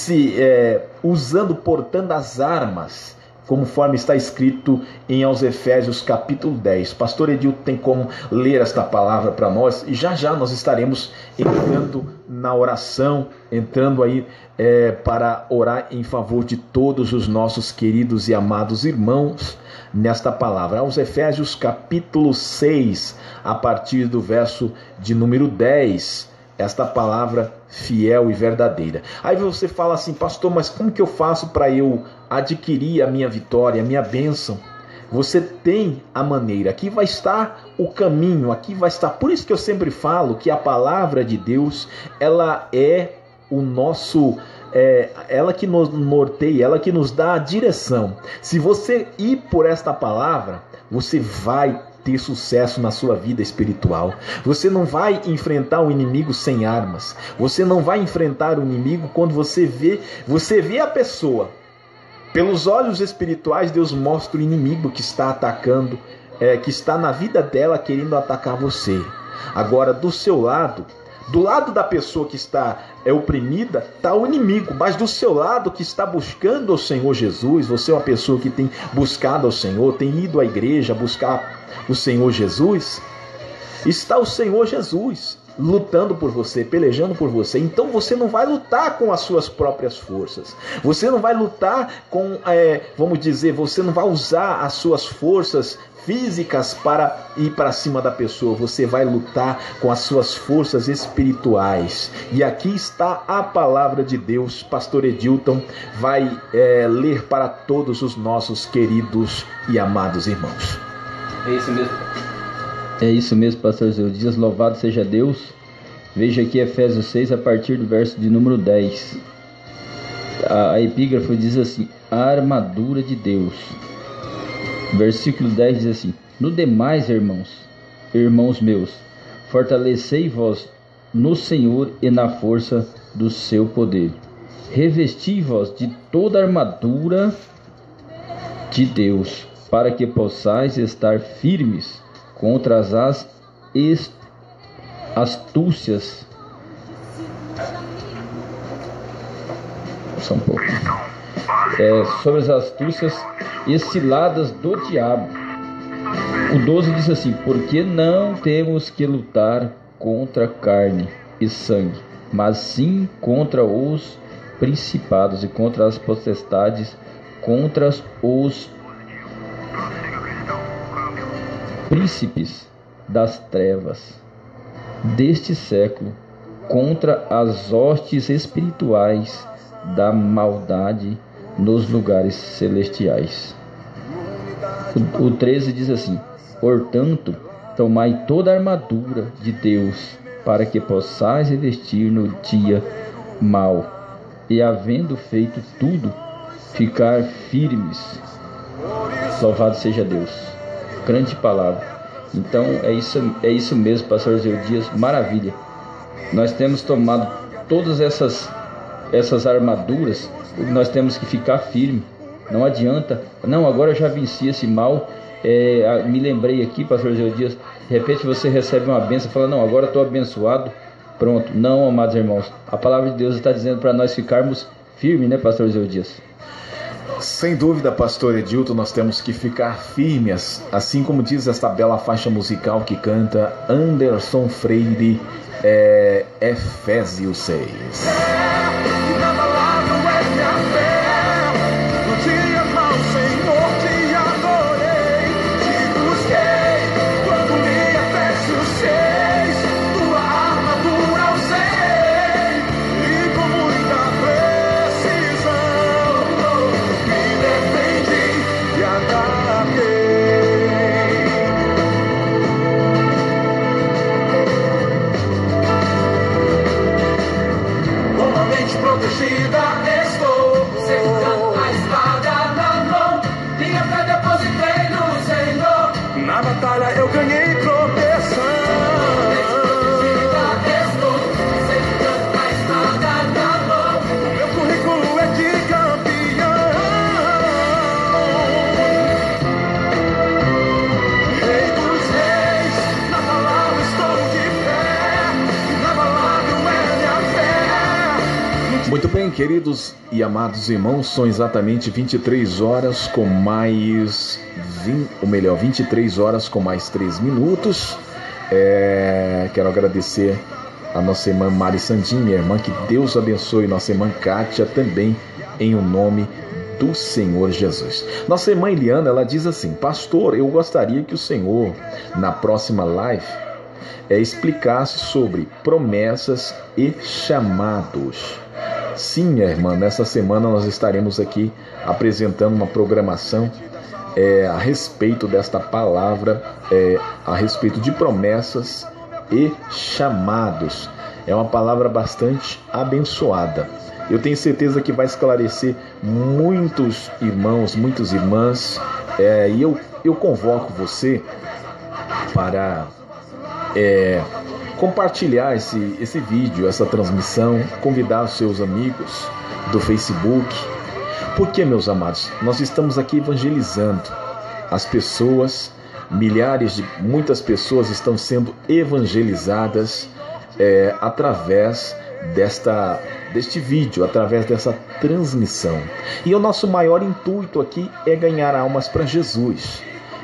portando as armas, conforme está escrito em aos Efésios capítulo 10. Pastor Edilton tem como ler esta palavra para nós, e já nós estaremos entrando na oração, entrando aí para orar em favor de todos os nossos queridos e amados irmãos nesta palavra. Aos Efésios capítulo 6, a partir do verso de número 10, esta palavra fiel e verdadeira. Aí você fala assim: pastor, mas como que eu faço para eu adquirir a minha vitória, a minha bênção? Você tem a maneira, aqui vai estar o caminho, aqui vai estar. Por isso que eu sempre falo que a palavra de Deus, ela é o nosso, ela que nos norteia, ela que nos dá a direção. Se você ir por esta palavra, você vai ter sucesso na sua vida espiritual. Você não vai enfrentar o inimigo sem armas. Você não vai enfrentar o inimigo quando você vê a pessoa. Pelos olhos espirituais, Deus mostra o inimigo que está atacando, que está na vida dela querendo atacar você. Agora, do seu lado, do lado da pessoa que está oprimida, está o inimigo, mas do seu lado que está buscando o Senhor Jesus, você é uma pessoa que tem buscado ao Senhor, tem ido à igreja buscar o Senhor Jesus, está o Senhor Jesus lutando por você, pelejando por você. Então você não vai lutar com as suas próprias forças, você não vai lutar com, vamos dizer, você não vai usar as suas forças físicas para ir para cima da pessoa, você vai lutar com as suas forças espirituais. E aqui está a palavra de Deus. Pastor Edilton vai ler para todos os nossos queridos e amados irmãos. É isso mesmo. É isso mesmo, pastor Zé Dias. Louvado seja Deus. Veja aqui Efésios 6, a partir do verso de número 10. A epígrafe diz assim: a armadura de Deus. Versículo 10 diz assim: no demais, irmãos meus, fortalecei-vos no Senhor e na força do seu poder. Revesti-vos de toda a armadura de Deus, para que possais estar firmes contra as astúcias. Só um pouco. Sobre as astúcias e ciladas do diabo. O 12 diz assim: porque não temos que lutar contra carne e sangue, mas sim contra os principados e contra as potestades, contra os príncipes das trevas deste século contra as hostes espirituais da maldade nos lugares celestiais. O 13 diz assim: portanto, tomai toda a armadura de Deus, para que possais revestir no dia mau, e havendo feito tudo, ficar firmes. Louvado seja Deus. Grande palavra. Então é isso mesmo, pastor Zeudias, maravilha. Nós temos tomado todas essas armaduras, nós temos que ficar firme. Não adianta, não, agora eu já venci esse mal. Me lembrei aqui, pastor Zeudias, de repente você recebe uma bênção e fala, não, agora eu estou abençoado, pronto. Não, amados irmãos, a palavra de Deus está dizendo para nós ficarmos firmes, né, pastor Zeudias? Sem dúvida, pastor Edilton, nós temos que ficar firmes, assim como diz esta bela faixa musical que canta Anderson Freire, Efésios 6. Eu ganhei proteção. Meu currículo é de campeão. Rei dos reis, na palavra estou de pé. Na palavra é minha fé. Muito bem, queridos e amados irmãos, são exatamente 23 horas com mais 23 horas com mais 3 minutos. Quero agradecer a nossa irmã Mari Sandin, minha irmã, que Deus abençoe, nossa irmã Kátia também, em o nome do Senhor Jesus. Nossa irmã Eliana, ela diz assim: pastor, eu gostaria que o Senhor, na próxima live, explicasse sobre promessas e chamados. Sim, minha irmã, nessa semana nós estaremos aqui apresentando uma programação a respeito desta palavra, a respeito de promessas e chamados. É uma palavra bastante abençoada. Eu tenho certeza que vai esclarecer muitos irmãos, muitas irmãs, e eu convoco você para compartilhar esse vídeo, essa transmissão, convidar os seus amigos do Facebook. Porque, meus amados, nós estamos aqui evangelizando as pessoas, muitas pessoas estão sendo evangelizadas através deste vídeo, através dessa transmissão. E o nosso maior intuito aqui é ganhar almas para Jesus.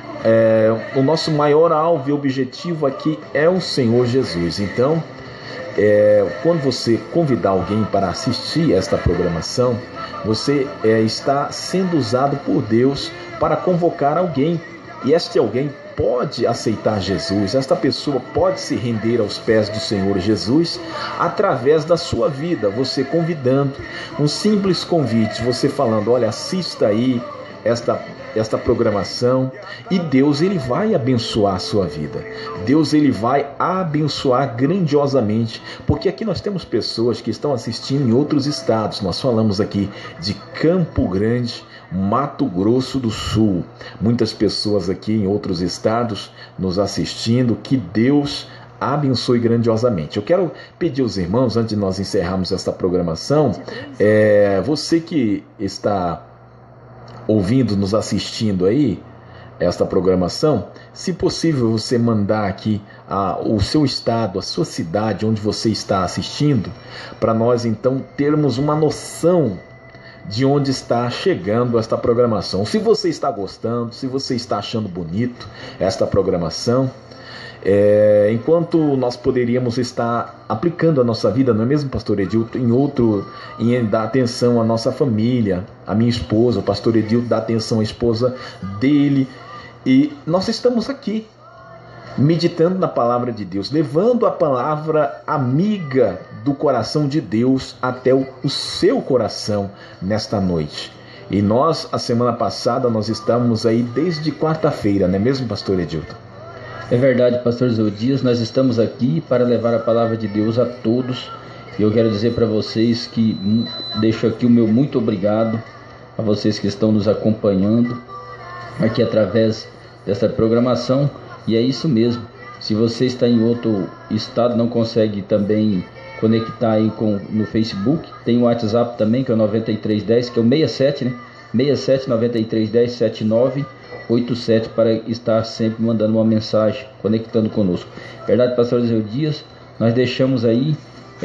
O nosso maior alvo e objetivo aqui é o Senhor Jesus. Então, quando você convidar alguém para assistir esta programação, você está sendo usado por Deus para convocar alguém. E este alguém pode aceitar Jesus. Esta pessoa pode se render aos pés do Senhor Jesus através da sua vida. Você convidando, um simples convite, você falando: olha, assista aí esta programação, e Deus ele vai abençoar a sua vida. Deus ele vai abençoar grandiosamente, porque aqui nós temos pessoas que estão assistindo em outros estados. Nós falamos aqui de Campo Grande, Mato Grosso do Sul. Muitas pessoas aqui em outros estados nos assistindo. Que Deus abençoe grandiosamente. Eu quero pedir aos irmãos, antes de nós encerrarmos esta programação, você que está ouvindo, nos assistindo aí, esta programação, se possível você mandar aqui o seu estado, a sua cidade, onde você está assistindo, para nós então termos uma noção de onde está chegando esta programação. Se você está gostando, se você está achando bonito esta programação, enquanto nós poderíamos estar aplicando a nossa vida, não é mesmo, pastor Edilton, em dar atenção à nossa família, a minha esposa, o pastor Edilton dá atenção à esposa dele, e nós estamos aqui meditando na palavra de Deus, levando a palavra amiga do coração de Deus até o seu coração nesta noite. E nós, a semana passada, nós estamos aí desde quarta-feira, não é mesmo, pastor Edilton? É verdade, pastor Zé Dias, nós estamos aqui para levar a palavra de Deus a todos. E eu quero dizer para vocês que deixo aqui o meu muito obrigado a vocês que estão nos acompanhando aqui através dessa programação. E é isso mesmo, se você está em outro estado, não consegue também conectar aí no Facebook, tem o WhatsApp também, que é o 9310, que é o 67, né? 67 9310 7987, para estar sempre mandando uma mensagem, conectando conosco. Verdade, pastor Zé Dias, nós deixamos aí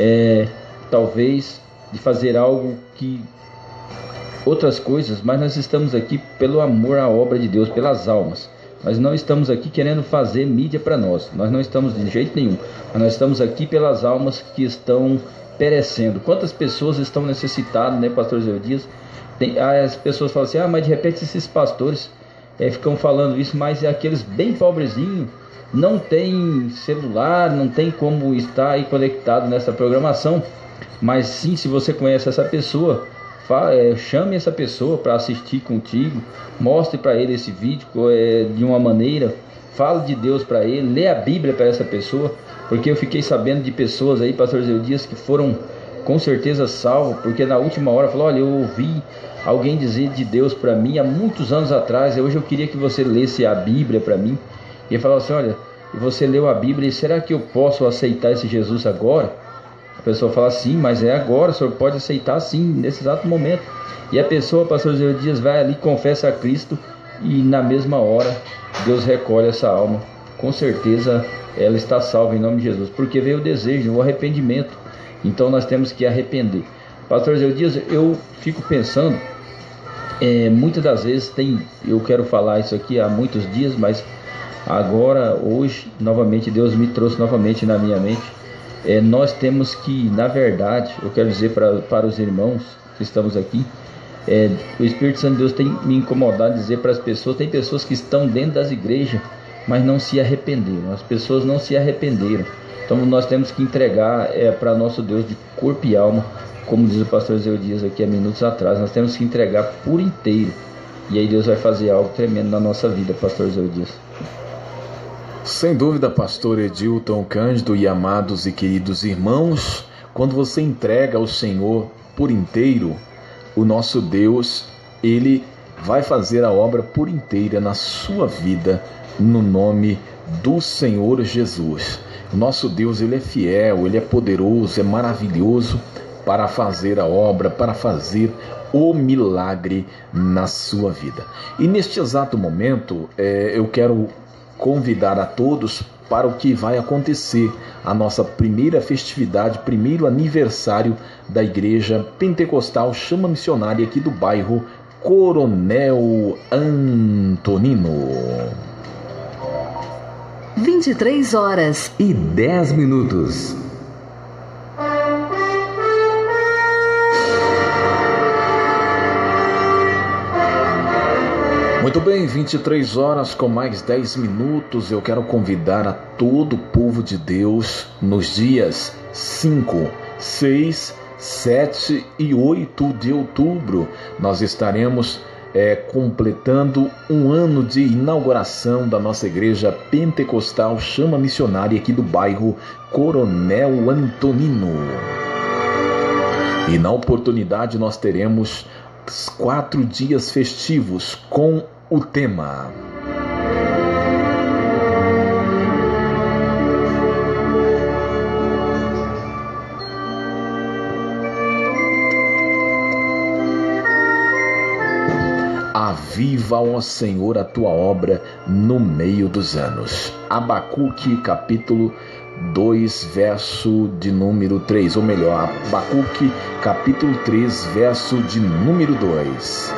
talvez de fazer algo que outras coisas, mas nós estamos aqui pelo amor à obra de Deus, pelas almas. Nós não estamos aqui querendo fazer mídia para nós não estamos de jeito nenhum, mas nós estamos aqui pelas almas que estão perecendo. Quantas pessoas estão necessitadas, né, pastor Zé Dias? As pessoas falam assim, mas de repente esses pastores ficam falando isso, mas é aqueles bem pobrezinhos, não tem celular, não tem como estar aí conectado nessa programação. Mas sim, se você conhece essa pessoa, chame essa pessoa para assistir contigo, mostre para ele esse vídeo de uma maneira, fale de Deus para ele, lê a Bíblia para essa pessoa, porque eu fiquei sabendo de pessoas aí, pastor Zé Dias, que foram com certeza salvos, porque na última hora falou, olha, eu ouvi alguém dizer de Deus para mim há muitos anos atrás, hoje eu queria que você lesse a Bíblia para mim. E ele falou assim, olha, você leu a Bíblia, e será que eu posso aceitar esse Jesus agora? A pessoa fala, sim, mas é agora, o senhor pode aceitar sim, nesse exato momento. E a pessoa, pastor Zé Dias, vai ali, confessa a Cristo, e na mesma hora Deus recolhe essa alma. Com certeza ela está salva em nome de Jesus, porque veio o desejo, o arrependimento. Então nós temos que arrepender. Pastor Zé Dias, eu fico pensando, muitas das vezes eu quero falar isso aqui há muitos dias, mas agora, hoje, novamente, Deus me trouxe novamente na minha mente. Nós temos que, na verdade, eu quero dizer para os irmãos que estamos aqui, o Espírito Santo de Deus tem me incomodado de dizer para as pessoas, tem pessoas que estão dentro das igrejas, mas não se arrependeram, as pessoas não se arrependeram. Então nós temos que entregar para nosso Deus de corpo e alma, como diz o pastor Zé Dias aqui há minutos atrás, nós temos que entregar por inteiro, e aí Deus vai fazer algo tremendo na nossa vida, pastor Zé Dias. Sem dúvida, pastor Edilton Cândido e amados e queridos irmãos, quando você entrega ao Senhor por inteiro, o nosso Deus, Ele vai fazer a obra por inteira na sua vida, no nome do Senhor Jesus. O nosso Deus, Ele é fiel, Ele é poderoso, é maravilhoso para fazer a obra, para fazer o milagre na sua vida. E neste exato momento, eu quero convidar a todos para o que vai acontecer, a nossa primeira festividade, primeiro aniversário da Igreja Pentecostal Chama Missionária aqui do bairro Coronel Antonino. 23h10. Muito bem, 23 horas com mais 10 minutos, eu quero convidar a todo o povo de Deus nos dias 5, 6, 7 e 8 de outubro. Nós estaremos completando um ano de inauguração da nossa Igreja Pentecostal Chama Missionária aqui do bairro Coronel Antonino. E na oportunidade nós teremos 4 dias festivos com o tema Aviva, ó Senhor, a tua obra no meio dos anos. Abacuque, capítulo 2, verso de número 3, ou melhor, Abacuque, capítulo 3, verso de número 2.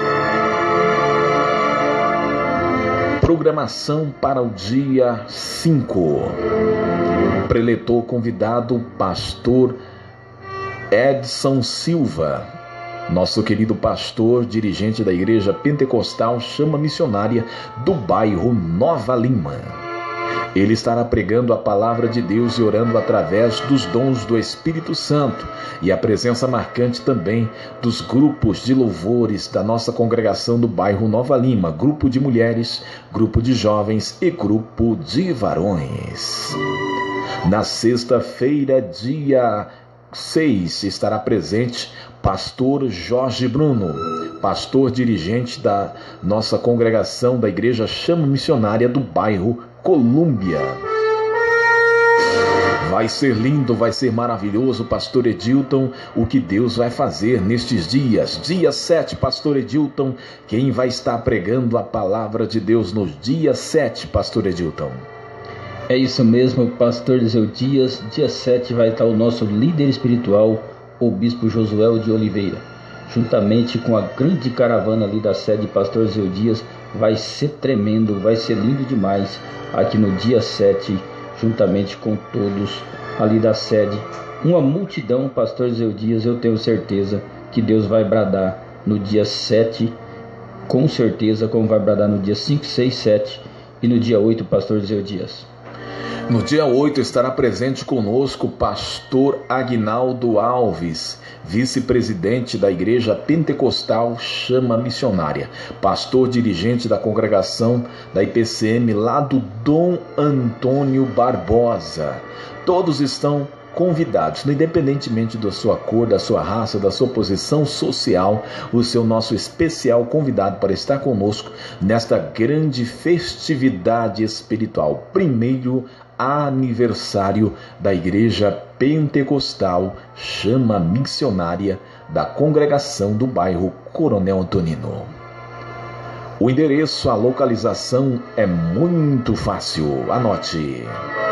Programação para o dia 5. Preletor convidado, pastor Edson Silva, nosso querido pastor, dirigente da Igreja Pentecostal Chama Missionária do bairro Nova Lima. Ele estará pregando a palavra de Deus e orando através dos dons do Espírito Santo e a presença marcante também dos grupos de louvores da nossa congregação do bairro Nova Lima, grupo de mulheres, grupo de jovens e grupo de varões. Na sexta-feira, dia 6, estará presente pastor Jorge Bruno, pastor dirigente da nossa congregação da Igreja Chama Missionária do bairro Colômbia. Vai ser lindo, vai ser maravilhoso, pastor Edilton, o que Deus vai fazer nestes dias. Dia 7, pastor Edilton, quem vai estar pregando a palavra de Deus no dia 7, pastor Edilton? É isso mesmo, pastor Eliseu Dias. Dia 7 vai estar o nosso líder espiritual, o bispo Josué de Oliveira, juntamente com a grande caravana ali da sede pastor Eliseu Dias. Vai ser tremendo, vai ser lindo demais aqui no dia 7, juntamente com todos ali da sede. Uma multidão, pastor Eliseu Dias, eu tenho certeza que Deus vai bradar no dia 7, com certeza, como vai bradar no dia 5, 6, 7 e no dia 8, pastor Eliseu Dias. No dia 8 estará presente conosco o pastor Aguinaldo Alves, vice-presidente da Igreja Pentecostal Chama Missionária, pastor dirigente da congregação da IPCM lá do Dom Antônio Barbosa. Todos estão convidados, independentemente da sua cor, da sua raça, da sua posição social, o seu nosso especial convidado para estar conosco nesta grande festividade espiritual. Primeiro aniversário da Igreja Pentecostal Chama Missionária da congregação do bairro Coronel Antonino. O endereço, a localização é muito fácil, anote.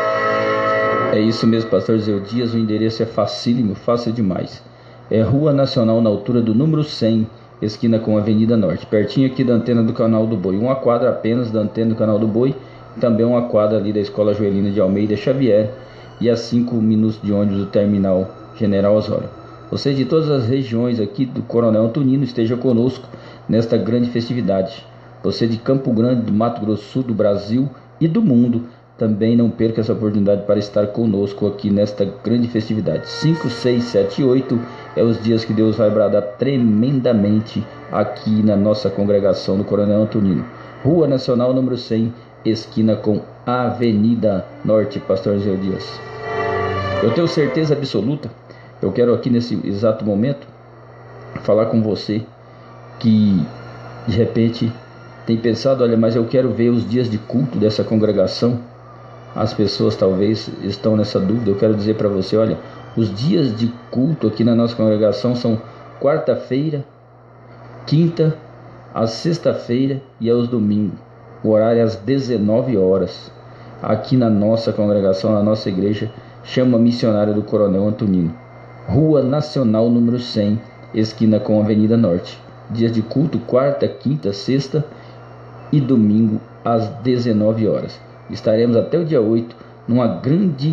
É isso mesmo, pastor Eliseu Dias, o endereço é facílimo, fácil demais. É Rua Nacional, na altura do número 100, esquina com a Avenida Norte, pertinho aqui da antena do Canal do Boi. Uma quadra apenas da antena do Canal do Boi, também uma quadra ali da Escola Joelina de Almeida Xavier e a 5 minutos de ônibus do Terminal General Osório. Você de todas as regiões aqui do Coronel Antonino esteja conosco nesta grande festividade. Você de Campo Grande, do Mato Grosso do Sul, do Brasil e do mundo, também não perca essa oportunidade para estar conosco aqui nesta grande festividade. 5, 6, 7 e 8 é os dias que Deus vai bradar tremendamente aqui na nossa congregação do Coronel Antonino. Rua Nacional número 100, esquina com a Avenida Norte, pastor Eliseu Dias. Eu tenho certeza absoluta, eu quero aqui nesse exato momento falar com você que de repente tem pensado, olha, mas eu quero ver os dias de culto dessa congregação. As pessoas talvez estão nessa dúvida. Eu quero dizer para você, olha, os dias de culto aqui na nossa congregação são quarta-feira, quinta, a sexta-feira e aos domingos. O horário é às 19 horas, aqui na nossa congregação, na nossa igreja, Chama Missionária do Coronel Antonino. Rua Nacional número 100, esquina com a Avenida Norte. Dias de culto, quarta, quinta, sexta e domingo, às 19 horas. Estaremos até o dia 8, numa grande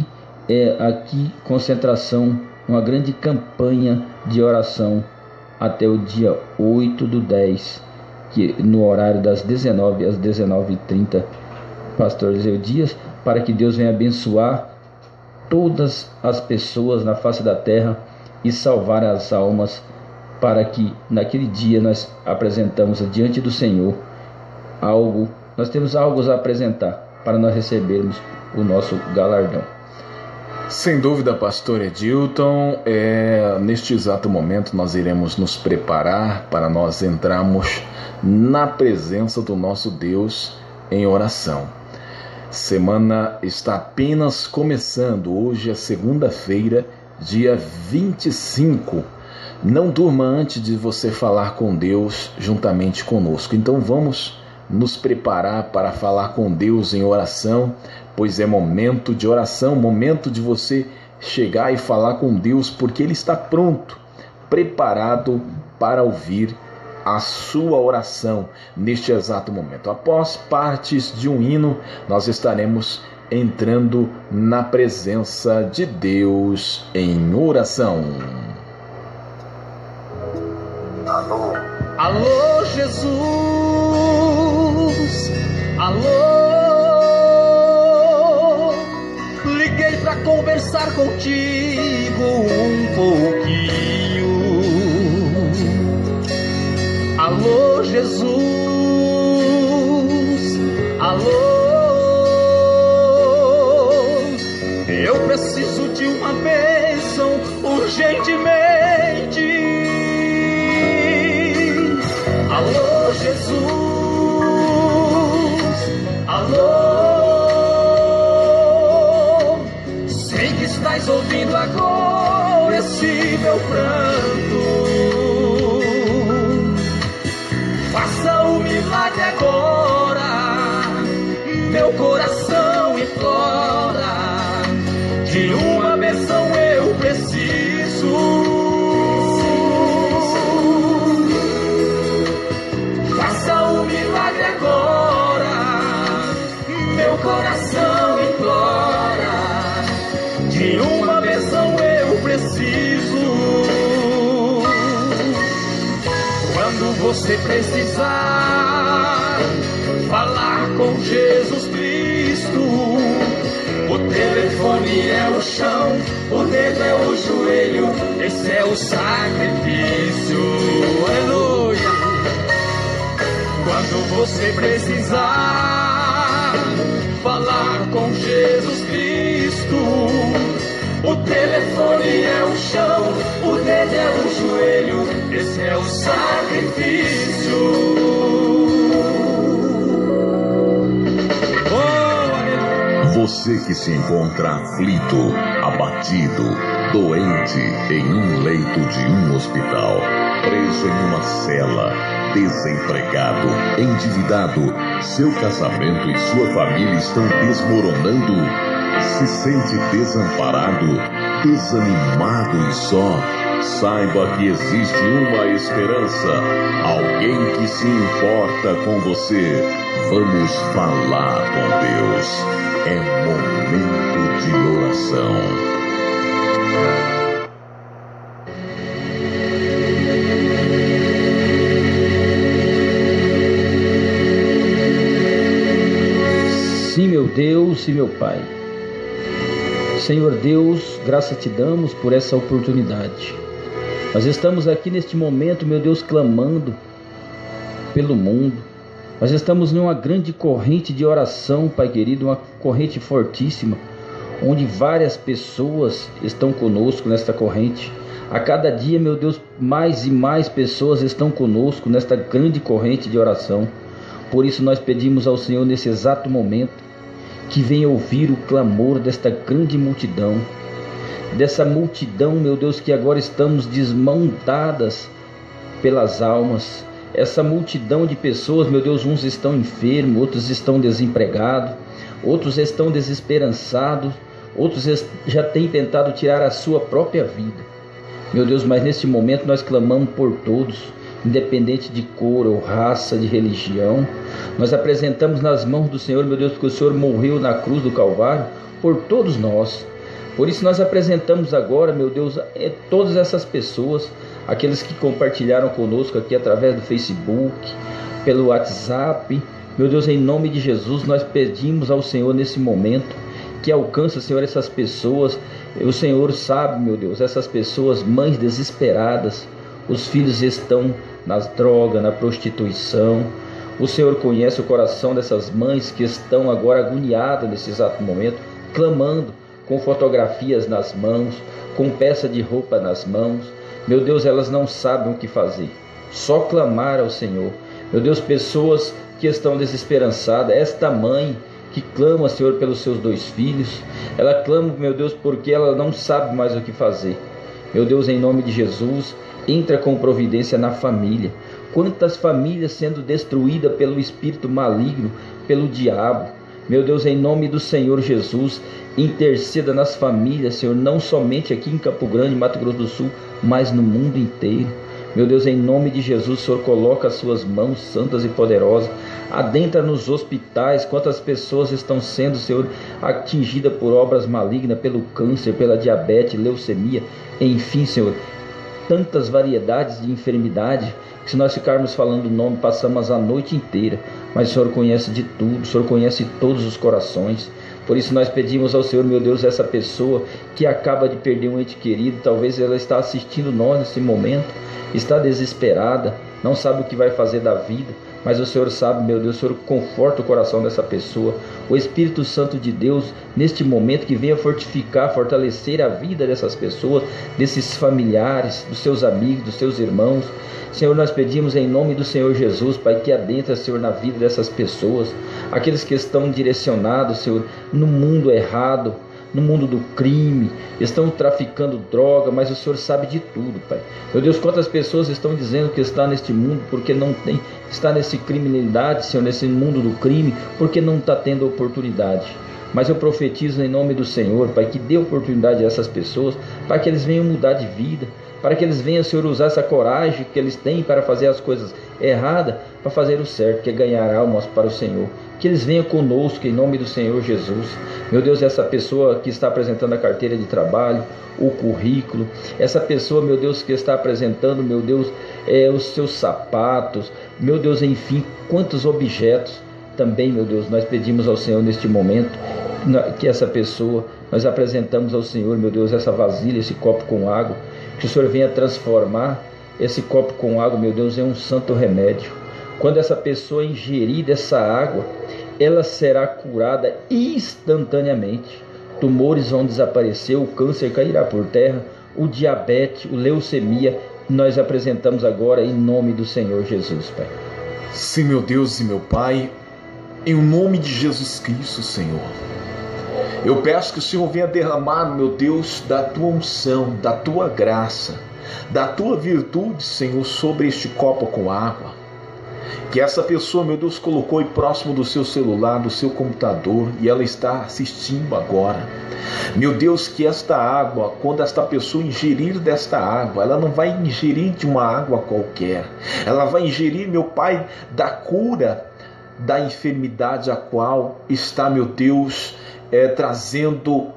concentração, uma grande campanha de oração, até o dia 8 do 10, que no horário das 19 às 19h30, pastor Eliseu Dias, para que Deus venha abençoar todas as pessoas na face da terra e salvar as almas, para que naquele dia nós apresentamos diante do Senhor nós temos algo a apresentar para nós recebermos o nosso galardão. Sem dúvida, pastor Edilton, neste exato momento nós iremos nos preparar para nós entrarmos na presença do nosso Deus em oração. Semana está apenas começando, hoje é segunda-feira, dia 25. Não durma antes de você falar com Deus juntamente conosco. Então vamos nos preparar para falar com Deus em oração, pois é momento de oração, momento de você chegar e falar com Deus, porque Ele está pronto, preparado para ouvir a sua oração neste exato momento. Após partes de um hino, nós estaremos entrando na presença de Deus em oração. Alô, Alô, Jesus. Alô, contigo um pouquinho. Alô, Jesus, alô, eu preciso de uma bênção urgentemente. Alô, Jesus, alô, sei que estás ouvindo agora esse meu pranto. Faça o milagre agora, meu coração implora. De uma bênção eu preciso. Faça o milagre agora, meu coração implora. De uma bênção eu preciso. Quando você precisar falar com Jesus Cristo, o telefone é o chão, o dedo é o joelho, esse é o sacrifício. Aleluia! Quando você precisar falar com Jesus Cristo, o telefone é o chão, o dedo é o joelho, esse é o sacrifício. Você que se encontra aflito, abatido, doente em um leito de um hospital, preso em uma cela, desempregado, endividado, seu casamento e sua família estão desmoronando, se sente desamparado, desanimado e só, saiba que existe uma esperança, alguém que se importa com você. Vamos falar com Deus. É momento de oração. Sim, meu Deus e meu Pai. Senhor Deus, graças te damos por essa oportunidade. Nós estamos aqui neste momento, meu Deus, clamando pelo mundo. Nós estamos numa grande corrente de oração, Pai querido, uma corrente fortíssima, onde várias pessoas estão conosco nesta corrente. A cada dia, meu Deus, mais e mais pessoas estão conosco nesta grande corrente de oração. Por isso nós pedimos ao Senhor nesse exato momento que venha ouvir o clamor desta grande multidão, dessa multidão, meu Deus, que agora estamos desmontadas pelas almas. Essa multidão de pessoas, meu Deus, uns estão enfermos, outros estão desempregados, outros estão desesperançados, outros já têm tentado tirar a sua própria vida. Meu Deus, mas neste momento nós clamamos por todos, independente de cor ou raça, de religião. Nós apresentamos nas mãos do Senhor, meu Deus, porque o Senhor morreu na cruz do Calvário por todos nós. Por isso nós apresentamos agora, meu Deus, todas essas pessoas, aqueles que compartilharam conosco aqui através do Facebook, pelo WhatsApp. Meu Deus, em nome de Jesus, nós pedimos ao Senhor nesse momento que alcance, Senhor, essas pessoas. O Senhor sabe, meu Deus, essas pessoas, mães desesperadas, os filhos estão nas drogas, na prostituição. O Senhor conhece o coração dessas mães que estão agora agoniadas nesse exato momento, clamando, com fotografias nas mãos, com peça de roupa nas mãos. Meu Deus, elas não sabem o que fazer, só clamar ao Senhor. Meu Deus, pessoas que estão desesperançadas, esta mãe que clama, Senhor, pelos seus 2 filhos, ela clama, meu Deus, porque ela não sabe mais o que fazer. Meu Deus, em nome de Jesus, entra com providência na família. Quantas famílias sendo destruídas pelo espírito maligno, pelo diabo. Meu Deus, em nome do Senhor Jesus, interceda nas famílias, Senhor, não somente aqui em Campo Grande, Mato Grosso do Sul, mas no mundo inteiro. Meu Deus, em nome de Jesus, o Senhor coloca as suas mãos santas e poderosas, adentra nos hospitais, quantas pessoas estão sendo, Senhor, atingidas por obras malignas, pelo câncer, pela diabetes, leucemia, enfim, Senhor, tantas variedades de enfermidade, que se nós ficarmos falando o nome, passamos a noite inteira, mas o Senhor conhece de tudo, o Senhor conhece todos os corações. Por isso nós pedimos ao Senhor, meu Deus, essa pessoa que acaba de perder um ente querido, talvez ela está assistindo nós nesse momento, está desesperada, não sabe o que vai fazer da vida, mas o Senhor sabe, meu Deus, o Senhor conforta o coração dessa pessoa. O Espírito Santo de Deus, neste momento, que venha fortificar, fortalecer a vida dessas pessoas, desses familiares, dos seus amigos, dos seus irmãos. Senhor, nós pedimos em nome do Senhor Jesus, Pai, que adentra, Senhor, na vida dessas pessoas, aqueles que estão direcionados, Senhor, no mundo errado, no mundo do crime, estão traficando droga, mas o Senhor sabe de tudo, Pai. Meu Deus, quantas pessoas estão dizendo que está neste mundo porque não tem, está nessa criminalidade, Senhor, nesse mundo do crime, porque não está tendo oportunidade. Mas eu profetizo em nome do Senhor, Pai, que dê oportunidade a essas pessoas, para que eles venham mudar de vida, para que eles venham, Senhor, usar essa coragem que eles têm para fazer as coisas erradas, para fazer o certo, que é ganhar almas para o Senhor. Que eles venham conosco em nome do Senhor Jesus. Meu Deus, essa pessoa que está apresentando a carteira de trabalho, o currículo, essa pessoa, meu Deus, que está apresentando, meu Deus, os seus sapatos, meu Deus, enfim, quantos objetos também, meu Deus, nós pedimos ao Senhor neste momento, que essa pessoa, nós apresentamos ao Senhor, meu Deus, essa vasilha, esse copo com água, que o Senhor venha transformar esse copo com água, meu Deus, em um santo remédio. Quando essa pessoa ingerir dessa água, ela será curada instantaneamente. Tumores vão desaparecer, o câncer cairá por terra, o diabetes, o leucemia, nós apresentamos agora em nome do Senhor Jesus, Pai. Sim, meu Deus e meu Pai, em nome de Jesus Cristo, Senhor, eu peço que o Senhor venha derramar, meu Deus, da tua unção, da tua graça, da tua virtude, Senhor, sobre este copo com água. Que essa pessoa, meu Deus, colocou aí próximo do seu celular, do seu computador, e ela está assistindo agora. Meu Deus, que esta água, quando esta pessoa ingerir desta água, ela não vai ingerir de uma água qualquer. Ela vai ingerir, meu Pai, da cura da enfermidade a qual está, meu Deus, trazendo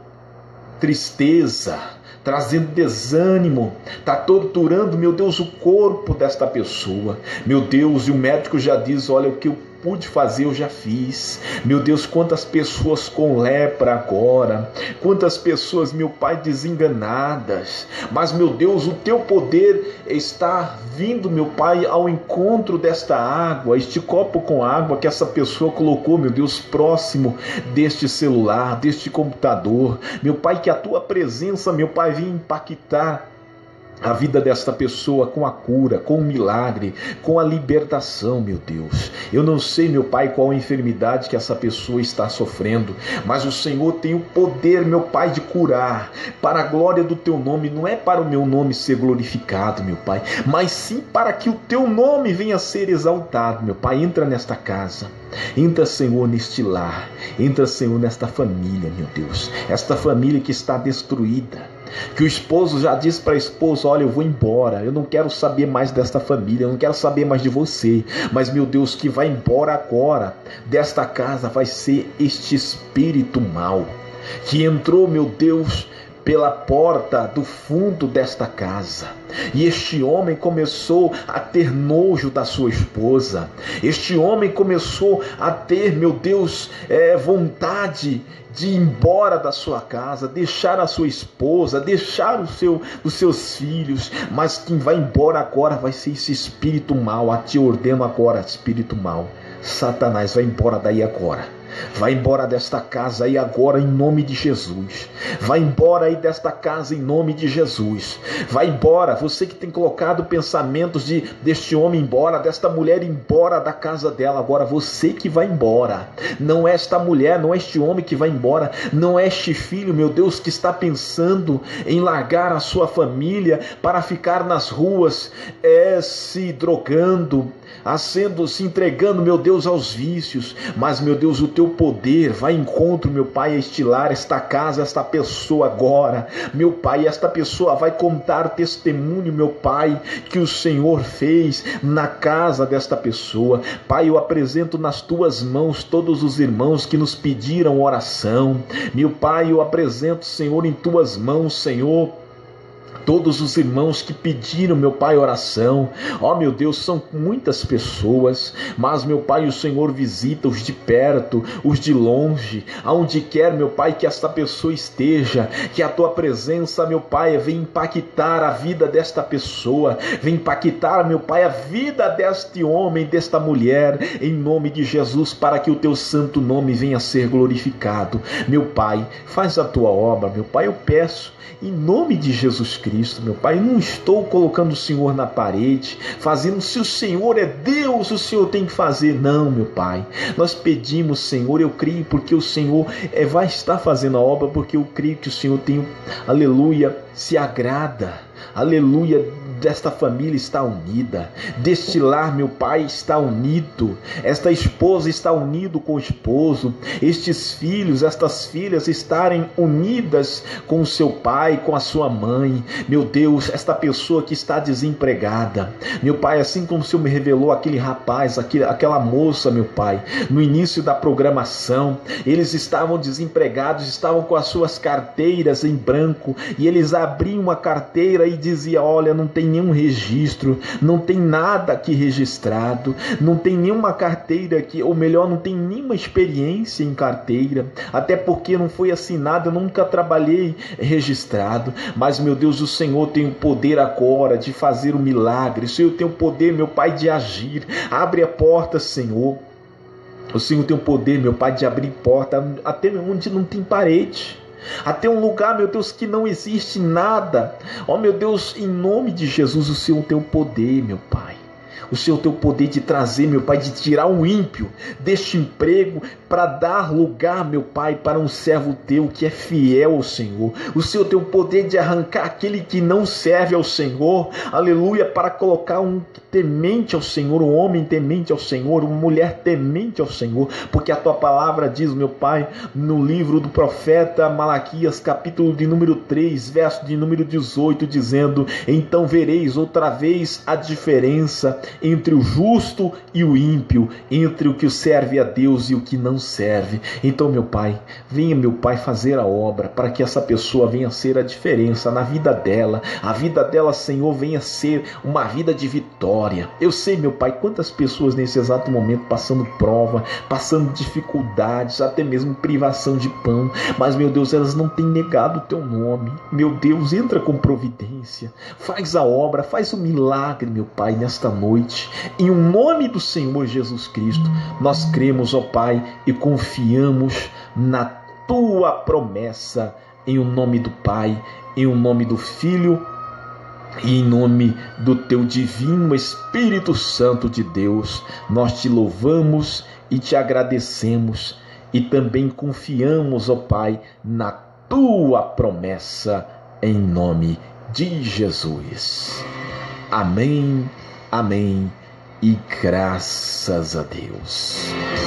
tristeza, trazendo desânimo, está torturando, meu Deus, o corpo desta pessoa. Meu Deus, e o médico já diz, olha, o que eu pude fazer eu já fiz. Meu Deus, quantas pessoas com lepra agora, quantas pessoas, meu Pai, desenganadas, mas, meu Deus, o teu poder está vindo, meu Pai, ao encontro desta água, este copo com água que essa pessoa colocou, meu Deus, próximo deste celular, deste computador. Meu Pai, que a tua presença, meu Pai, venha impactar a vida desta pessoa com a cura, com o milagre, com a libertação, meu Deus. Eu não sei, meu Pai, qual a enfermidade que essa pessoa está sofrendo, mas o Senhor tem o poder, meu Pai, de curar, para a glória do teu nome. Não é para o meu nome ser glorificado, meu Pai, mas sim para que o teu nome venha a ser exaltado, meu Pai. Entra nesta casa, entra, Senhor, neste lar, entra, Senhor, nesta família, meu Deus, esta família que está destruída, que o esposo já disse para a esposa, olha, eu vou embora, eu não quero saber mais desta família, eu não quero saber mais de você, mas, meu Deus, que vai embora agora desta casa vai ser este espírito mau, que entrou, meu Deus, pela porta do fundo desta casa, e este homem começou a ter nojo da sua esposa, este homem começou a ter, meu Deus, vontade de ir embora da sua casa, deixar a sua esposa, deixar os seus filhos, mas quem vai embora agora vai ser esse espírito mau. A te ordeno agora, espírito mau, Satanás, vai embora daí agora. Vai embora desta casa aí agora em nome de Jesus. Vai embora aí desta casa em nome de Jesus. Vai embora, você que tem colocado pensamentos deste homem embora, desta mulher embora da casa dela. Agora você que vai embora. Não é esta mulher, não é este homem que vai embora. Não é este filho, meu Deus, que está pensando em largar a sua família para ficar nas ruas, se drogando, se entregando, meu Deus, aos vícios. Mas, meu Deus, o teu poder vai em encontro, meu Pai, a estilar esta casa, esta pessoa agora, meu Pai. Esta pessoa vai contar testemunho, meu Pai, que o Senhor fez na casa desta pessoa. Pai, eu apresento nas tuas mãos todos os irmãos que nos pediram oração. Meu Pai, eu apresento, Senhor, em tuas mãos, Senhor, todos os irmãos que pediram, meu Pai, oração. Ó, meu Deus, são muitas pessoas, mas, meu Pai, o Senhor visita os de perto, os de longe, aonde quer, meu Pai, que esta pessoa esteja, que a Tua presença, meu Pai, venha impactar a vida desta pessoa, venha impactar, meu Pai, a vida deste homem, desta mulher, em nome de Jesus, para que o Teu santo nome venha a ser glorificado. Meu Pai, faz a Tua obra, meu Pai, eu peço, em nome de Jesus Cristo, meu Pai, não estou colocando o Senhor na parede, fazendo, se o Senhor é Deus, o Senhor tem que fazer. Não, meu Pai, nós pedimos, Senhor, eu creio porque o Senhor vai estar fazendo a obra, porque eu creio que o Senhor tem, aleluia, se agrada, aleluia, desta família está unida, deste lar, meu Pai, está unido, esta esposa está unida com o esposo, estes filhos, estas filhas estarem unidas com o seu pai, com a sua mãe. Meu Deus, esta pessoa que está desempregada, meu Pai, assim como o Senhor me revelou aquele rapaz, aquela moça, meu Pai, no início da programação, eles estavam desempregados, estavam com as suas carteiras em branco, e eles abriam uma carteira e diziam: olha, não tem nenhum registro, não tem nada aqui registrado, não tem nenhuma carteira aqui, ou melhor, não tem nenhuma experiência em carteira, até porque não foi assinado, eu nunca trabalhei registrado. Mas, meu Deus, o Senhor tem o poder agora de fazer o milagre, o Senhor tem o poder, meu Pai, de agir. Abre a porta, Senhor. O Senhor tem o poder, meu Pai, de abrir porta até onde não tem parede, até um lugar, meu Deus, que não existe nada. Ó, meu Deus, em nome de Jesus, o Senhor tem o poder, meu Pai. O Senhor tem o poder de trazer, meu Pai, de tirar o ímpio deste emprego para dar lugar, meu Pai, para um servo Teu que é fiel ao Senhor. O Senhor tem o poder de arrancar aquele que não serve ao Senhor, aleluia, para colocar um temente ao Senhor, um homem temente ao Senhor, uma mulher temente ao Senhor, porque a Tua palavra diz, meu Pai, no livro do profeta Malaquias, capítulo de número 3, verso de número 18, dizendo: então vereis outra vez a diferença entre o justo e o ímpio, entre o que serve a Deus e o que não serve. Então, meu Pai, venha, meu Pai, fazer a obra para que essa pessoa venha a ser a diferença na vida dela. A vida dela, Senhor, venha a ser uma vida de vitória. Eu sei, meu Pai, quantas pessoas nesse exato momento passando prova, passando dificuldades, até mesmo privação de pão, mas, meu Deus, elas não têm negado o Teu nome. Meu Deus, entra com providência, faz a obra, faz o milagre, meu Pai, nesta noite. Em nome do Senhor Jesus Cristo, nós cremos, ó Pai, e confiamos na Tua promessa, em o nome do Pai, em o nome do Filho e em nome do Teu divino Espírito Santo de Deus. Nós Te louvamos e Te agradecemos e também confiamos, ó Pai, na Tua promessa, em nome de Jesus. Amém. Amém e graças a Deus.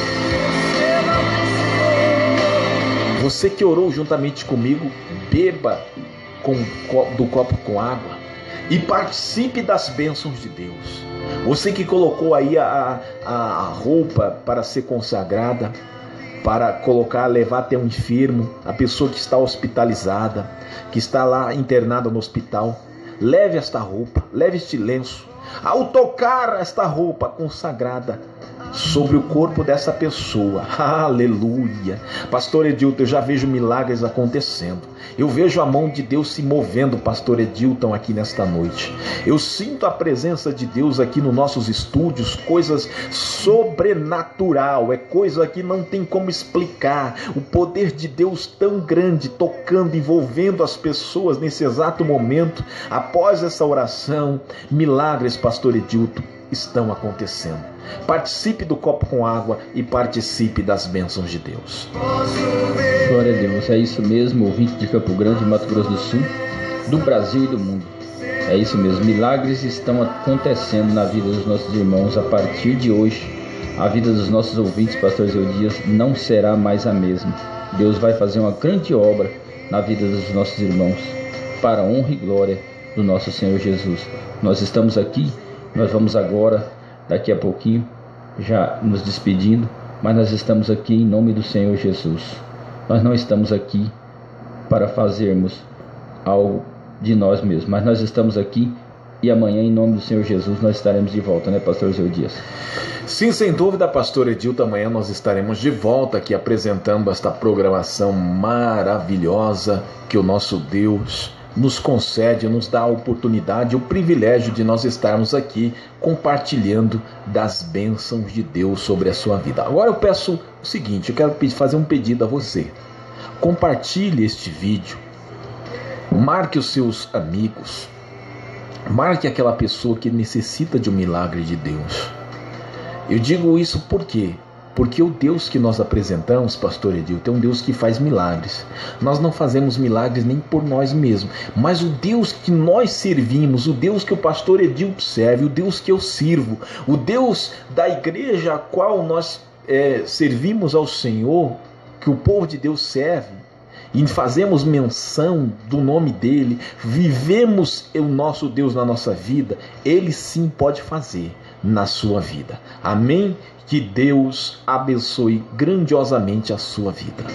Você que orou juntamente comigo, beba do copo com água e participe das bênçãos de Deus. Você que colocou aí a roupa para ser consagrada, para colocar, levar até um enfermo, a pessoa que está hospitalizada, que está lá internada no hospital, leve esta roupa, leve este lenço. Ao tocar esta roupa consagrada sobre o corpo dessa pessoa, aleluia. Pastor Edilton, eu já vejo milagres acontecendo. Eu vejo a mão de Deus se movendo, Pastor Edilton, aqui nesta noite. Eu sinto a presença de Deus aqui nos nossos estúdios, coisas sobrenatural, é coisa que não tem como explicar. O poder de Deus tão grande, tocando, envolvendo as pessoas nesse exato momento. Após essa oração, milagres, Pastor Edilton, estão acontecendo. Participe do copo com água e participe das bênçãos de Deus. Glória a Deus, é isso mesmo, ouvinte de Campo Grande, Mato Grosso do Sul, do Brasil e do mundo. É isso mesmo, milagres estão acontecendo na vida dos nossos irmãos. A partir de hoje, a vida dos nossos ouvintes, Pastor Zeudias, não será mais a mesma. Deus vai fazer uma grande obra na vida dos nossos irmãos, para a honra e glória do nosso Senhor Jesus. Nós estamos aqui, nós vamos agora, daqui a pouquinho, já nos despedindo, mas nós estamos aqui em nome do Senhor Jesus. Nós não estamos aqui para fazermos algo de nós mesmos. Mas nós estamos aqui e amanhã, em nome do Senhor Jesus, nós estaremos de volta, né, pastor Zé Dias? Sim, sem dúvida, pastor Edilton, amanhã nós estaremos de volta aqui apresentando esta programação maravilhosa que o nosso Deus nos concede, nos dá a oportunidade, o privilégio de nós estarmos aqui compartilhando das bênçãos de Deus sobre a sua vida. Agora eu peço o seguinte, eu quero fazer um pedido a você. Compartilhe este vídeo, marque os seus amigos, marque aquela pessoa que necessita de um milagre de Deus. Eu digo isso por quê? Porque o Deus que nós apresentamos, pastor Edilton, é um Deus que faz milagres. Nós não fazemos milagres nem por nós mesmos, mas o Deus que nós servimos, o Deus que o pastor Edilton serve, o Deus que eu sirvo, o Deus da igreja a qual nós servimos ao Senhor, que o povo de Deus serve, e fazemos menção do nome dele, vivemos o nosso Deus na nossa vida, ele sim pode fazer na sua vida. Amém? Que Deus abençoe grandiosamente a sua vida.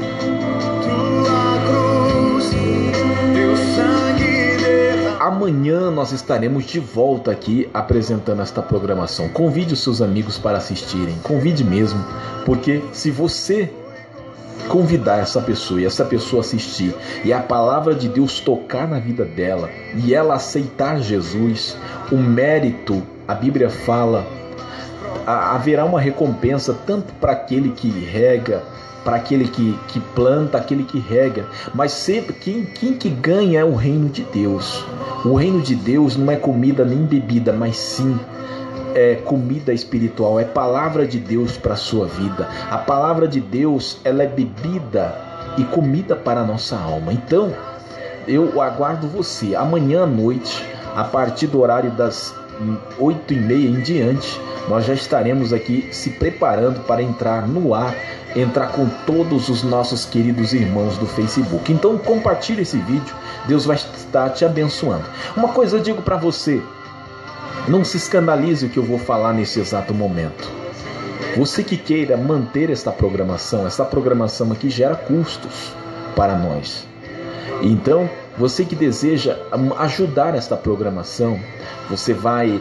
Amanhã nós estaremos de volta aqui apresentando esta programação. Convide os seus amigos para assistirem, convide mesmo, porque se você convidar essa pessoa e essa pessoa assistir e a palavra de Deus tocar na vida dela e ela aceitar Jesus, o mérito, a Bíblia fala, haverá uma recompensa tanto para aquele que rega, para aquele que planta, aquele que rega, mas sempre quem que ganha é o reino de Deus. O reino de Deus não é comida nem bebida, mas sim é comida espiritual, é palavra de Deus para a sua vida. A palavra de Deus, ela é bebida e comida para a nossa alma. Então, eu aguardo você amanhã à noite, a partir do horário das 8h30 em diante, nós já estaremos aqui se preparando para entrar no ar, entrar com todos os nossos queridos irmãos do Facebook. Então compartilhe esse vídeo, Deus vai estar te abençoando. Uma coisa eu digo para você, não se escandalize o que eu vou falar nesse exato momento. Você que queira manter essa programação aqui gera custos para nós. Então, você que deseja ajudar esta programação, você vai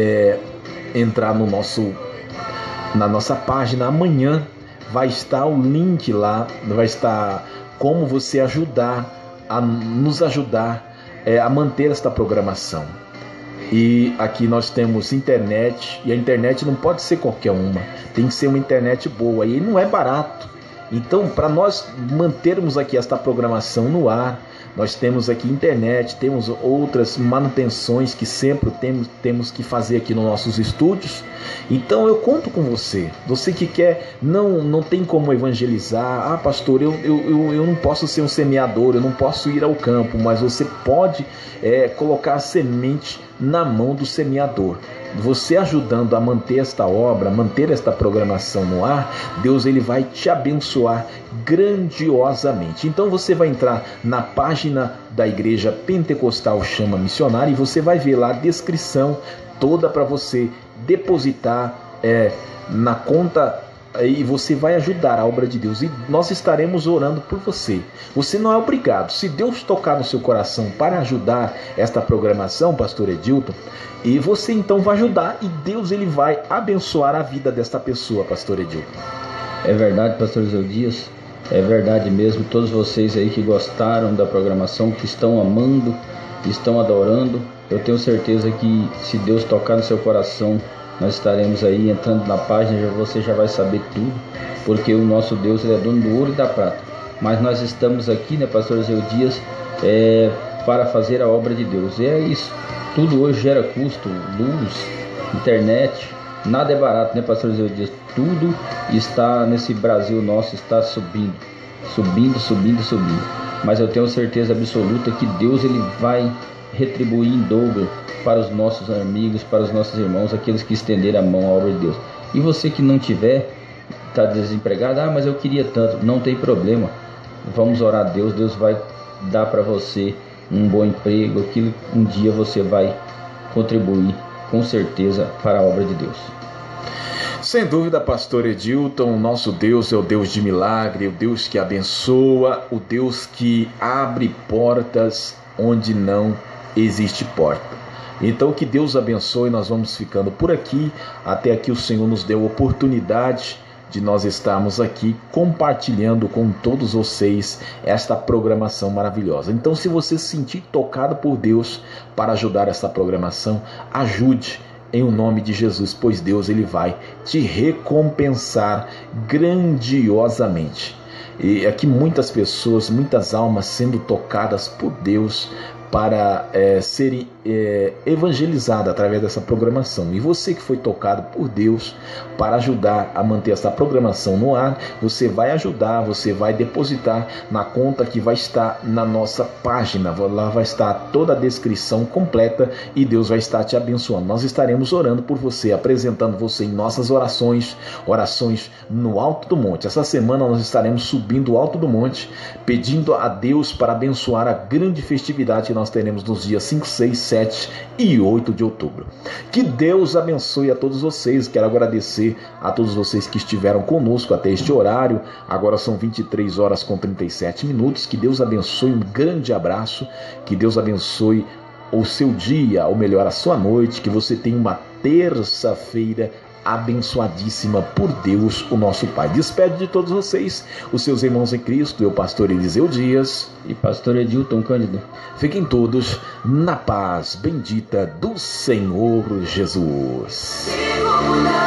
entrar na nossa página. Amanhã vai estar o link lá, vai estar como você nos ajudar a manter esta programação. E aqui nós temos internet, e a internet não pode ser qualquer uma, tem que ser uma internet boa, e não é barato. Então, para nós mantermos aqui esta programação no ar, nós temos aqui internet, temos outras manutenções que sempre temos que fazer aqui nos nossos estúdios. Então eu conto com você. Você que quer, não tem como evangelizar. Ah, pastor, eu não posso ser um semeador, eu não posso ir ao campo, mas você pode colocar a semente na mão do semeador. Você ajudando a manter esta obra, manter esta programação no ar, Deus ele vai te abençoar grandiosamente. Então você vai entrar na página da Igreja Pentecostal Chama Missionária e você vai ver lá a descrição toda para você depositar na conta, e você vai ajudar a obra de Deus, e nós estaremos orando por você. Você não é obrigado. Se Deus tocar no seu coração para ajudar esta programação, pastor Edilton, e você então vai ajudar, e Deus ele vai abençoar a vida desta pessoa, pastor Edilton. É verdade, pastor Zé Dias, é verdade mesmo. Todos vocês aí que gostaram da programação, que estão amando, estão adorando, eu tenho certeza que se Deus tocar no seu coração, nós estaremos aí entrando na página, você já vai saber tudo, porque o nosso Deus ele é dono do ouro e da prata. Mas nós estamos aqui, né, pastor Zé Dias, para fazer a obra de Deus. E é isso, tudo hoje gera custo, luz, internet, nada é barato, né, pastor Zé Dias? Tudo está nesse Brasil nosso, está subindo. Mas eu tenho certeza absoluta que Deus ele vai retribuir em dobro para os nossos amigos, para os nossos irmãos, aqueles que estenderem a mão à obra de Deus. E você que não tiver, está desempregado, mas eu queria tanto, não tem problema, vamos orar a Deus, Deus vai dar para você um bom emprego, aquilo um dia você vai contribuir com certeza para a obra de Deus. Sem dúvida, pastor Edilton, o nosso Deus é o Deus de milagre, o Deus que abençoa, o Deus que abre portas onde não existe porta. Então que Deus abençoe, nós vamos ficando por aqui, até aqui o Senhor nos deu oportunidade de nós estarmos aqui compartilhando com todos vocês esta programação maravilhosa. Então, se você se sentir tocado por Deus para ajudar essa programação, ajude em o nome de Jesus, pois Deus ele vai te recompensar grandiosamente. E aqui muitas pessoas, muitas almas sendo tocadas por Deus para serem evangelizadas através dessa programação. E você que foi tocado por Deus para ajudar a manter essa programação no ar, você vai ajudar, você vai depositar na conta que vai estar na nossa página. Lá vai estar toda a descrição completa e Deus vai estar te abençoando. Nós estaremos orando por você, apresentando você em nossas orações no Alto do Monte. Essa semana nós estaremos subindo o Alto do Monte, pedindo a Deus para abençoar a grande festividade que nós teremos nos dias 5, 6, 7 e 8 de outubro. Que Deus abençoe a todos vocês. Quero agradecer a todos vocês que estiveram conosco até este horário. Agora são 23 horas com 37 minutos. Que Deus abençoe, um grande abraço. Que Deus abençoe o seu dia, ou melhor, a sua noite. Que você tenha uma terça-feira abençoadíssima por Deus, o nosso Pai. Despede de todos vocês, os seus irmãos em Cristo, eu, pastor Eliseu Dias e pastor Edilton Cândido. Fiquem todos na paz bendita do Senhor Jesus.